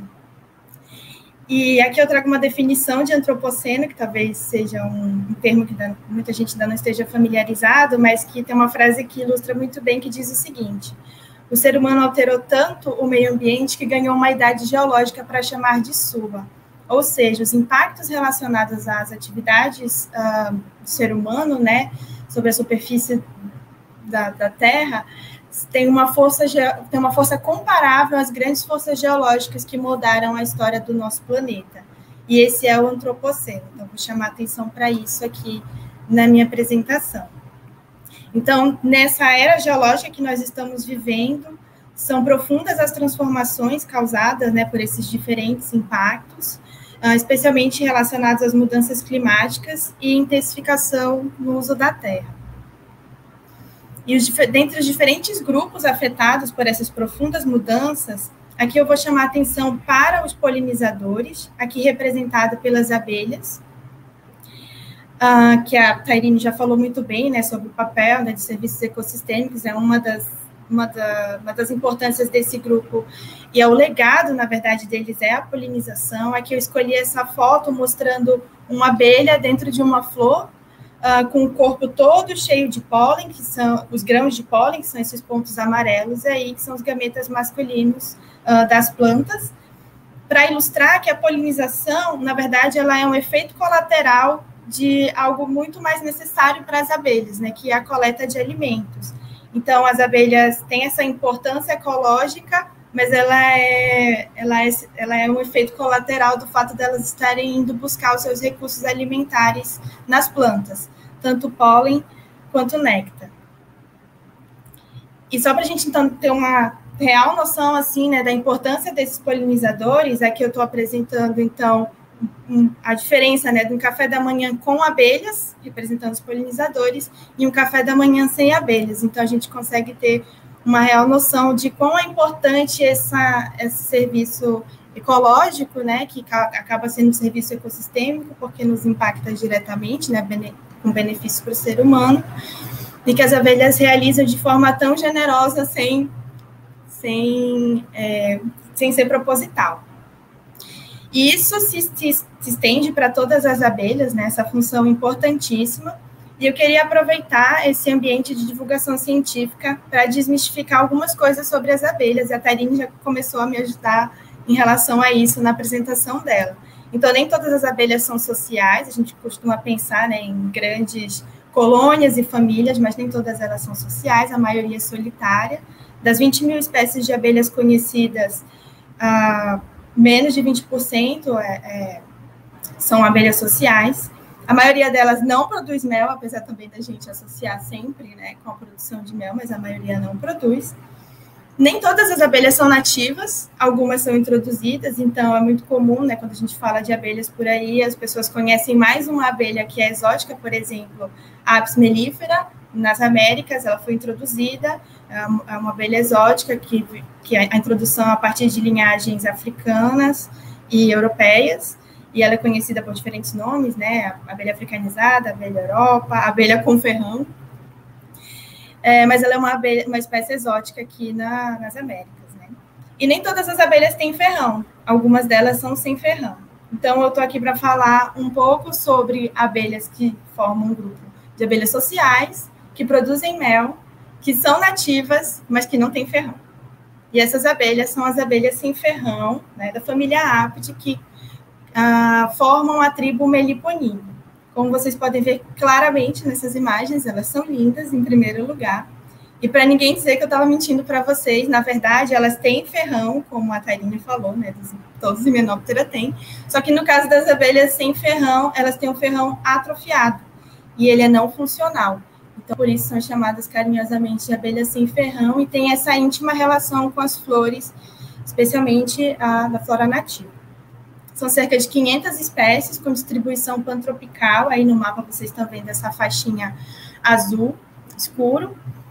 E aqui eu trago uma definição de antropoceno, que talvez seja um, um termo que muita gente ainda não esteja familiarizado, mas que tem uma frase que ilustra muito bem, que diz o seguinte: o ser humano alterou tanto o meio ambiente que ganhou uma idade geológica para chamar de sua. Ou seja, os impactos relacionados às atividades uh, do ser humano, né, sobre a superfície da, da Terra, tem uma, força, tem uma força comparável às grandes forças geológicas que moldaram a história do nosso planeta. E esse é o antropoceno. Então, vou chamar atenção para isso aqui na minha apresentação. Então, nessa era geológica que nós estamos vivendo, são profundas as transformações causadas, né, por esses diferentes impactos. uh, especialmente relacionados às mudanças climáticas e intensificação no uso da terra. E os, dentre os diferentes grupos afetados por essas profundas mudanças, aqui eu vou chamar a atenção para os polinizadores, aqui representado pelas abelhas, uh, que a Tairine já falou muito bem, né, sobre o papel, né, de serviços ecossistêmicos, é uma das, uma, da, uma das importâncias desse grupo, e é o legado, na verdade, deles é a polinização. Aqui eu escolhi essa foto mostrando uma abelha dentro de uma flor, Uh, com o corpo todo cheio de pólen, que são os grãos de pólen, que são esses pontos amarelos aí, que são os gametas masculinos uh, das plantas, para ilustrar que a polinização, na verdade, ela é um efeito colateral de algo muito mais necessário para as abelhas, né, que é a coleta de alimentos. Então, as abelhas têm essa importância ecológica, mas ela é, ela é, ela é um efeito colateral do fato delas estarem indo buscar os seus recursos alimentares nas plantas, tanto pólen quanto néctar. E só para a gente, então, ter uma real noção, assim, né, da importância desses polinizadores, aqui eu estou apresentando, então, um, a diferença, né, de um café da manhã com abelhas, representando os polinizadores, e um café da manhã sem abelhas. Então, a gente consegue ter uma real noção de quão é importante essa, esse serviço ecológico, né, que acaba sendo um serviço ecossistêmico, porque nos impacta diretamente, né, com benefício para o ser humano, e que as abelhas realizam de forma tão generosa, sem, sem, é, sem ser proposital. E isso se, se, se estende para todas as abelhas, né, essa função importantíssima. E eu queria aproveitar esse ambiente de divulgação científica para desmistificar algumas coisas sobre as abelhas, e a Tairine já começou a me ajudar em relação a isso na apresentação dela. Então, nem todas as abelhas são sociais, a gente costuma pensar, né, em grandes colônias e famílias, mas nem todas elas são sociais, a maioria é solitária. Das vinte mil espécies de abelhas conhecidas, ah, menos de vinte por cento é, é, são abelhas sociais. A maioria delas não produz mel, apesar também da gente associar sempre, né, com a produção de mel, mas a maioria não produz. Nem todas as abelhas são nativas, algumas são introduzidas, então é muito comum, né, quando a gente fala de abelhas por aí, as pessoas conhecem mais uma abelha que é exótica, por exemplo, a Apis mellifera, nas Américas, ela foi introduzida, é uma abelha exótica, que, que a introdução a partir de linhagens africanas e europeias, e ela é conhecida por diferentes nomes, né, a abelha africanizada, a abelha Europa, a abelha com ferrão, é, mas ela é uma, abelha, uma espécie exótica aqui na, nas Américas, né. E nem todas as abelhas têm ferrão, algumas delas são sem ferrão. Então, eu estou aqui para falar um pouco sobre abelhas que formam um grupo de abelhas sociais, que produzem mel, que são nativas, mas que não têm ferrão. E essas abelhas são as abelhas sem ferrão, né, da família Apidae, que ah, formam a tribo Meliponidae. Como vocês podem ver claramente nessas imagens, elas são lindas, em primeiro lugar. E para ninguém dizer que eu estava mentindo para vocês, na verdade, elas têm ferrão, como a Tairine falou, né, todos os Hymenoptera têm, só que no caso das abelhas sem ferrão, elas têm um ferrão atrofiado, e ele é não funcional. Então, por isso são chamadas carinhosamente de abelhas sem ferrão, e tem essa íntima relação com as flores, especialmente a da flora nativa. São cerca de quinhentas espécies, com distribuição pantropical, aí no mapa vocês estão vendo essa faixinha azul escuro.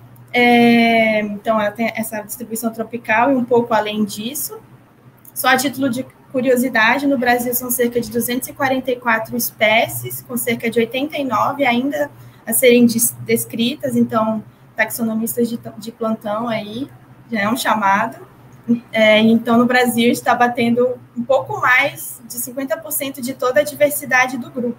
É, então, ela tem essa distribuição tropical e um pouco além disso. Só a título de curiosidade, no Brasil são cerca de duzentas e quarenta e quatro espécies, com cerca de oitenta e nove ainda a serem descritas, então, taxonomistas de, de plantão aí, já é um chamado. É, então, no Brasil, está batendo um pouco mais de cinquenta por cento de toda a diversidade do grupo.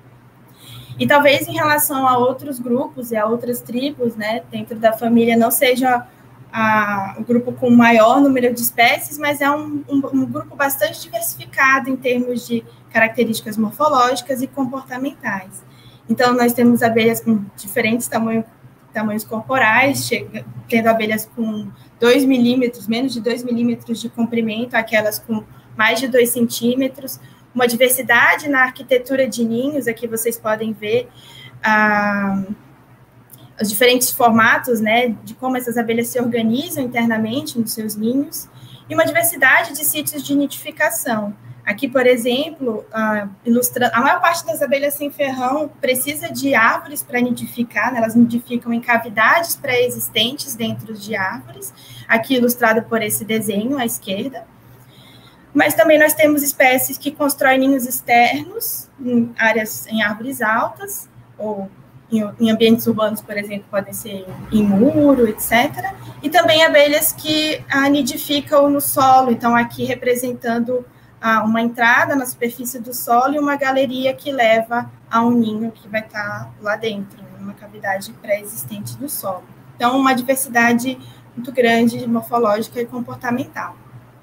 E talvez em relação a outros grupos e a outras tribos, né, dentro da família, não seja a, o grupo com maior número de espécies, mas é um, um, um grupo bastante diversificado em termos de características morfológicas e comportamentais. Então, nós temos abelhas com diferentes tamanhos, tamanhos corporais, chega, tendo abelhas com dois milímetros, menos de dois milímetros de comprimento, aquelas com mais de dois centímetros, uma diversidade na arquitetura de ninhos, aqui vocês podem ver ah, os diferentes formatos, né, de como essas abelhas se organizam internamente nos seus ninhos, e uma diversidade de sítios de nidificação. Aqui, por exemplo, uh, ilustrando, a maior parte das abelhas sem ferrão precisa de árvores para nidificar, né? Elas nidificam em cavidades pré-existentes dentro de árvores, aqui ilustrado por esse desenho à esquerda. Mas também nós temos espécies que constroem ninhos externos, em áreas, em árvores altas, ou em, em ambientes urbanos, por exemplo, podem ser em, em muro, etcétera. E também abelhas que ah, nidificam no solo, então aqui representando uma entrada na superfície do solo e uma galeria que leva a um ninho que vai estar lá dentro, uma cavidade pré-existente do solo. Então, uma diversidade muito grande, morfológica e comportamental.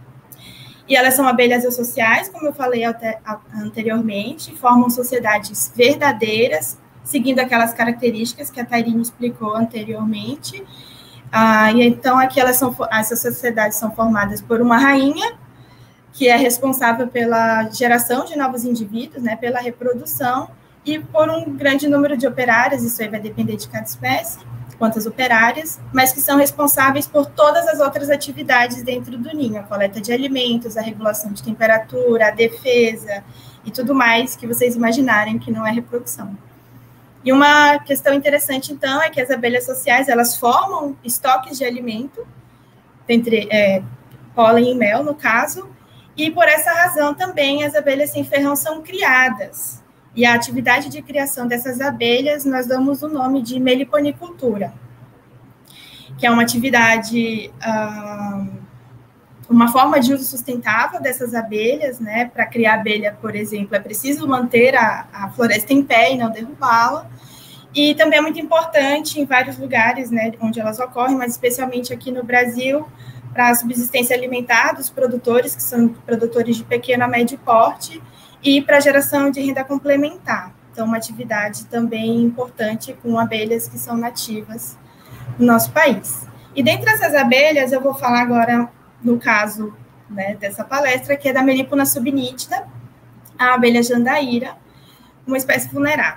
E elas são abelhas eusociais, como eu falei anteriormente, formam sociedades verdadeiras, seguindo aquelas características que a Tairine explicou anteriormente. Ah, e então, aqui elas são, essas sociedades são formadas por uma rainha, que é responsável pela geração de novos indivíduos, né, pela reprodução, e por um grande número de operárias, isso aí vai depender de cada espécie, quantas operárias, mas que são responsáveis por todas as outras atividades dentro do ninho, a coleta de alimentos, a regulação de temperatura, a defesa, e tudo mais que vocês imaginarem que não é reprodução. E uma questão interessante, então, é que as abelhas sociais, elas formam estoques de alimento, entre é, pólen e mel, no caso, e por essa razão também as abelhas sem ferrão são criadas. E a atividade de criação dessas abelhas nós damos o nome de meliponicultura, que é uma atividade, ah, uma forma de uso sustentável dessas abelhas, né? Para criar abelha, por exemplo, é preciso manter a, a floresta em pé e não derrubá-la. E também é muito importante em vários lugares, né, onde elas ocorrem, mas especialmente aqui no Brasil, para a subsistência alimentar dos produtores, que são produtores de pequeno a médio porte, e para a geração de renda complementar. Então, uma atividade também importante com abelhas que são nativas no nosso país. E dentre essas abelhas, eu vou falar agora, no caso, né, dessa palestra, que é da Melipona subnítida, a abelha jandaíra, uma espécie vulnerável.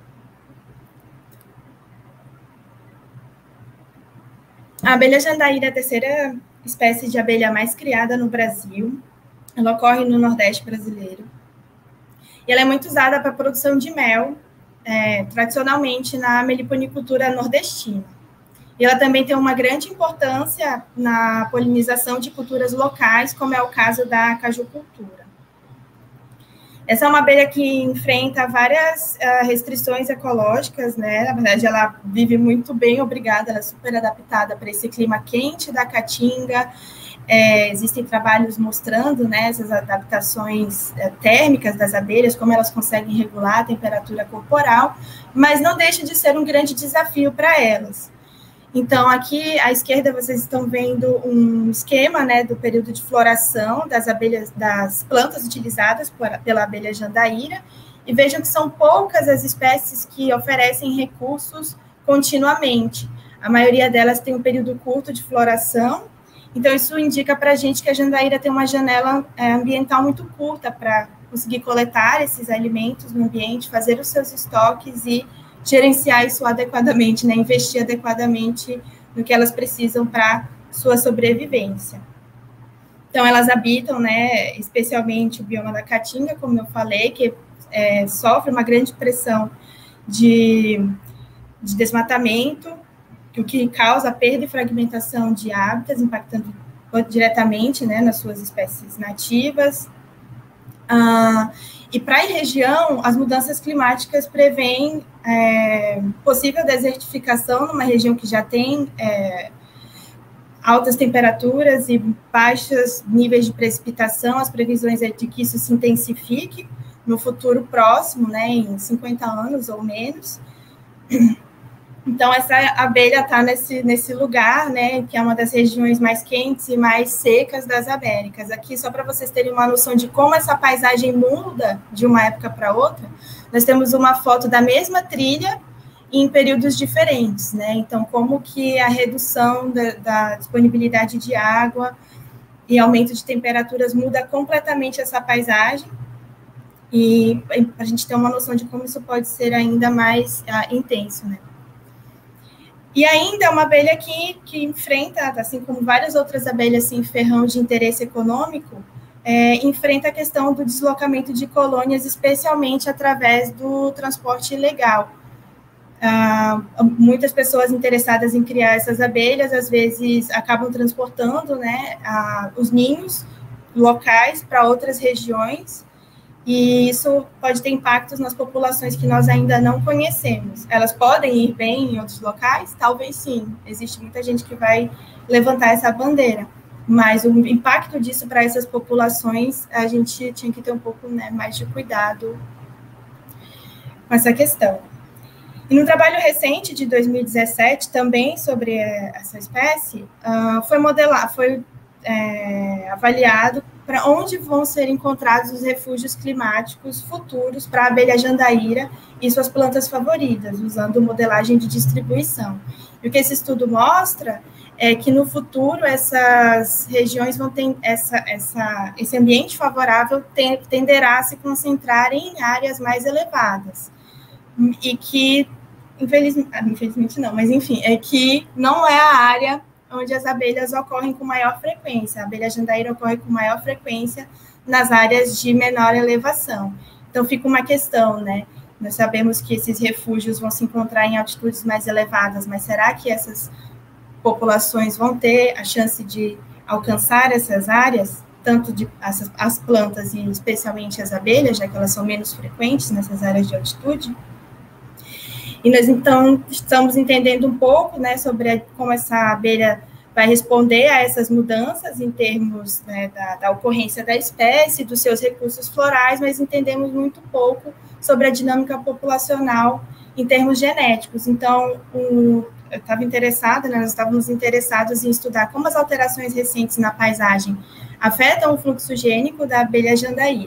A abelha jandaíra é a terceira espécie de abelha mais criada no Brasil. Ela ocorre no Nordeste brasileiro. E ela é muito usada para a produção de mel, é, tradicionalmente na meliponicultura nordestina. E ela também tem uma grande importância na polinização de culturas locais, como é o caso da cajucultura. Essa é uma abelha que enfrenta várias uh, restrições ecológicas, né? Na verdade, ela vive muito bem, obrigada, ela é super adaptada para esse clima quente da Caatinga. É, existem trabalhos mostrando, né, essas adaptações é, térmicas das abelhas, como elas conseguem regular a temperatura corporal, mas não deixa de ser um grande desafio para elas. Então, aqui à esquerda vocês estão vendo um esquema, né, do período de floração das abelhas, das plantas utilizadas por, pela abelha jandaíra, e vejam que são poucas as espécies que oferecem recursos continuamente. A maioria delas tem um período curto de floração, então isso indica para a gente que a jandaíra tem uma janela é, ambiental muito curta para conseguir coletar esses alimentos no ambiente, fazer os seus estoques e gerenciar isso adequadamente, né, investir adequadamente no que elas precisam para sua sobrevivência. Então, elas habitam, né, especialmente o bioma da Caatinga, como eu falei, que é, sofre uma grande pressão de, de desmatamento, o que causa perda e fragmentação de hábitats, impactando diretamente, né, nas suas espécies nativas. Ah, e para a região, as mudanças climáticas prevêem é, possível desertificação numa região que já tem é, altas temperaturas e baixos níveis de precipitação. As previsões é de que isso se intensifique no futuro próximo, né, em cinquenta anos ou menos. Então, essa abelha está nesse, nesse lugar, né, que é uma das regiões mais quentes e mais secas das Américas. Aqui, só para vocês terem uma noção de como essa paisagem muda de uma época para outra, nós temos uma foto da mesma trilha em períodos diferentes, né? Então, como que a redução da, da disponibilidade de água e aumento de temperaturas muda completamente essa paisagem, e a gente tem uma noção de como isso pode ser ainda mais uh, intenso, né? E ainda é uma abelha que, que enfrenta, assim como várias outras abelhas sem ferrão de interesse econômico, é, enfrenta a questão do deslocamento de colônias, especialmente através do transporte ilegal. Ah, muitas pessoas interessadas em criar essas abelhas, às vezes, acabam transportando, né, a, os ninhos locais para outras regiões, e isso pode ter impactos nas populações que nós ainda não conhecemos. Elas podem ir bem em outros locais? Talvez sim. Existe muita gente que vai levantar essa bandeira, mas o impacto disso para essas populações, a gente tinha que ter um pouco, né, mais de cuidado com essa questão. E no trabalho recente de dois mil e dezessete, também sobre essa espécie, uh, foi modelado, foi é, avaliado para onde vão ser encontrados os refúgios climáticos futuros para a abelha jandaíra e suas plantas favoritas, usando modelagem de distribuição. E o que esse estudo mostra é que no futuro essas regiões vão ter essa, essa, esse ambiente favorável tenderá a se concentrar em áreas mais elevadas. E que, infelizmente, infelizmente não, mas enfim, é que não é a área onde as abelhas ocorrem com maior frequência. A abelha jandaíra ocorre com maior frequência nas áreas de menor elevação. Então, fica uma questão, né? Nós sabemos que esses refúgios vão se encontrar em altitudes mais elevadas, mas será que essas populações vão ter a chance de alcançar essas áreas, tanto de as, as plantas e especialmente as abelhas, já que elas são menos frequentes nessas áreas de altitude? E nós, então, estamos entendendo um pouco, né, sobre a, como essa abelha vai responder a essas mudanças em termos, né, da, da ocorrência da espécie, dos seus recursos florais, mas entendemos muito pouco sobre a dinâmica populacional em termos genéticos. Então, um, eu estava interessada, né, nós estávamos interessados em estudar como as alterações recentes na paisagem afetam o fluxo gênico da abelha jandaíra.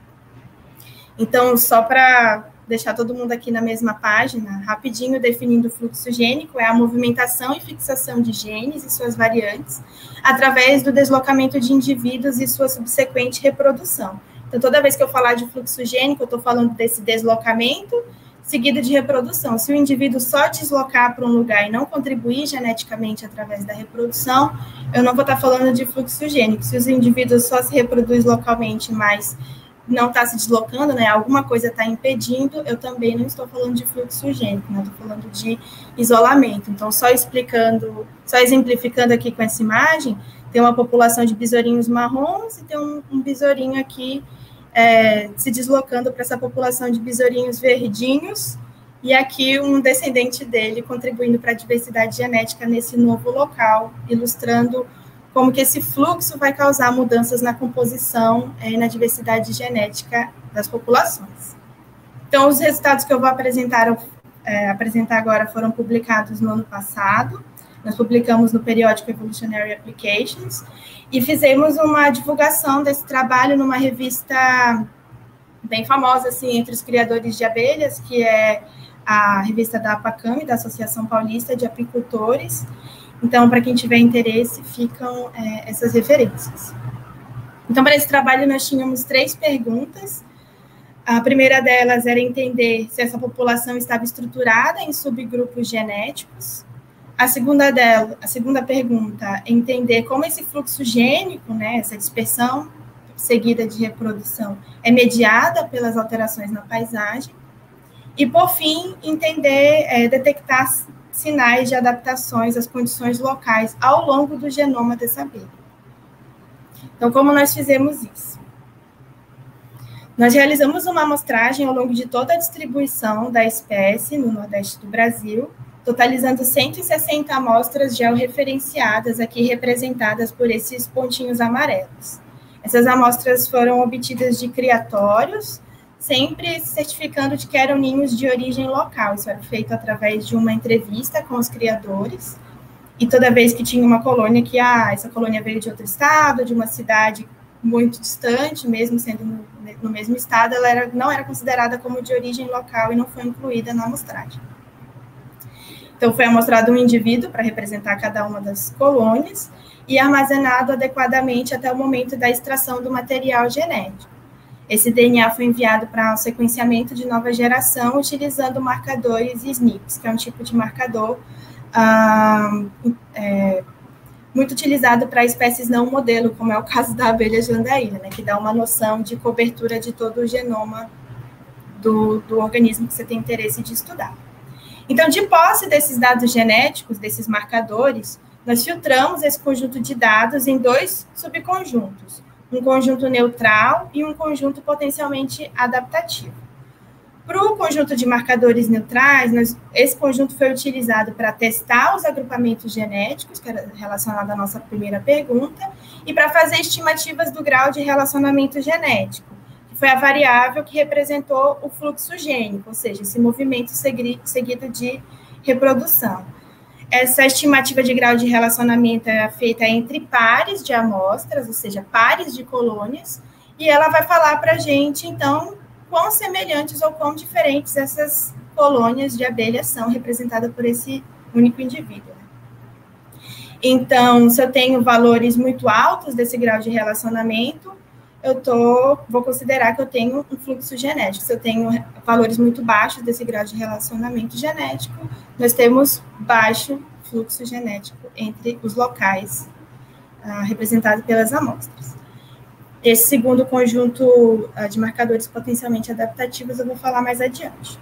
Então, só para deixar todo mundo aqui na mesma página, rapidinho definindo o fluxo gênico, é a movimentação e fixação de genes e suas variantes através do deslocamento de indivíduos e sua subsequente reprodução. Então, toda vez que eu falar de fluxo gênico, eu estou falando desse deslocamento seguido de reprodução. Se o indivíduo só deslocar para um lugar e não contribuir geneticamente através da reprodução, eu não vou estar falando de fluxo gênico. Se os indivíduos só se reproduzem localmente, mas não está se deslocando, né, alguma coisa está impedindo, eu também não estou falando de fluxo gênico, né, estou falando de isolamento. Então, só explicando, só exemplificando aqui com essa imagem, tem uma população de besourinhos marrons e tem um, um besourinho aqui é, se deslocando para essa população de besourinhos verdinhos, e aqui um descendente dele contribuindo para a diversidade genética nesse novo local, ilustrando como que esse fluxo vai causar mudanças na composição e na diversidade genética das populações. Então, os resultados que eu vou apresentar, é, apresentar agora foram publicados no ano passado. Nós publicamos no periódico Evolutionary Applications e fizemos uma divulgação desse trabalho numa revista bem famosa assim, entre os criadores de abelhas, que é a revista da APACAM, da Associação Paulista de Apicultores. Então, para quem tiver interesse, ficam é, essas referências. Então, para esse trabalho, nós tínhamos três perguntas. A primeira delas era entender se essa população estava estruturada em subgrupos genéticos. A segunda, dela, a segunda pergunta é entender como esse fluxo gênico, né, essa dispersão seguida de reprodução, é mediada pelas alterações na paisagem. E, por fim, entender, é, detectar sinais de adaptações às condições locais ao longo do genoma dessa abelha. Então, como nós fizemos isso? Nós realizamos uma amostragem ao longo de toda a distribuição da espécie no Nordeste do Brasil, totalizando cento e sessenta amostras georreferenciadas, aqui representadas por esses pontinhos amarelos. Essas amostras foram obtidas de criatórios, sempre certificando de que eram ninhos de origem local. Isso era feito através de uma entrevista com os criadores, e toda vez que tinha uma colônia que, ah, essa colônia veio de outro estado, de uma cidade muito distante, mesmo sendo no, no mesmo estado, ela era, não era considerada como de origem local e não foi incluída na amostragem. Então, foi amostrado um indivíduo para representar cada uma das colônias e armazenado adequadamente até o momento da extração do material genético. Esse D N A foi enviado para o sequenciamento de nova geração utilizando marcadores S N Ps, que é um tipo de marcador ah, é, muito utilizado para espécies não modelo, como é o caso da abelha jandaíra, né, que dá uma noção de cobertura de todo o genoma do, do organismo que você tem interesse de estudar. Então, de posse desses dados genéticos, desses marcadores, nós filtramos esse conjunto de dados em dois subconjuntos, um conjunto neutral e um conjunto potencialmente adaptativo. Para o conjunto de marcadores neutrais, nós, esse conjunto foi utilizado para testar os agrupamentos genéticos, que era relacionado à nossa primeira pergunta, e para fazer estimativas do grau de relacionamento genético, que foi a variável que representou o fluxo gênico, ou seja, esse movimento seguido de reprodução. Essa estimativa de grau de relacionamento é feita entre pares de amostras, ou seja, pares de colônias, e ela vai falar para a gente, então, quão semelhantes ou quão diferentes essas colônias de abelhas são representadas por esse único indivíduo. Então, se eu tenho valores muito altos desse grau de relacionamento, eu tô, vou considerar que eu tenho um fluxo genético. Se eu tenho valores muito baixos desse grau de relacionamento genético, nós temos baixo fluxo genético entre os locais ah, representados pelas amostras. Esse segundo conjunto ah, de marcadores potencialmente adaptativos eu vou falar mais adiante.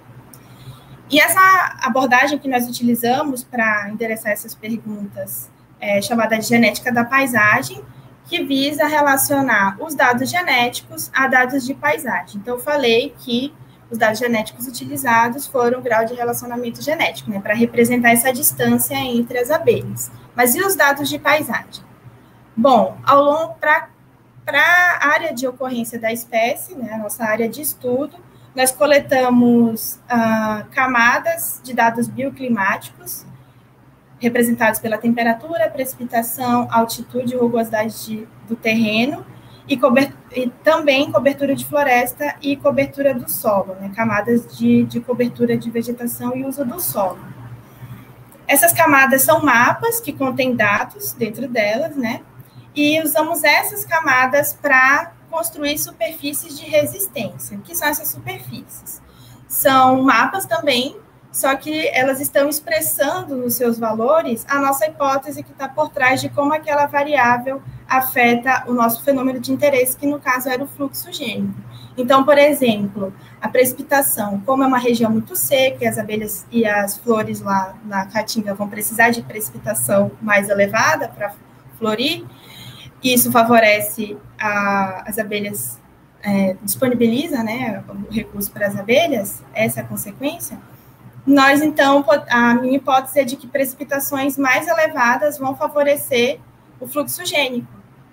E essa abordagem que nós utilizamos para endereçar essas perguntas é chamada de genética da paisagem, que visa relacionar os dados genéticos a dados de paisagem. Então, eu falei que os dados genéticos utilizados foram o grau de relacionamento genético, né, para representar essa distância entre as abelhas. Mas e os dados de paisagem? Bom, ao longo, para a área de ocorrência da espécie, né, a nossa área de estudo, nós coletamos ah, camadas de dados bioclimáticos, representados pela temperatura, precipitação, altitude e rugosidade de, do terreno, e, cobert, e também cobertura de floresta e cobertura do solo, né, camadas de, de cobertura de vegetação e uso do solo. Essas camadas são mapas que contêm dados dentro delas, né, e usamos essas camadas para construir superfícies de resistência. O que são essas superfícies? São mapas também, só que elas estão expressando nos seus valores a nossa hipótese que está por trás de como aquela variável afeta o nosso fenômeno de interesse, que no caso era o fluxo gênico. Então, por exemplo, a precipitação, como é uma região muito seca, e as abelhas e as flores lá na caatinga vão precisar de precipitação mais elevada para florir, isso favorece a, as abelhas, é, disponibiliza, né, o recurso para as abelhas, essa é a consequência. Nós, então, a minha hipótese é de que precipitações mais elevadas vão favorecer o fluxo gênico.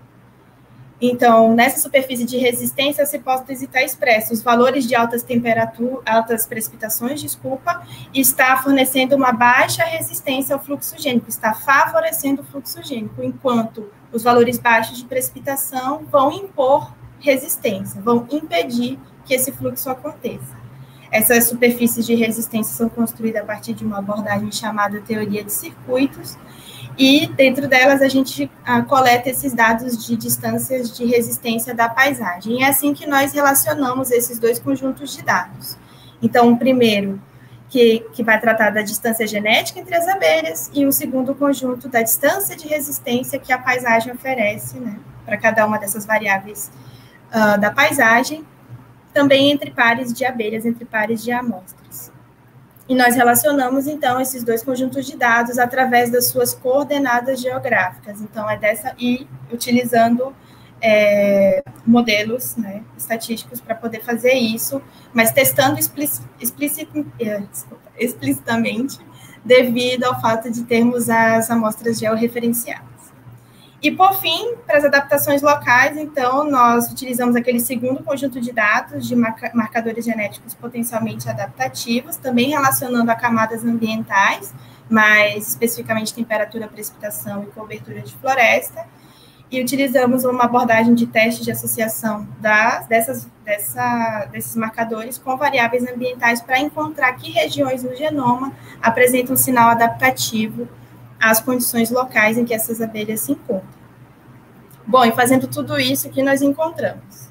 Então, nessa superfície de resistência, essa hipótese está expressa. Os valores de altas temperaturas, altas precipitações, desculpa, está fornecendo uma baixa resistência ao fluxo gênico, está favorecendo o fluxo gênico, enquanto os valores baixos de precipitação vão impor resistência, vão impedir que esse fluxo aconteça. Essas superfícies de resistência são construídas a partir de uma abordagem chamada teoria de circuitos, e dentro delas a gente ah, coleta esses dados de distâncias de resistência da paisagem. E é assim que nós relacionamos esses dois conjuntos de dados. Então, o primeiro, que, que vai tratar da distância genética entre as abelhas, e o segundo conjunto da distância de resistência que a paisagem oferece, né, para cada uma dessas variáveis uh, da paisagem, também entre pares de abelhas, entre pares de amostras. E nós relacionamos, então, esses dois conjuntos de dados através das suas coordenadas geográficas. Então, é dessa, e utilizando é, modelos, né, estatísticos para poder fazer isso, mas testando explic, explicit, é, desculpa, explicitamente, devido ao fato de termos as amostras georreferenciadas. E, por fim, para as adaptações locais, então, nós utilizamos aquele segundo conjunto de dados de marca, marcadores genéticos potencialmente adaptativos, também relacionando a camadas ambientais, mais especificamente temperatura, precipitação e cobertura de floresta, e utilizamos uma abordagem de teste de associação das, dessas, dessa, desses marcadores com variáveis ambientais para encontrar que regiões no genoma apresentam um sinal adaptativo às condições locais em que essas abelhas se encontram. Bom, e fazendo tudo isso, o que nós encontramos?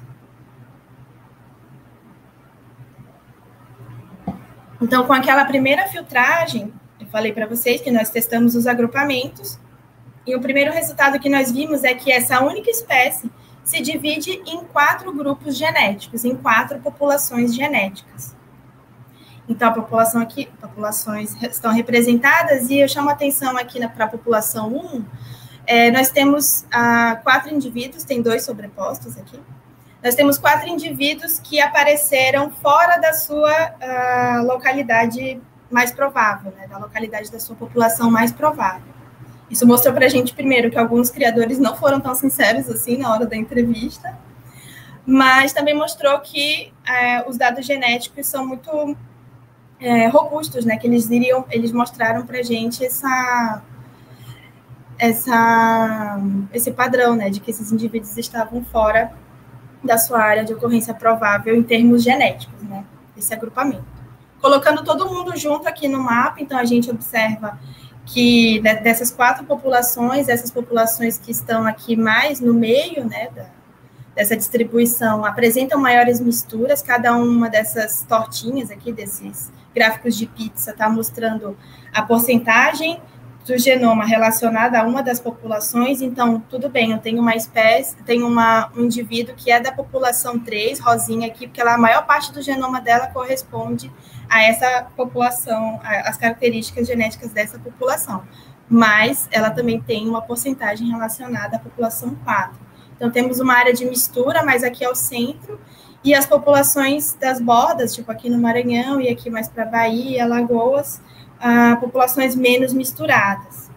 Então, com aquela primeira filtragem Eu falei para vocês que nós testamos os agrupamentos, e o primeiro resultado que nós vimos é que essa única espécie se divide em quatro grupos genéticos, em quatro populações genéticas. Então, a população aqui, populações estão representadas, e eu chamo a atenção aqui para a população um, é, nós temos ah, quatro indivíduos, tem dois sobrepostos aqui, nós temos quatro indivíduos que apareceram fora da sua ah, localidade mais provável, né, da localidade da sua população mais provável. Isso mostrou para a gente, primeiro, que alguns criadores não foram tão sinceros assim na hora da entrevista, mas também mostrou que é, os dados genéticos são muito é, robustos, né? Que eles iriam, eles mostraram para a gente essa, essa, esse padrão, né? De que esses indivíduos estavam fora da sua área de ocorrência provável em termos genéticos, né? Esse agrupamento. Colocando todo mundo junto aqui no mapa, então a gente observa que dessas quatro populações, essas populações que estão aqui mais no meio, né, da, dessa distribuição, apresentam maiores misturas, cada uma dessas tortinhas aqui, desses gráficos de pizza, está mostrando a porcentagem do genoma relacionada a uma das populações. Então, tudo bem, eu tenho uma espécie, tenho uma, um indivíduo que é da população três, rosinha aqui, porque ela, a maior parte do genoma dela corresponde a essa população, as características genéticas dessa população, mas ela também tem uma porcentagem relacionada à população quatro. Então, temos uma área de mistura, mas aqui é o centro, e as populações das bordas, tipo aqui no Maranhão e aqui mais para Bahia, Alagoas, ah, populações menos misturadas.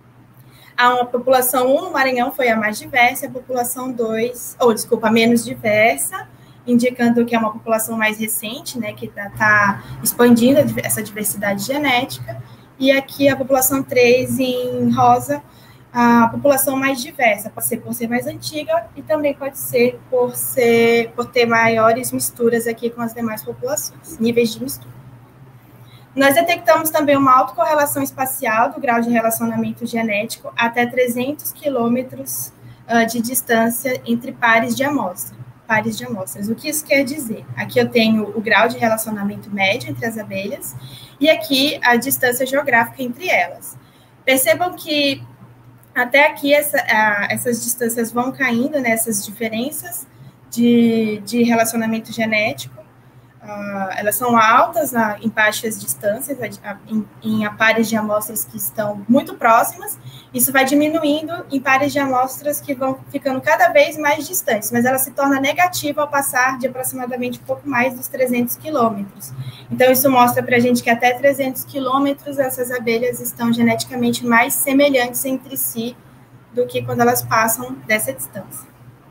A população um, Maranhão, foi a mais diversa, a população dois, ou desculpa, menos diversa, indicando que é uma população mais recente, né, que está tá expandindo essa diversidade genética, e aqui a população três, em rosa, a população mais diversa, pode ser por ser mais antiga, e também pode ser por, ser, por ter maiores misturas aqui com as demais populações, níveis de mistura. Nós detectamos também uma autocorrelação espacial do grau de relacionamento genético até trezentos quilômetros uh, de distância entre pares de amostra. pares de amostras. O que isso quer dizer? Aqui eu tenho o grau de relacionamento médio entre as abelhas e aqui a distância geográfica entre elas. Percebam que até aqui essa, a, essas distâncias vão caindo, né, essas diferenças de, de relacionamento genético. Uh, elas são altas uh, em baixas distâncias, uh, em, em pares de amostras que estão muito próximas. Isso vai diminuindo em pares de amostras que vão ficando cada vez mais distantes, mas ela se torna negativa ao passar de aproximadamente um pouco mais dos trezentos quilômetros. Então, isso mostra para a gente que até trezentos quilômetros essas abelhas estão geneticamente mais semelhantes entre si do que quando elas passam dessa distância.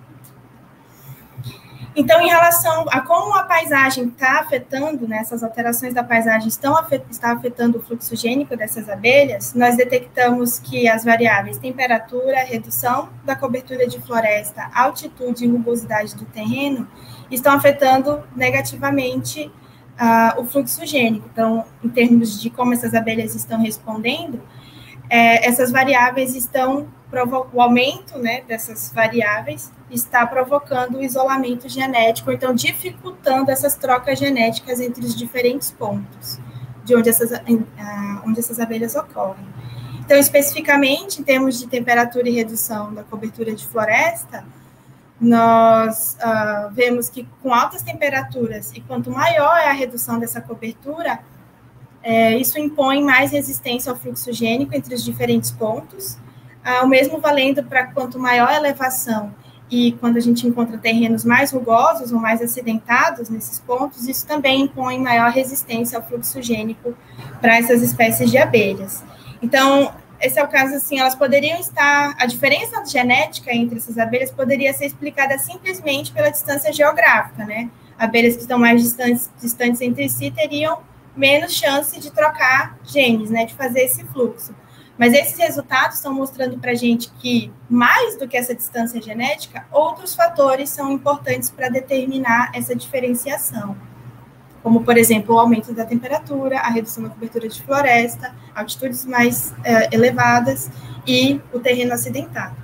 Então, em relação a como a paisagem está afetando, né, essas alterações da paisagem estão afet, está afetando o fluxo gênico dessas abelhas, nós detectamos que as variáveis temperatura, redução da cobertura de floresta, altitude e rugosidade do terreno estão afetando negativamente uh, o fluxo gênico. Então, em termos de como essas abelhas estão respondendo, é, essas variáveis estão, o aumento, né, dessas variáveis está provocando o isolamento genético, então dificultando essas trocas genéticas entre os diferentes pontos de onde essas, onde essas abelhas ocorrem. Então, especificamente, em termos de temperatura e redução da cobertura de floresta, nós uh, vemos que com altas temperaturas, e quanto maior é a redução dessa cobertura, é, isso impõe mais resistência ao fluxo gênico entre os diferentes pontos, uh, o mesmo valendo para quanto maior a elevação, e quando a gente encontra terrenos mais rugosos ou mais acidentados nesses pontos, isso também impõe maior resistência ao fluxo gênico para essas espécies de abelhas. Então, esse é o caso, assim, elas poderiam estar, a diferença genética entre essas abelhas poderia ser explicada simplesmente pela distância geográfica, né? Abelhas que estão mais distantes, distantes entre si teriam menos chance de trocar genes, né, de fazer esse fluxo. Mas esses resultados estão mostrando para a gente que, mais do que essa distância genética, outros fatores são importantes para determinar essa diferenciação, como, por exemplo, o aumento da temperatura, a redução da cobertura de floresta, altitudes mais eh, elevadas e o terreno acidentado.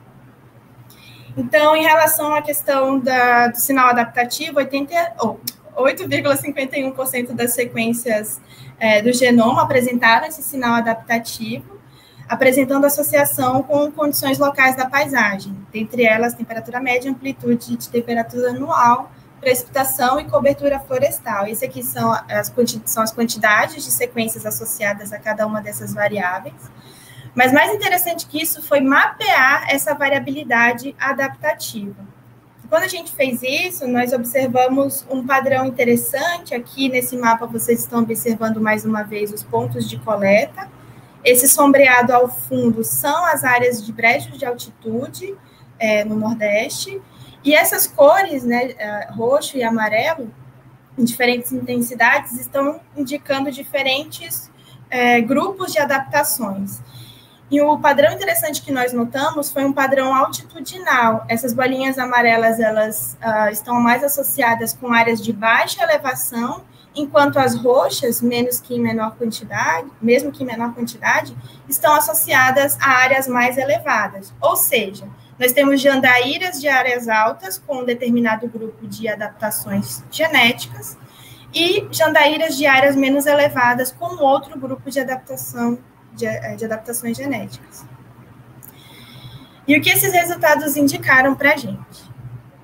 Então, em relação à questão da, do sinal adaptativo, oitenta, oh, oito vírgula cinquenta e um por cento das sequências é, do genoma apresentaram esse sinal adaptativo, apresentando associação com condições locais da paisagem, dentre elas temperatura média, amplitude de temperatura anual, precipitação e cobertura florestal. Esse aqui são as, são as quantidades de sequências associadas a cada uma dessas variáveis. Mas mais interessante que isso foi mapear essa variabilidade adaptativa. Quando a gente fez isso, nós observamos um padrão interessante. Aqui nesse mapa vocês estão observando mais uma vez os pontos de coleta. Esse sombreado ao fundo são as áreas de brejos de altitude é, no Nordeste. E essas cores, né, roxo e amarelo, em diferentes intensidades, estão indicando diferentes é, grupos de adaptações. E o padrão interessante que nós notamos foi um padrão altitudinal. Essas bolinhas amarelas, elas uh, estão mais associadas com áreas de baixa elevação, enquanto as roxas, menos que em menor quantidade, mesmo que em menor quantidade, estão associadas a áreas mais elevadas. Ou seja, nós temos jandaíras de áreas altas com um determinado grupo de adaptações genéticas e jandaíras de áreas menos elevadas com outro grupo de adaptação de, de adaptações genéticas. E o que esses resultados indicaram para a gente?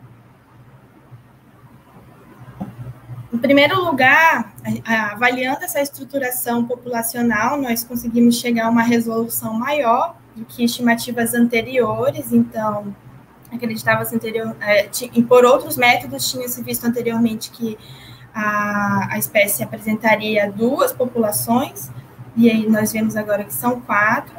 Em primeiro lugar, avaliando essa estruturação populacional, nós conseguimos chegar a uma resolução maior do que estimativas anteriores. Então, acreditava-se anterior, é, por outros métodos, tinha-se visto anteriormente que a, a espécie apresentaria duas populações, e aí nós vemos agora que são quatro,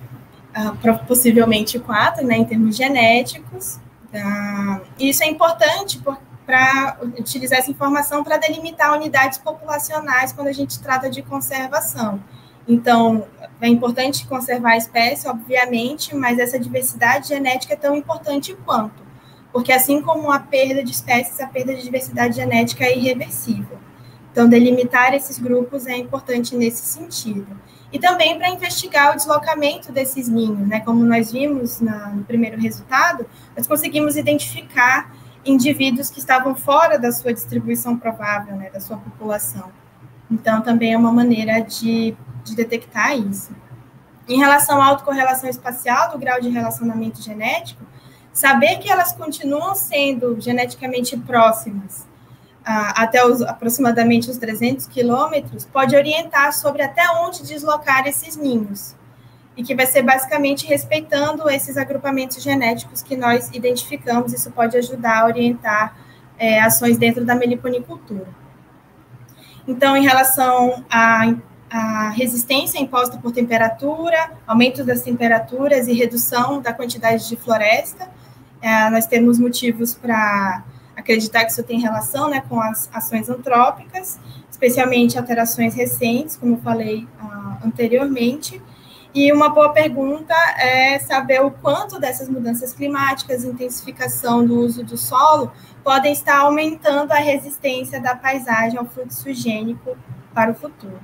uh, possivelmente quatro, né, em termos genéticos. Uh, e isso é importante para utilizar essa informação para delimitar unidades populacionais quando a gente trata de conservação. Então, é importante conservar a espécie, obviamente, mas essa diversidade genética é tão importante quanto, porque assim como a perda de espécies, a perda de diversidade genética é irreversível. Então, delimitar esses grupos é importante nesse sentido. E também para investigar o deslocamento desses ninhos, né? Como nós vimos na, no primeiro resultado, nós conseguimos identificar indivíduos que estavam fora da sua distribuição provável, né, da sua população. Então, também é uma maneira de, de detectar isso. Em relação à autocorrelação espacial do grau de relacionamento genético, saber que elas continuam sendo geneticamente próximas ah, até os, aproximadamente os trezentos quilômetros pode orientar sobre até onde deslocar esses ninhos, e que vai ser basicamente respeitando esses agrupamentos genéticos que nós identificamos. Isso pode ajudar a orientar é, ações dentro da meliponicultura. Então, em relação à, à resistência imposta por temperatura, aumento das temperaturas e redução da quantidade de floresta, é, nós temos motivos para acreditar que isso tem relação, né, com as ações antrópicas, especialmente alterações recentes, como eu falei uh, anteriormente. E uma boa pergunta é saber o quanto dessas mudanças climáticas, intensificação do uso do solo, podem estar aumentando a resistência da paisagem ao fluxo gênico para o futuro.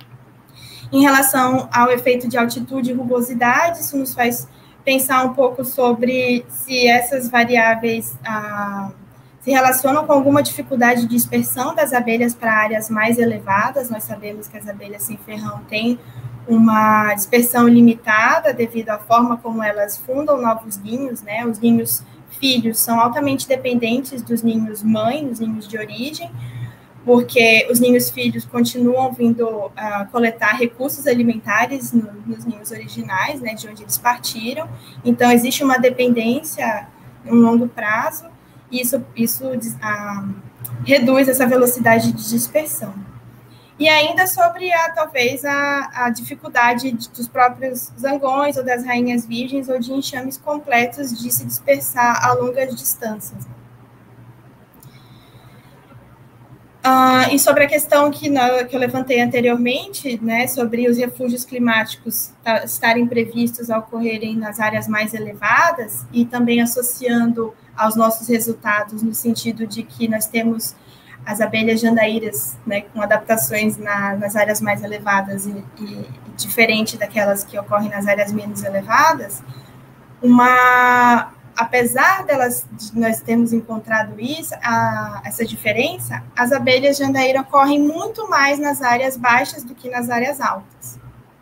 Em relação ao efeito de altitude e rugosidade, isso nos faz pensar um pouco sobre se essas variáveis ah, se relacionam com alguma dificuldade de dispersão das abelhas para áreas mais elevadas. Nós sabemos que as abelhas sem ferrão têm uma dispersão limitada devido à forma como elas fundam novos ninhos, né? Os ninhos filhos são altamente dependentes dos ninhos mãe, dos ninhos de origem, porque os ninhos filhos continuam vindo a coletar recursos alimentares no, nos ninhos originais, né, de onde eles partiram. Então, existe uma dependência em um longo prazo, e isso, isso ah, reduz essa velocidade de dispersão. E ainda sobre, a, talvez, a, a dificuldade de, dos próprios zangões ou das rainhas virgens ou de enxames completos de se dispersar a longas distâncias. Uh, e sobre a questão que, na, que eu levantei anteriormente, né, sobre os refúgios climáticos tá, estarem previstos a ocorrerem nas áreas mais elevadas, e também associando aos nossos resultados no sentido de que nós temos as abelhas jandaíras, né, com adaptações na, nas áreas mais elevadas e, e, e diferente daquelas que ocorrem nas áreas menos elevadas, uma, apesar delas, de nós termos encontrado isso, a, essa diferença, as abelhas jandaíra ocorrem muito mais nas áreas baixas do que nas áreas altas.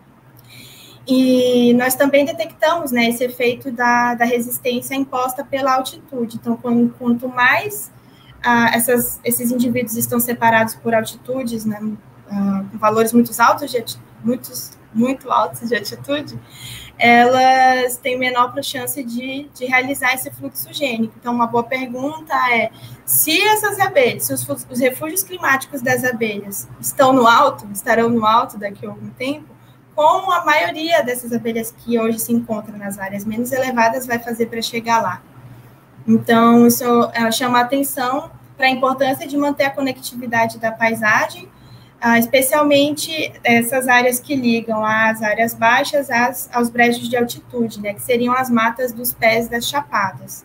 E nós também detectamos, né, esse efeito da, da resistência imposta pela altitude. Então, quando, quanto mais ah, essas, esses indivíduos estão separados por altitudes, né, ah, com valores muito altos, de, muitos, muito altos de altitude, elas têm menor chance de, de realizar esse fluxo gênico. Então, uma boa pergunta é, se essas abelhas, se os, os refúgios climáticos das abelhas estão no alto, estarão no alto daqui a algum tempo, como a maioria dessas abelhas que hoje se encontram nas áreas menos elevadas vai fazer para chegar lá. Então, isso chama a atenção para a importância de manter a conectividade da paisagem, especialmente essas áreas que ligam as áreas baixas às, aos brejos de altitude, né, que seriam as matas dos pés das chapadas.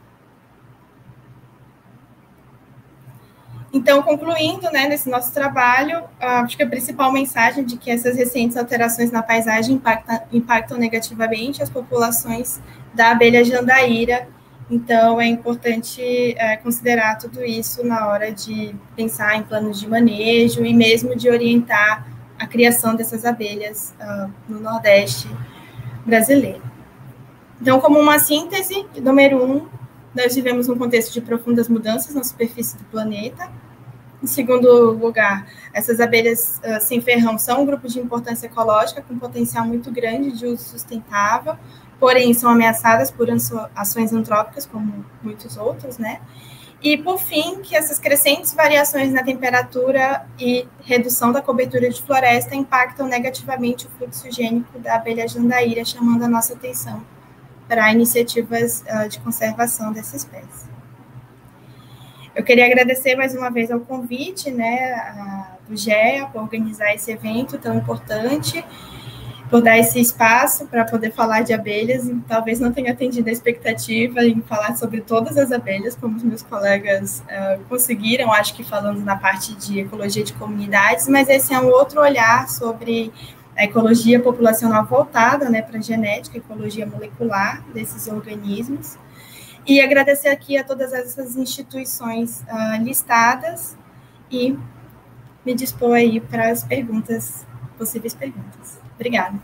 Então, concluindo, né, nesse nosso trabalho, acho que a principal mensagem de que essas recentes alterações na paisagem impactam, impactam negativamente as populações da abelha jandaíra. Então, é importante é, considerar tudo isso na hora de pensar em planos de manejo e mesmo de orientar a criação dessas abelhas uh, no Nordeste brasileiro. Então, como uma síntese, número um, nós vivemos um contexto de profundas mudanças na superfície do planeta. Em segundo lugar, essas abelhas uh, sem ferrão são um grupo de importância ecológica com potencial muito grande de uso sustentável, porém são ameaçadas por ações antrópicas, como muitos outros, né? E, por fim, que essas crescentes variações na temperatura e redução da cobertura de floresta impactam negativamente o fluxo gênico da abelha jandaíra, chamando a nossa atenção para iniciativas uh, de conservação dessa espécie. Eu queria agradecer mais uma vez ao convite, né, a, do G E A, por organizar esse evento tão importante, por dar esse espaço para poder falar de abelhas, e talvez não tenha atendido a expectativa em falar sobre todas as abelhas, como os meus colegas uh, conseguiram, acho que falando na parte de ecologia de comunidades, mas esse é um outro olhar sobre a ecologia populacional voltada, né, para a genética, ecologia molecular desses organismos. E agradecer aqui a todas essas instituições uh, listadas e me dispor aí para as perguntas, possíveis perguntas. Obrigada.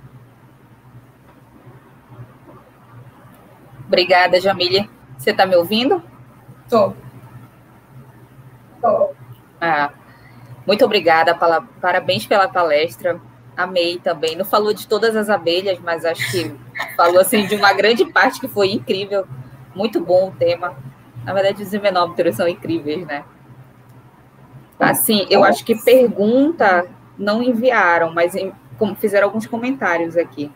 Obrigada, Jamília. Você está me ouvindo? Estou. Estou. Ah, muito obrigada, parabéns pela palestra. Amei também. Não falou de todas as abelhas, mas acho que falou assim, de uma grande parte que foi incrível. Muito bom o tema. Na verdade, os himenópteros são incríveis, né? Assim, eu acho que pergunta não enviaram, mas como fizeram alguns comentários aqui.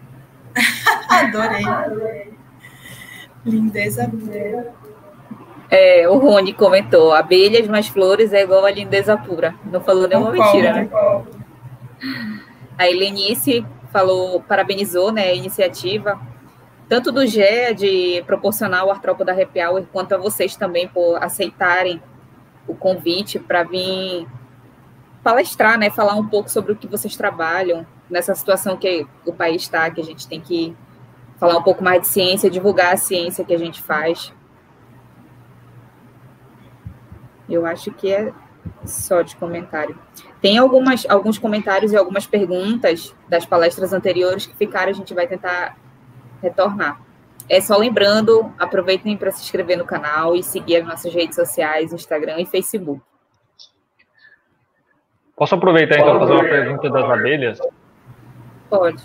Adorei. Lindeza pura. É, o Rony comentou, abelhas mais flores é igual a lindeza pura. Não falou nenhuma mentira, né? A Helenice falou, parabenizou, né, a iniciativa, tanto do G E A de proporcionar o Artrópoda Happy Hour, quanto a vocês também por aceitarem o convite para vir palestrar, né, falar um pouco sobre o que vocês trabalham nessa situação que o país está, que a gente tem que falar um pouco mais de ciência, divulgar a ciência que a gente faz. Eu acho que é só de comentário. Tem algumas, alguns comentários e algumas perguntas das palestras anteriores que ficaram, a gente vai tentar retornar. É só lembrando, aproveitem para se inscrever no canal e seguir as nossas redes sociais, Instagram e Facebook. Posso aproveitar então para fazer uma pergunta das abelhas? Pode.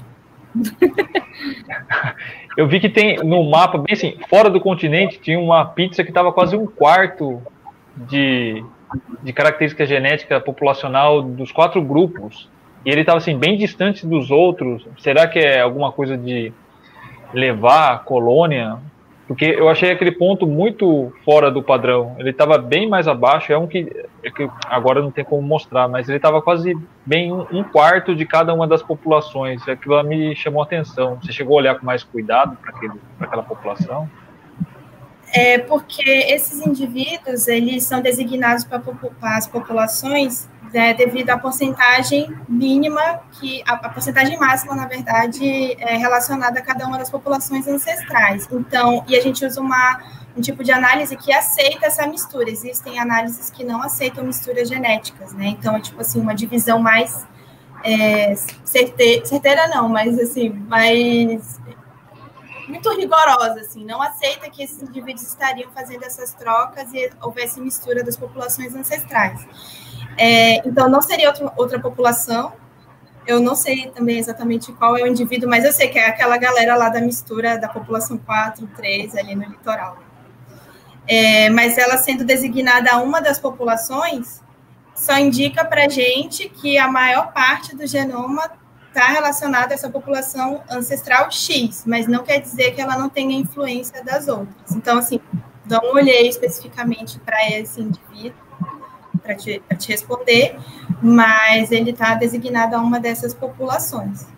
Eu vi que tem no mapa, bem assim, fora do continente, tinha uma pizza que estava quase um quarto de, de característica genética populacional dos quatro grupos. E ele estava assim, bem distante dos outros. Será que é alguma coisa de levar a colônia? Porque eu achei aquele ponto muito fora do padrão. Ele estava bem mais abaixo, é um que, é que agora não tem como mostrar, mas ele estava quase bem um, um quarto de cada uma das populações. Aquilo me chamou a atenção. Você chegou a olhar com mais cuidado para aquela população? É porque esses indivíduos, eles são designados para, para as populações, né, devido à porcentagem mínima, que a, a porcentagem máxima, na verdade, é relacionada a cada uma das populações ancestrais. Então, e a gente usa uma, um tipo de análise que aceita essa mistura. Existem análises que não aceitam misturas genéticas, né? Então, é tipo assim, uma divisão mais é, certeira, certeira não, mas assim, mais muito rigorosa, assim, não aceita que esses indivíduos estariam fazendo essas trocas e houvesse mistura das populações ancestrais. É, então, não seria outra, outra população. Eu não sei também exatamente qual é o indivíduo, mas eu sei que é aquela galera lá da mistura da população quatro, três, ali no litoral. É, mas ela sendo designada a uma das populações, só indica para a gente que a maior parte do genoma está relacionada a essa população ancestral X, mas não quer dizer que ela não tenha influência das outras. Então, assim, não olhei especificamente para esse indivíduo, para te, te responder, mas ele está designado a uma dessas populações.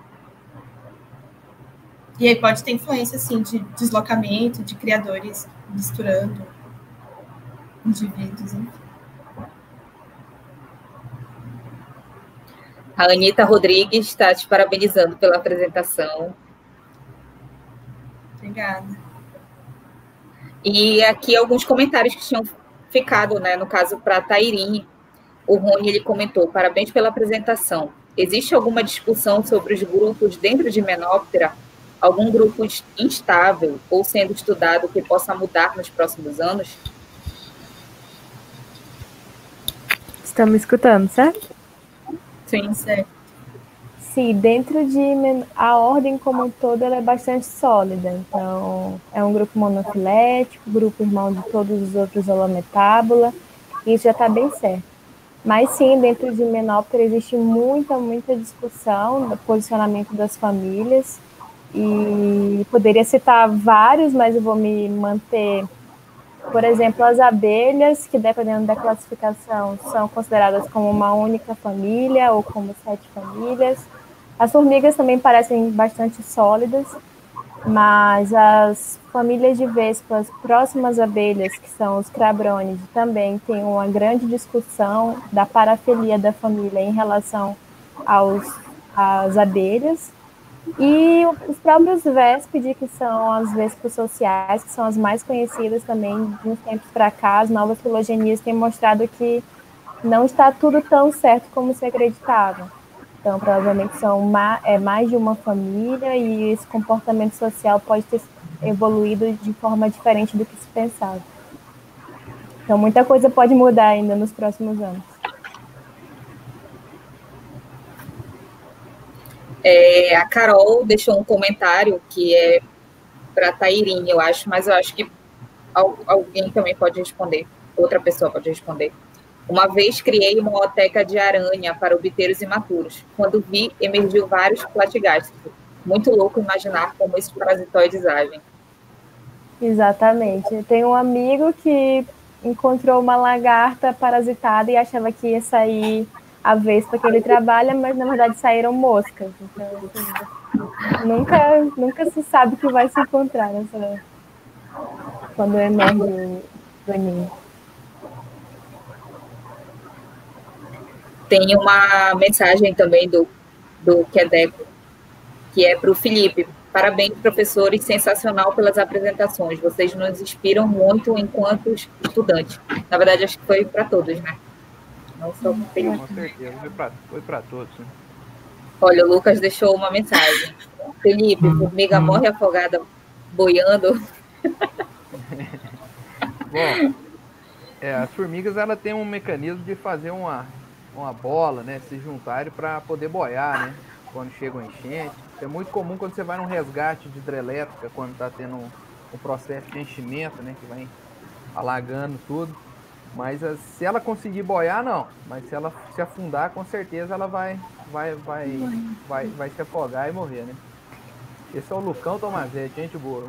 E aí pode ter influência, sim, de deslocamento, de criadores misturando indivíduos, enfim. A Anitta Rodrigues está te parabenizando pela apresentação. Obrigada. E aqui alguns comentários que tinham ficado, né, no caso, para a Tairine. O Rony, ele comentou, parabéns pela apresentação. Existe alguma discussão sobre os grupos dentro de Hymenoptera? Algum grupo instável ou sendo estudado que possa mudar nos próximos anos? Estão me escutando, certo? Sim, certo. Sim, dentro de a ordem como um todo, ela é bastante sólida. Então, é um grupo monofilético, grupo irmão de todos os outros holometábula, e isso já está bem certo. Mas sim, dentro de Hymenoptera existe muita, muita discussão do posicionamento das famílias, e poderia citar vários, mas eu vou me manter. Por exemplo, as abelhas, que dependendo da classificação, são consideradas como uma única família ou como sete famílias. As formigas também parecem bastante sólidas, mas as famílias de vespas próximas às abelhas, que são os Crabronidae, também têm uma grande discussão da parafilia da família em relação aos, às abelhas. E os próprios véspide, que são as vespas sociais, que são as mais conhecidas também, de uns tempos para cá, as novas filogenias têm mostrado que não está tudo tão certo como se acreditava. Então, provavelmente são ma- é, mais de uma família e esse comportamento social pode ter evoluído de forma diferente do que se pensava. Então, muita coisa pode mudar ainda nos próximos anos. É, a Carol deixou um comentário que é para a Tairine, eu acho, mas eu acho que alguém também pode responder, outra pessoa pode responder. Uma vez criei uma oteca de aranha para obter os imaturos. Quando vi, emergiu vários platigásticos. Muito louco imaginar como esses parasitoides agem. Exatamente. Eu tenho um amigo que encontrou uma lagarta parasitada e achava que ia sair a vespa que ele trabalha, mas na verdade saíram moscas. Então, assim, nunca, nunca se sabe o que vai se encontrar nessa, quando emerge o ninho. Tem uma mensagem também do, do Quedeco, que é para o Felipe. Parabéns, professores, sensacional pelas apresentações. Vocês nos inspiram muito enquanto estudantes. Na verdade, acho que foi para todos, né? Não só para o Felipe. Com certeza, foi para todos. Né? Olha, o Lucas deixou uma mensagem. Felipe, formiga morre afogada boiando. Bom, é, as formigas ela tem um mecanismo de fazer uma, uma bola, né? Se juntarem para poder boiar, né? Quando chega uma enchente. Isso é muito comum quando você vai num resgate de hidrelétrica, quando está tendo um, um processo de enchimento, né? Que vai alagando tudo. Mas se ela conseguir boiar, não. Mas se ela se afundar, com certeza ela vai, vai, vai, vai, vai se afogar e morrer, né? Esse é o Lucão Tomazete, gente boa.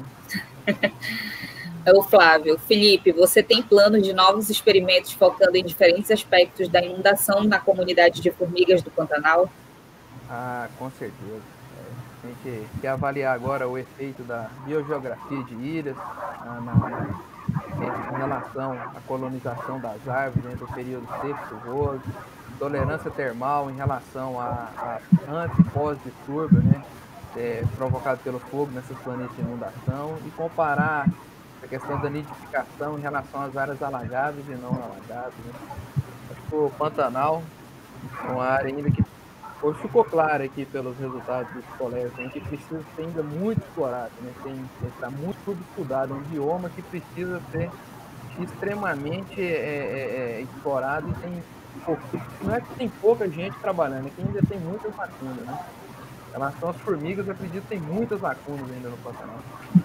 É o Flávio. Felipe, você tem planos de novos experimentos focando em diferentes aspectos da inundação na comunidade de formigas do Pantanal? Ah, com certeza. É. A gente quer avaliar agora o efeito da biogeografia de ilhas na, na, em relação à colonização das árvores dentro do período seco e chuvoso, tolerância termal em relação a, a antes e pós-distúrbio, né, é, provocado pelo fogo nessas planícies de inundação, e comparar a questão da nidificação em relação às áreas alagadas e não alagadas. Né. Acho que o Pantanal é uma área ainda que hoje ficou claro aqui pelos resultados dos colegas, né, que precisa ser ainda muito explorado, né, tem está muito estudado, um bioma que precisa ser extremamente é, é, é, explorado, e tem pouco, não é que tem pouca gente trabalhando, é que ainda tem muitas lacunas, né? Em relação às formigas, eu acredito que tem muitas lacunas ainda no Pantanal.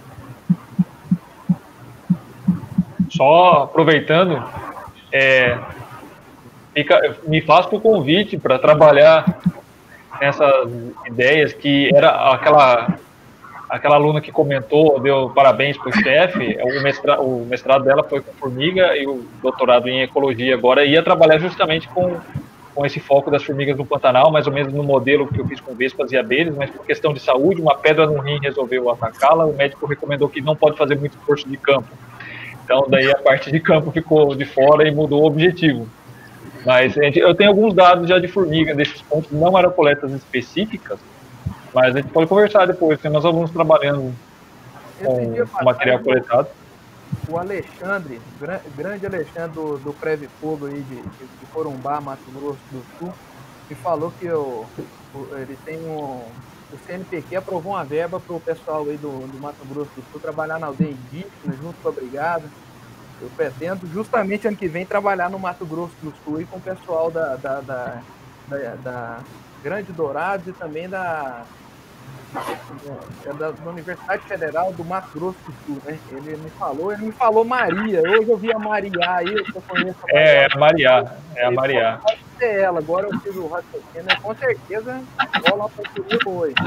Só aproveitando, é, fica, me faço o convite para trabalhar nessas ideias, que era aquela aquela aluna que comentou, deu parabéns para o chefe, o mestrado, o mestrado dela foi com formiga e o doutorado em ecologia agora ia trabalhar justamente com, com esse foco das formigas no Pantanal, mais ou menos no modelo que eu fiz com vespas e abelhas, mas por questão de saúde, uma pedra no rim resolveu atacá-la, o médico recomendou que não pode fazer muito esforço de campo. Então daí a parte de campo ficou de fora e mudou o objetivo. Mas eu tenho alguns dados já de formiga, desses pontos, não eram coletas específicas, mas a gente pode conversar depois, tem mais alunos trabalhando com o material coletado. O Alexandre, grande Alexandre do, do Preve Fogo aí de, de Corumbá, Mato Grosso do Sul, me falou que o, o, ele tem um, o C N P Q aprovou uma verba para o pessoal aí do, do Mato Grosso do Sul trabalhar na aldeia indígena, junto com a brigada. Eu pretendo justamente ano que vem trabalhar no Mato Grosso do Sul e com o pessoal da, da, da, da, da Grande Dourados e também da, da, da Universidade Federal do Mato Grosso do Sul, né? Ele me falou, ele me falou Maria. Hoje eu vi a Maria aí, eu conheço a Maria. É, a Maria, é a Maria. Pode ser ela, agora eu fiz o raciocínio, né? Com certeza rola uma parceria boa aí.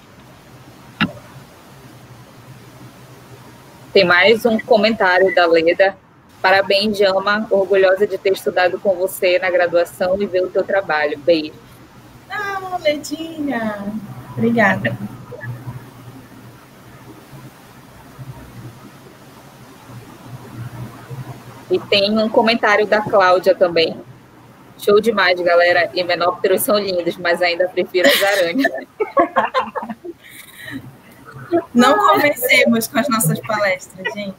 Tem mais um comentário da Leda. Parabéns, Jama, orgulhosa de ter estudado com você na graduação e ver o teu trabalho. Beijo. Ah, Ledinha. Obrigada. E tem um comentário da Cláudia também. Show demais, galera. Himenópteros são lindos, mas ainda prefiro as aranhas. Não comecemos com as nossas palestras, gente.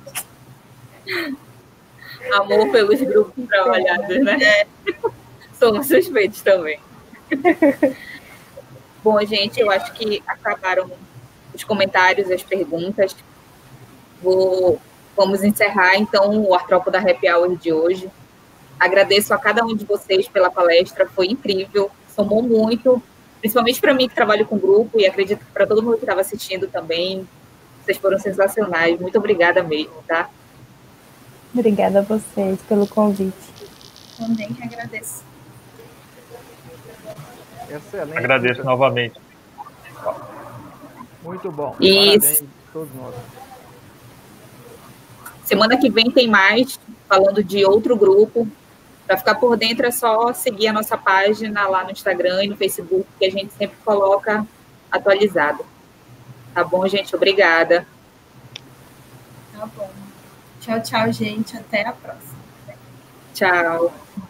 Amor pelos grupos trabalhados, né? É. Somos suspeitos também. Bom, gente, eu acho que acabaram os comentários, as perguntas. Vou, vamos encerrar, então, o Artrópoda da Happy Hour de hoje. Agradeço a cada um de vocês pela palestra, foi incrível, somou muito, principalmente para mim que trabalho com grupo, e acredito que para todo mundo que estava assistindo também. Vocês foram sensacionais, muito obrigada mesmo, tá? Obrigada a vocês pelo convite. Também que agradeço. Excelente. Agradeço novamente. Muito bom. Isso. Parabéns a todos nós. Semana que vem tem mais, falando de outro grupo. Para ficar por dentro é só seguir a nossa página lá no Instagram e no Facebook, que a gente sempre coloca atualizado. Tá bom, gente? Obrigada. Tá bom. Tchau, tchau, gente. Até a próxima. Tchau.